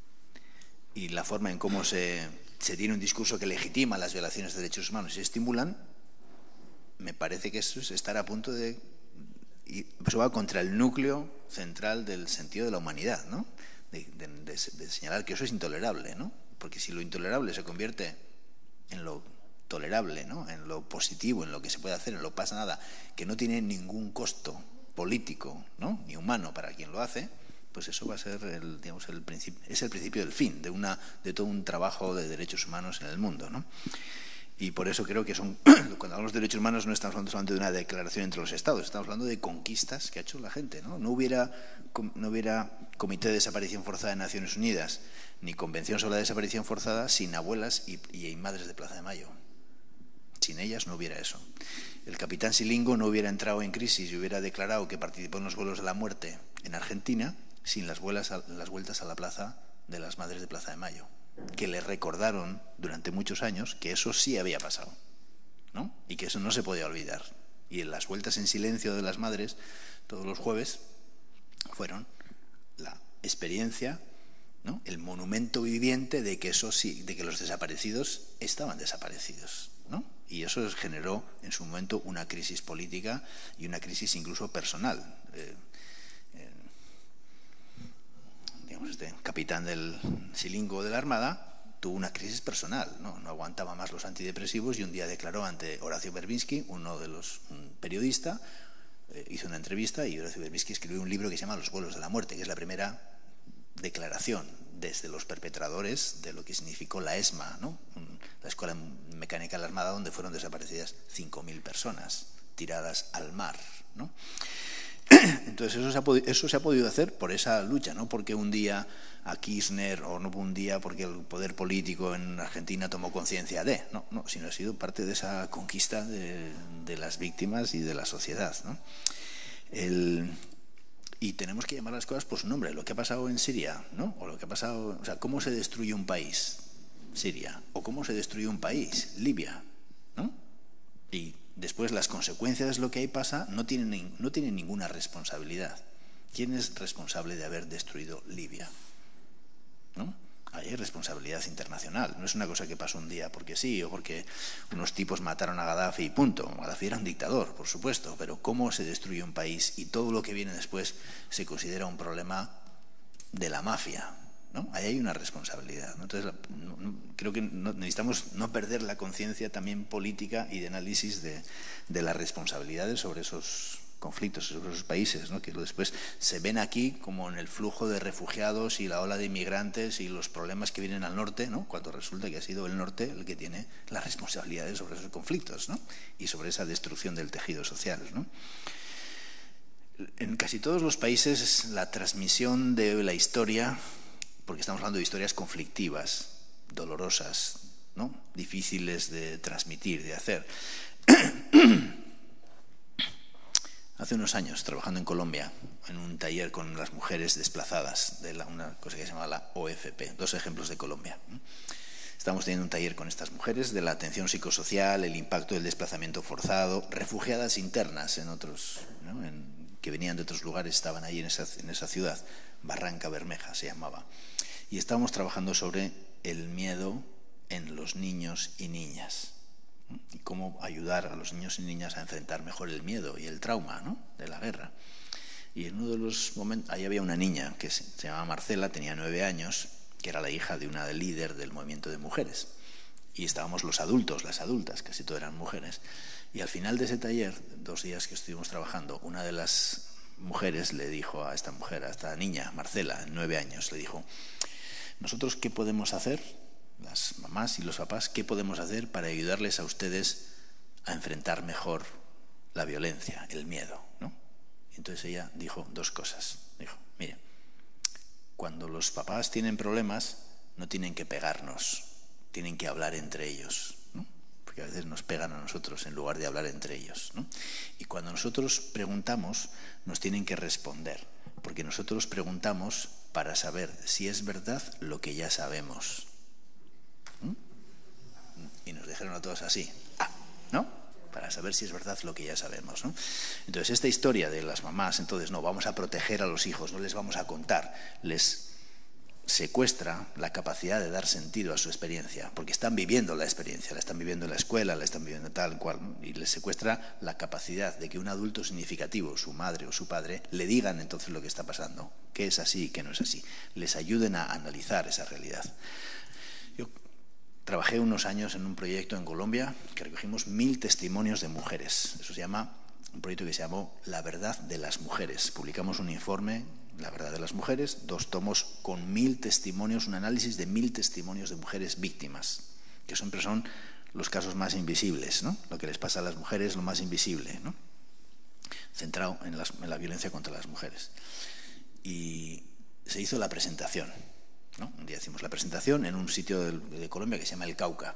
Y la forma en cómo se, se tiene un discurso que legitima las violaciones de derechos humanos y se estimulan, me parece que eso es estar a punto de, y eso va contra el núcleo central del sentido de la humanidad, ¿no? De, de, de, de señalar que eso es intolerable, ¿no? Porque si lo intolerable se convierte en lo tolerable, ¿no? En lo positivo, en lo que se puede hacer, en lo pasa nada, que no tiene ningún costo político, ¿no? Ni humano para quien lo hace, pues eso va a ser el, digamos, el principio, es el principio del fin de una de todo un trabajo de derechos humanos en el mundo, ¿no? Y por eso creo que son, cuando hablamos de derechos humanos no estamos hablando solamente de una declaración entre los estados, estamos hablando de conquistas que ha hecho la gente, ¿no? No hubiera, no hubiera Comité de Desaparición Forzada de Naciones Unidas ni Convención sobre la Desaparición Forzada sin abuelas y, y madres de Plaza de Mayo. Sin ellas no hubiera eso. El capitán Silingo no hubiera entrado en crisis y hubiera declarado que participó en los vuelos de la muerte en Argentina sin las, vuelas a, las vueltas a la plaza de las madres de Plaza de Mayo, que le recordaron durante muchos años que eso sí había pasado, ¿no? Y que eso no se podía olvidar. Y en las vueltas en silencio de las madres todos los jueves fueron la experiencia, ¿no? El monumento viviente de que eso sí, de que los desaparecidos estaban desaparecidos, ¿no? Y eso generó en su momento una crisis política y una crisis incluso personal. Eh, eh, digamos, este capitán del Silingo de la Armada tuvo una crisis personal, ¿no? No aguantaba más los antidepresivos y un día declaró ante Horacio Verbinski, uno de los un periodista, eh, hizo una entrevista y Horacio Verbinski escribió un libro que se llama Los vuelos de la muerte, que es la primera declaración desde los perpetradores de lo que significó la ESMA, ¿no? La Escuela Mecánica de la Armada, donde fueron desaparecidas cinco mil personas tiradas al mar, ¿no? Entonces eso se, ha eso se ha podido hacer por esa lucha, no porque un día a Kirchner o no un día porque el poder político en Argentina tomó conciencia de, no, no, sino ha sido parte de esa conquista de, de las víctimas y de la sociedad, ¿no? El... Y tenemos que llamar las cosas por su nombre. Lo que ha pasado en Siria, ¿no? O lo que ha pasado, o sea, cómo se destruye un país, Siria, o cómo se destruye un país, Libia, ¿no? Y después las consecuencias de lo que ahí pasa no tienen, no tienen ninguna responsabilidad. ¿Quién es responsable de haber destruido Libia? ¿No? Hay responsabilidad internacional. No es una cosa que pasó un día porque sí o porque unos tipos mataron a Gaddafi y punto. Gaddafi era un dictador, por supuesto, pero cómo se destruye un país y todo lo que viene después se considera un problema de la mafia, ¿no? Ahí hay una responsabilidad, ¿no? Entonces, no, no, creo que no, necesitamos no perder la conciencia también política y de análisis de, de las responsabilidades sobre esos conflictos, sobre esos países, ¿no? Que después se ven aquí como en el flujo de refugiados y la ola de inmigrantes y los problemas que vienen al norte, ¿no? Cuando resulta que ha sido el norte el que tiene las responsabilidades sobre esos conflictos, ¿no? Y sobre esa destrucción del tejido social, ¿no? En casi todos los países la transmisión de la historia, porque estamos hablando de historias conflictivas, dolorosas, ¿no? Difíciles de transmitir, de hacer. Hace unos años, trabajando en Colombia, en un taller con las mujeres desplazadas, de la, una cosa que se llama la O F P, dos ejemplos de Colombia. Estábamos teniendo un taller con estas mujeres de la atención psicosocial, el impacto del desplazamiento forzado, refugiadas internas en otros, ¿no? en, que venían de otros lugares, estaban ahí en esa, en esa ciudad, Barranca Bermeja se llamaba. Y estábamos trabajando sobre el miedo en los niños y niñas, ¿no? Y cómo ayudar a los niños y niñas a enfrentar mejor el miedo y el trauma, ¿no? De la guerra. Y en uno de los momentos, ahí había una niña que se, se llamaba Marcela, tenía nueve años, que era la hija de una líder del movimiento de mujeres. Y estábamos los adultos, las adultas, casi todas eran mujeres. Y al final de ese taller, dos días que estuvimos trabajando, una de las mujeres le dijo a esta mujer, a esta niña, Marcela, nueve años, le dijo: ¿nosotros qué podemos hacer, las mamás y los papás, qué podemos hacer para ayudarles a ustedes a enfrentar mejor la violencia, el miedo, ¿no? Entonces ella dijo dos cosas. Dijo: mire, cuando los papás tienen problemas, no tienen que pegarnos, tienen que hablar entre ellos, ¿no? Porque a veces nos pegan a nosotros en lugar de hablar entre ellos, ¿no? Y cuando nosotros preguntamos, nos tienen que responder, porque nosotros preguntamos para saber si es verdad lo que ya sabemos. ¿Mm? Y nos dijeron a todos así, ah, ¿no? Para saber si es verdad lo que ya sabemos, ¿no? Entonces, esta historia de las mamás, entonces, no, vamos a proteger a los hijos, no les vamos a contar, les secuestra la capacidad de dar sentido a su experiencia, porque están viviendo la experiencia, la están viviendo en la escuela, la están viviendo tal cual, ¿no? Y les secuestra la capacidad de que un adulto significativo, su madre o su padre, le digan entonces lo que está pasando, qué es así y qué no es así, les ayuden a analizar esa realidad. Yo trabajé unos años en un proyecto en Colombia que recogimos mil testimonios de mujeres. Eso se llama, un proyecto que se llamó La verdad de las mujeres. Publicamos un informe, La verdad de las mujeres, dos tomos con mil testimonios, un análisis de mil testimonios de mujeres víctimas, que siempre son los casos más invisibles, ¿no? Lo que les pasa a las mujeres, lo más invisible, ¿no? Centrado en, las, en la violencia contra las mujeres. Y se hizo la presentación, ¿no? Un día hicimos la presentación en un sitio de, de Colombia que se llama El Cauca.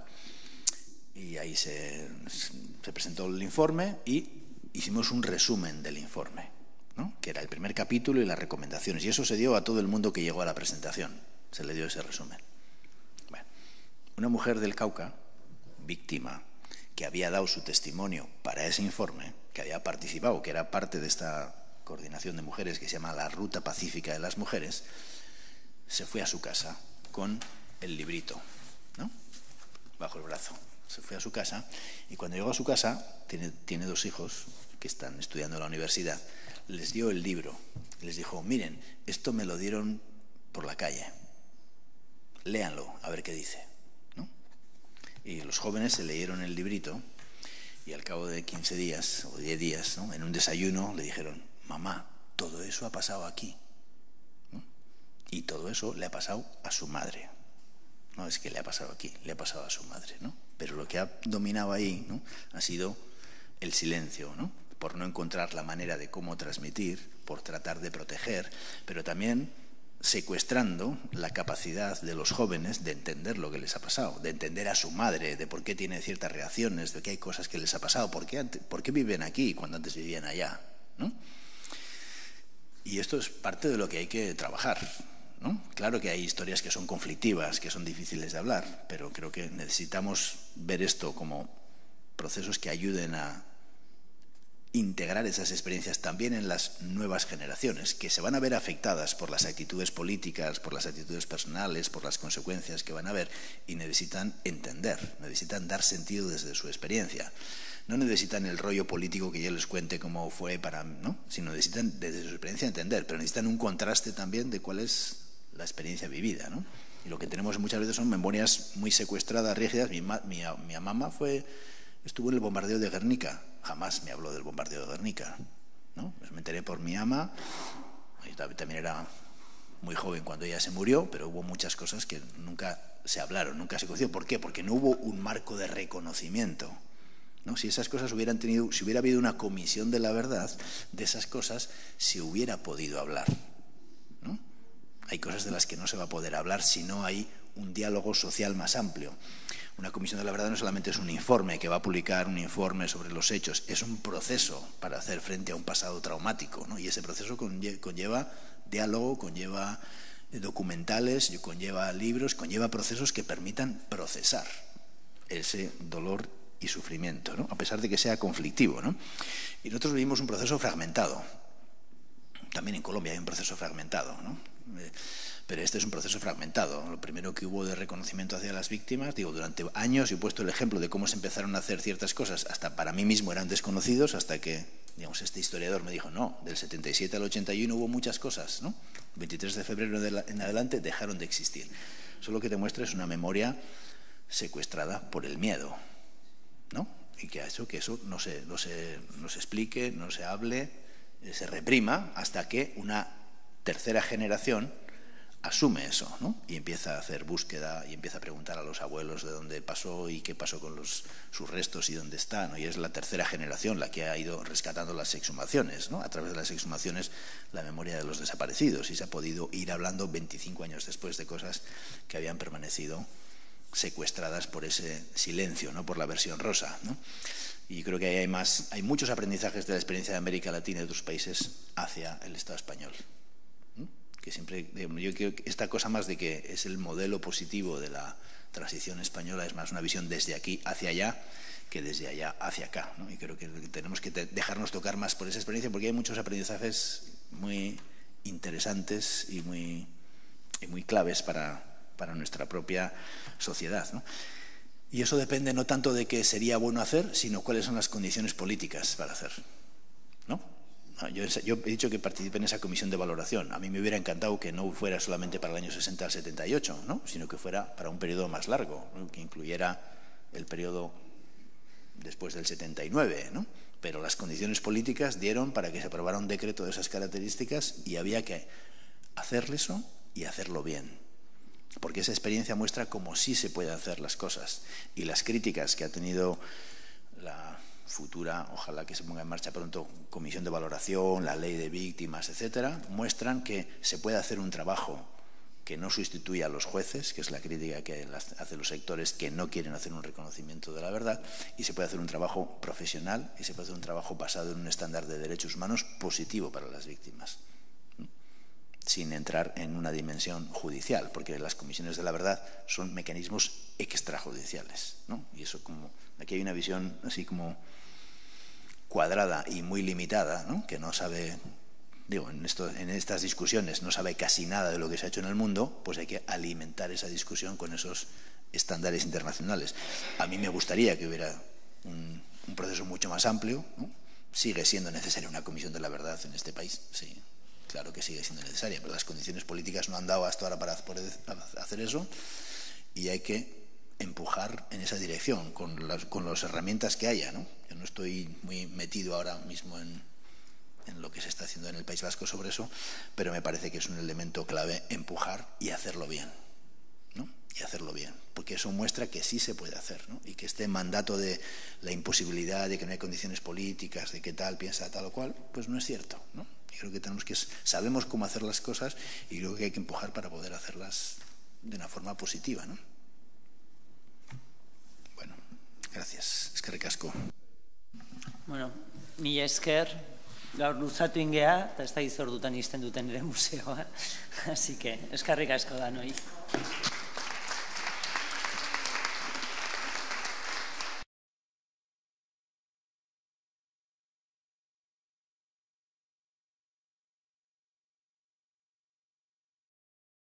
Y ahí se, se presentó el informe y hicimos un resumen del informe, ¿no? Que era el primer capítulo y las recomendaciones. Y eso se dio a todo el mundo que llegó a la presentación. Se le dio ese resumen. Bueno, una mujer del Cauca, víctima, que había dado su testimonio para ese informe, que había participado, que era parte de esta coordinación de mujeres que se llama la Ruta Pacífica de las Mujeres, se fue a su casa con el librito, ¿no? Bajo el brazo. Se fue a su casa y cuando llegó a su casa, tiene, tiene dos hijos que están estudiando en la universidad, les dio el libro, les dijo: miren, esto me lo dieron por la calle, léanlo, a ver qué dice, ¿no? Y los jóvenes se leyeron el librito y al cabo de quince días o diez días, ¿no? En un desayuno le dijeron: mamá, todo eso ha pasado aquí, ¿no? Y todo eso le ha pasado a su madre. No es que le ha pasado aquí, le ha pasado a su madre, ¿no? Pero lo que ha dominado ahí, ¿no? Ha sido el silencio, ¿no? Por no encontrar la manera de cómo transmitir, por tratar de proteger, pero también secuestrando la capacidad de los jóvenes de entender lo que les ha pasado, de entender a su madre, de por qué tiene ciertas reacciones, de que hay cosas que les ha pasado, por qué, por qué viven aquí cuando antes vivían allá, ¿no? Y esto es parte de lo que hay que trabajar, ¿no? Claro que hay historias que son conflictivas, que son difíciles de hablar, pero creo que necesitamos ver esto como procesos que ayuden a integrar esas experiencias también en las nuevas generaciones, que se van a ver afectadas por las actitudes políticas, por las actitudes personales, por las consecuencias que van a ver, y necesitan entender, necesitan dar sentido desde su experiencia. No necesitan el rollo político que yo les cuente cómo fue para, ¿no? Sino necesitan desde su experiencia entender, pero necesitan un contraste también de cuál es la experiencia vivida, ¿no? Y lo que tenemos muchas veces son memorias muy secuestradas, rígidas. Mi, mi, mi mamá fue, estuvo en el bombardeo de Guernica, jamás me habló del bombardeo de Guernica, ¿no? Pues me enteré por mi ama, y también era muy joven cuando ella se murió, pero hubo muchas cosas que nunca se hablaron, nunca se conocieron. ¿Por qué? Porque no hubo un marco de reconocimiento, ¿no? Si esas cosas hubieran tenido, si hubiera habido una comisión de la verdad, de esas cosas se hubiera podido hablar, ¿no? Hay cosas de las que no se va a poder hablar si no hay un diálogo social más amplio. Una comisión de la verdad no solamente es un informe que va a publicar un informe sobre los hechos, es un proceso para hacer frente a un pasado traumático, ¿no? Y ese proceso conlleva diálogo, conlleva documentales, conlleva libros, conlleva procesos que permitan procesar ese dolor y sufrimiento, ¿no? A pesar de que sea conflictivo, ¿no? Y nosotros vivimos un proceso fragmentado. También en Colombia hay un proceso fragmentado, ¿no? Pero este es un proceso fragmentado. Lo primero que hubo de reconocimiento hacia las víctimas, digo, durante años, y he puesto el ejemplo de cómo se empezaron a hacer ciertas cosas, hasta para mí mismo eran desconocidos, hasta que, digamos, este historiador me dijo, no, del setenta y siete al ochenta y uno hubo muchas cosas, ¿no? El veintitrés de febrero en adelante dejaron de existir. Eso lo que demuestra es una memoria secuestrada por el miedo, ¿no? Y que ha hecho que eso no se, no se, no se explique, no se hable, se reprima, hasta que una tercera generación asume eso, ¿no? Y empieza a hacer búsqueda y empieza a preguntar a los abuelos de dónde pasó y qué pasó con los, sus restos y dónde están, ¿no? Y es la tercera generación la que ha ido rescatando las exhumaciones, ¿no? A través de las exhumaciones la memoria de los desaparecidos, y se ha podido ir hablando veinticinco años después de cosas que habían permanecido secuestradas por ese silencio, ¿no? Por la versión rosa, ¿no? Y creo que ahí hay más, hay muchos aprendizajes de la experiencia de América Latina y de otros países hacia el Estado español. Que siempre, yo creo que esta cosa más de que es el modelo positivo de la transición española es más una visión desde aquí hacia allá que desde allá hacia acá, ¿no? Y creo que tenemos que dejarnos tocar más por esa experiencia, porque hay muchos aprendizajes muy interesantes y muy, y muy claves para, para nuestra propia sociedad, ¿no? Y eso depende no tanto de qué sería bueno hacer, sino cuáles son las condiciones políticas para hacer, ¿no? Yo, yo he dicho que participé en esa comisión de valoración. A mí me hubiera encantado que no fuera solamente para el año sesenta al setenta y ocho, ¿no? Sino que fuera para un periodo más largo, ¿no? Que incluyera el periodo después del setenta y nueve, ¿no? Pero las condiciones políticas dieron para que se aprobara un decreto de esas características, y había que hacerle eso y hacerlo bien. Porque esa experiencia muestra cómo sí se puede hacer las cosas. Y las críticas que ha tenido la futura, ojalá que se ponga en marcha pronto, comisión de valoración, la ley de víctimas, etcétera, muestran que se puede hacer un trabajo que no sustituya a los jueces, que es la crítica que hacen los sectores que no quieren hacer un reconocimiento de la verdad, y se puede hacer un trabajo profesional, y se puede hacer un trabajo basado en un estándar de derechos humanos positivo para las víctimas, sin entrar en una dimensión judicial, porque las comisiones de la verdad son mecanismos extrajudiciales, ¿no? Y eso, como aquí hay una visión así como cuadrada y muy limitada, ¿no? Que no sabe, digo, en, esto, en estas discusiones no sabe casi nada de lo que se ha hecho en el mundo, pues hay que alimentar esa discusión con esos estándares internacionales. A mí me gustaría que hubiera un, un proceso mucho más amplio, ¿no? Sigue siendo necesaria una comisión de la verdad en este país, sí, claro que sigue siendo necesaria, pero las condiciones políticas no han dado hasta ahora para poder hacer eso, y hay que empujar en esa dirección con las, con las herramientas que haya, ¿no? Yo no estoy muy metido ahora mismo en, en lo que se está haciendo en el País Vasco sobre eso, pero me parece que es un elemento clave empujar y hacerlo bien, ¿no? Y hacerlo bien, porque eso muestra que sí se puede hacer, ¿no? Y que este mandato de la imposibilidad, de que no hay condiciones políticas, de que tal piensa tal o cual, pues no es cierto, ¿no? Y creo que tenemos que sabemos cómo hacer las cosas, y creo que hay que empujar para poder hacerlas de una forma positiva, ¿no? Bueno, gracias. Eskerrik asko. Bueno, mila esker, gaur luzatu ingea, eta ez da izordutan izten duten ere museoa. Así que, eskerrik asko da, noi.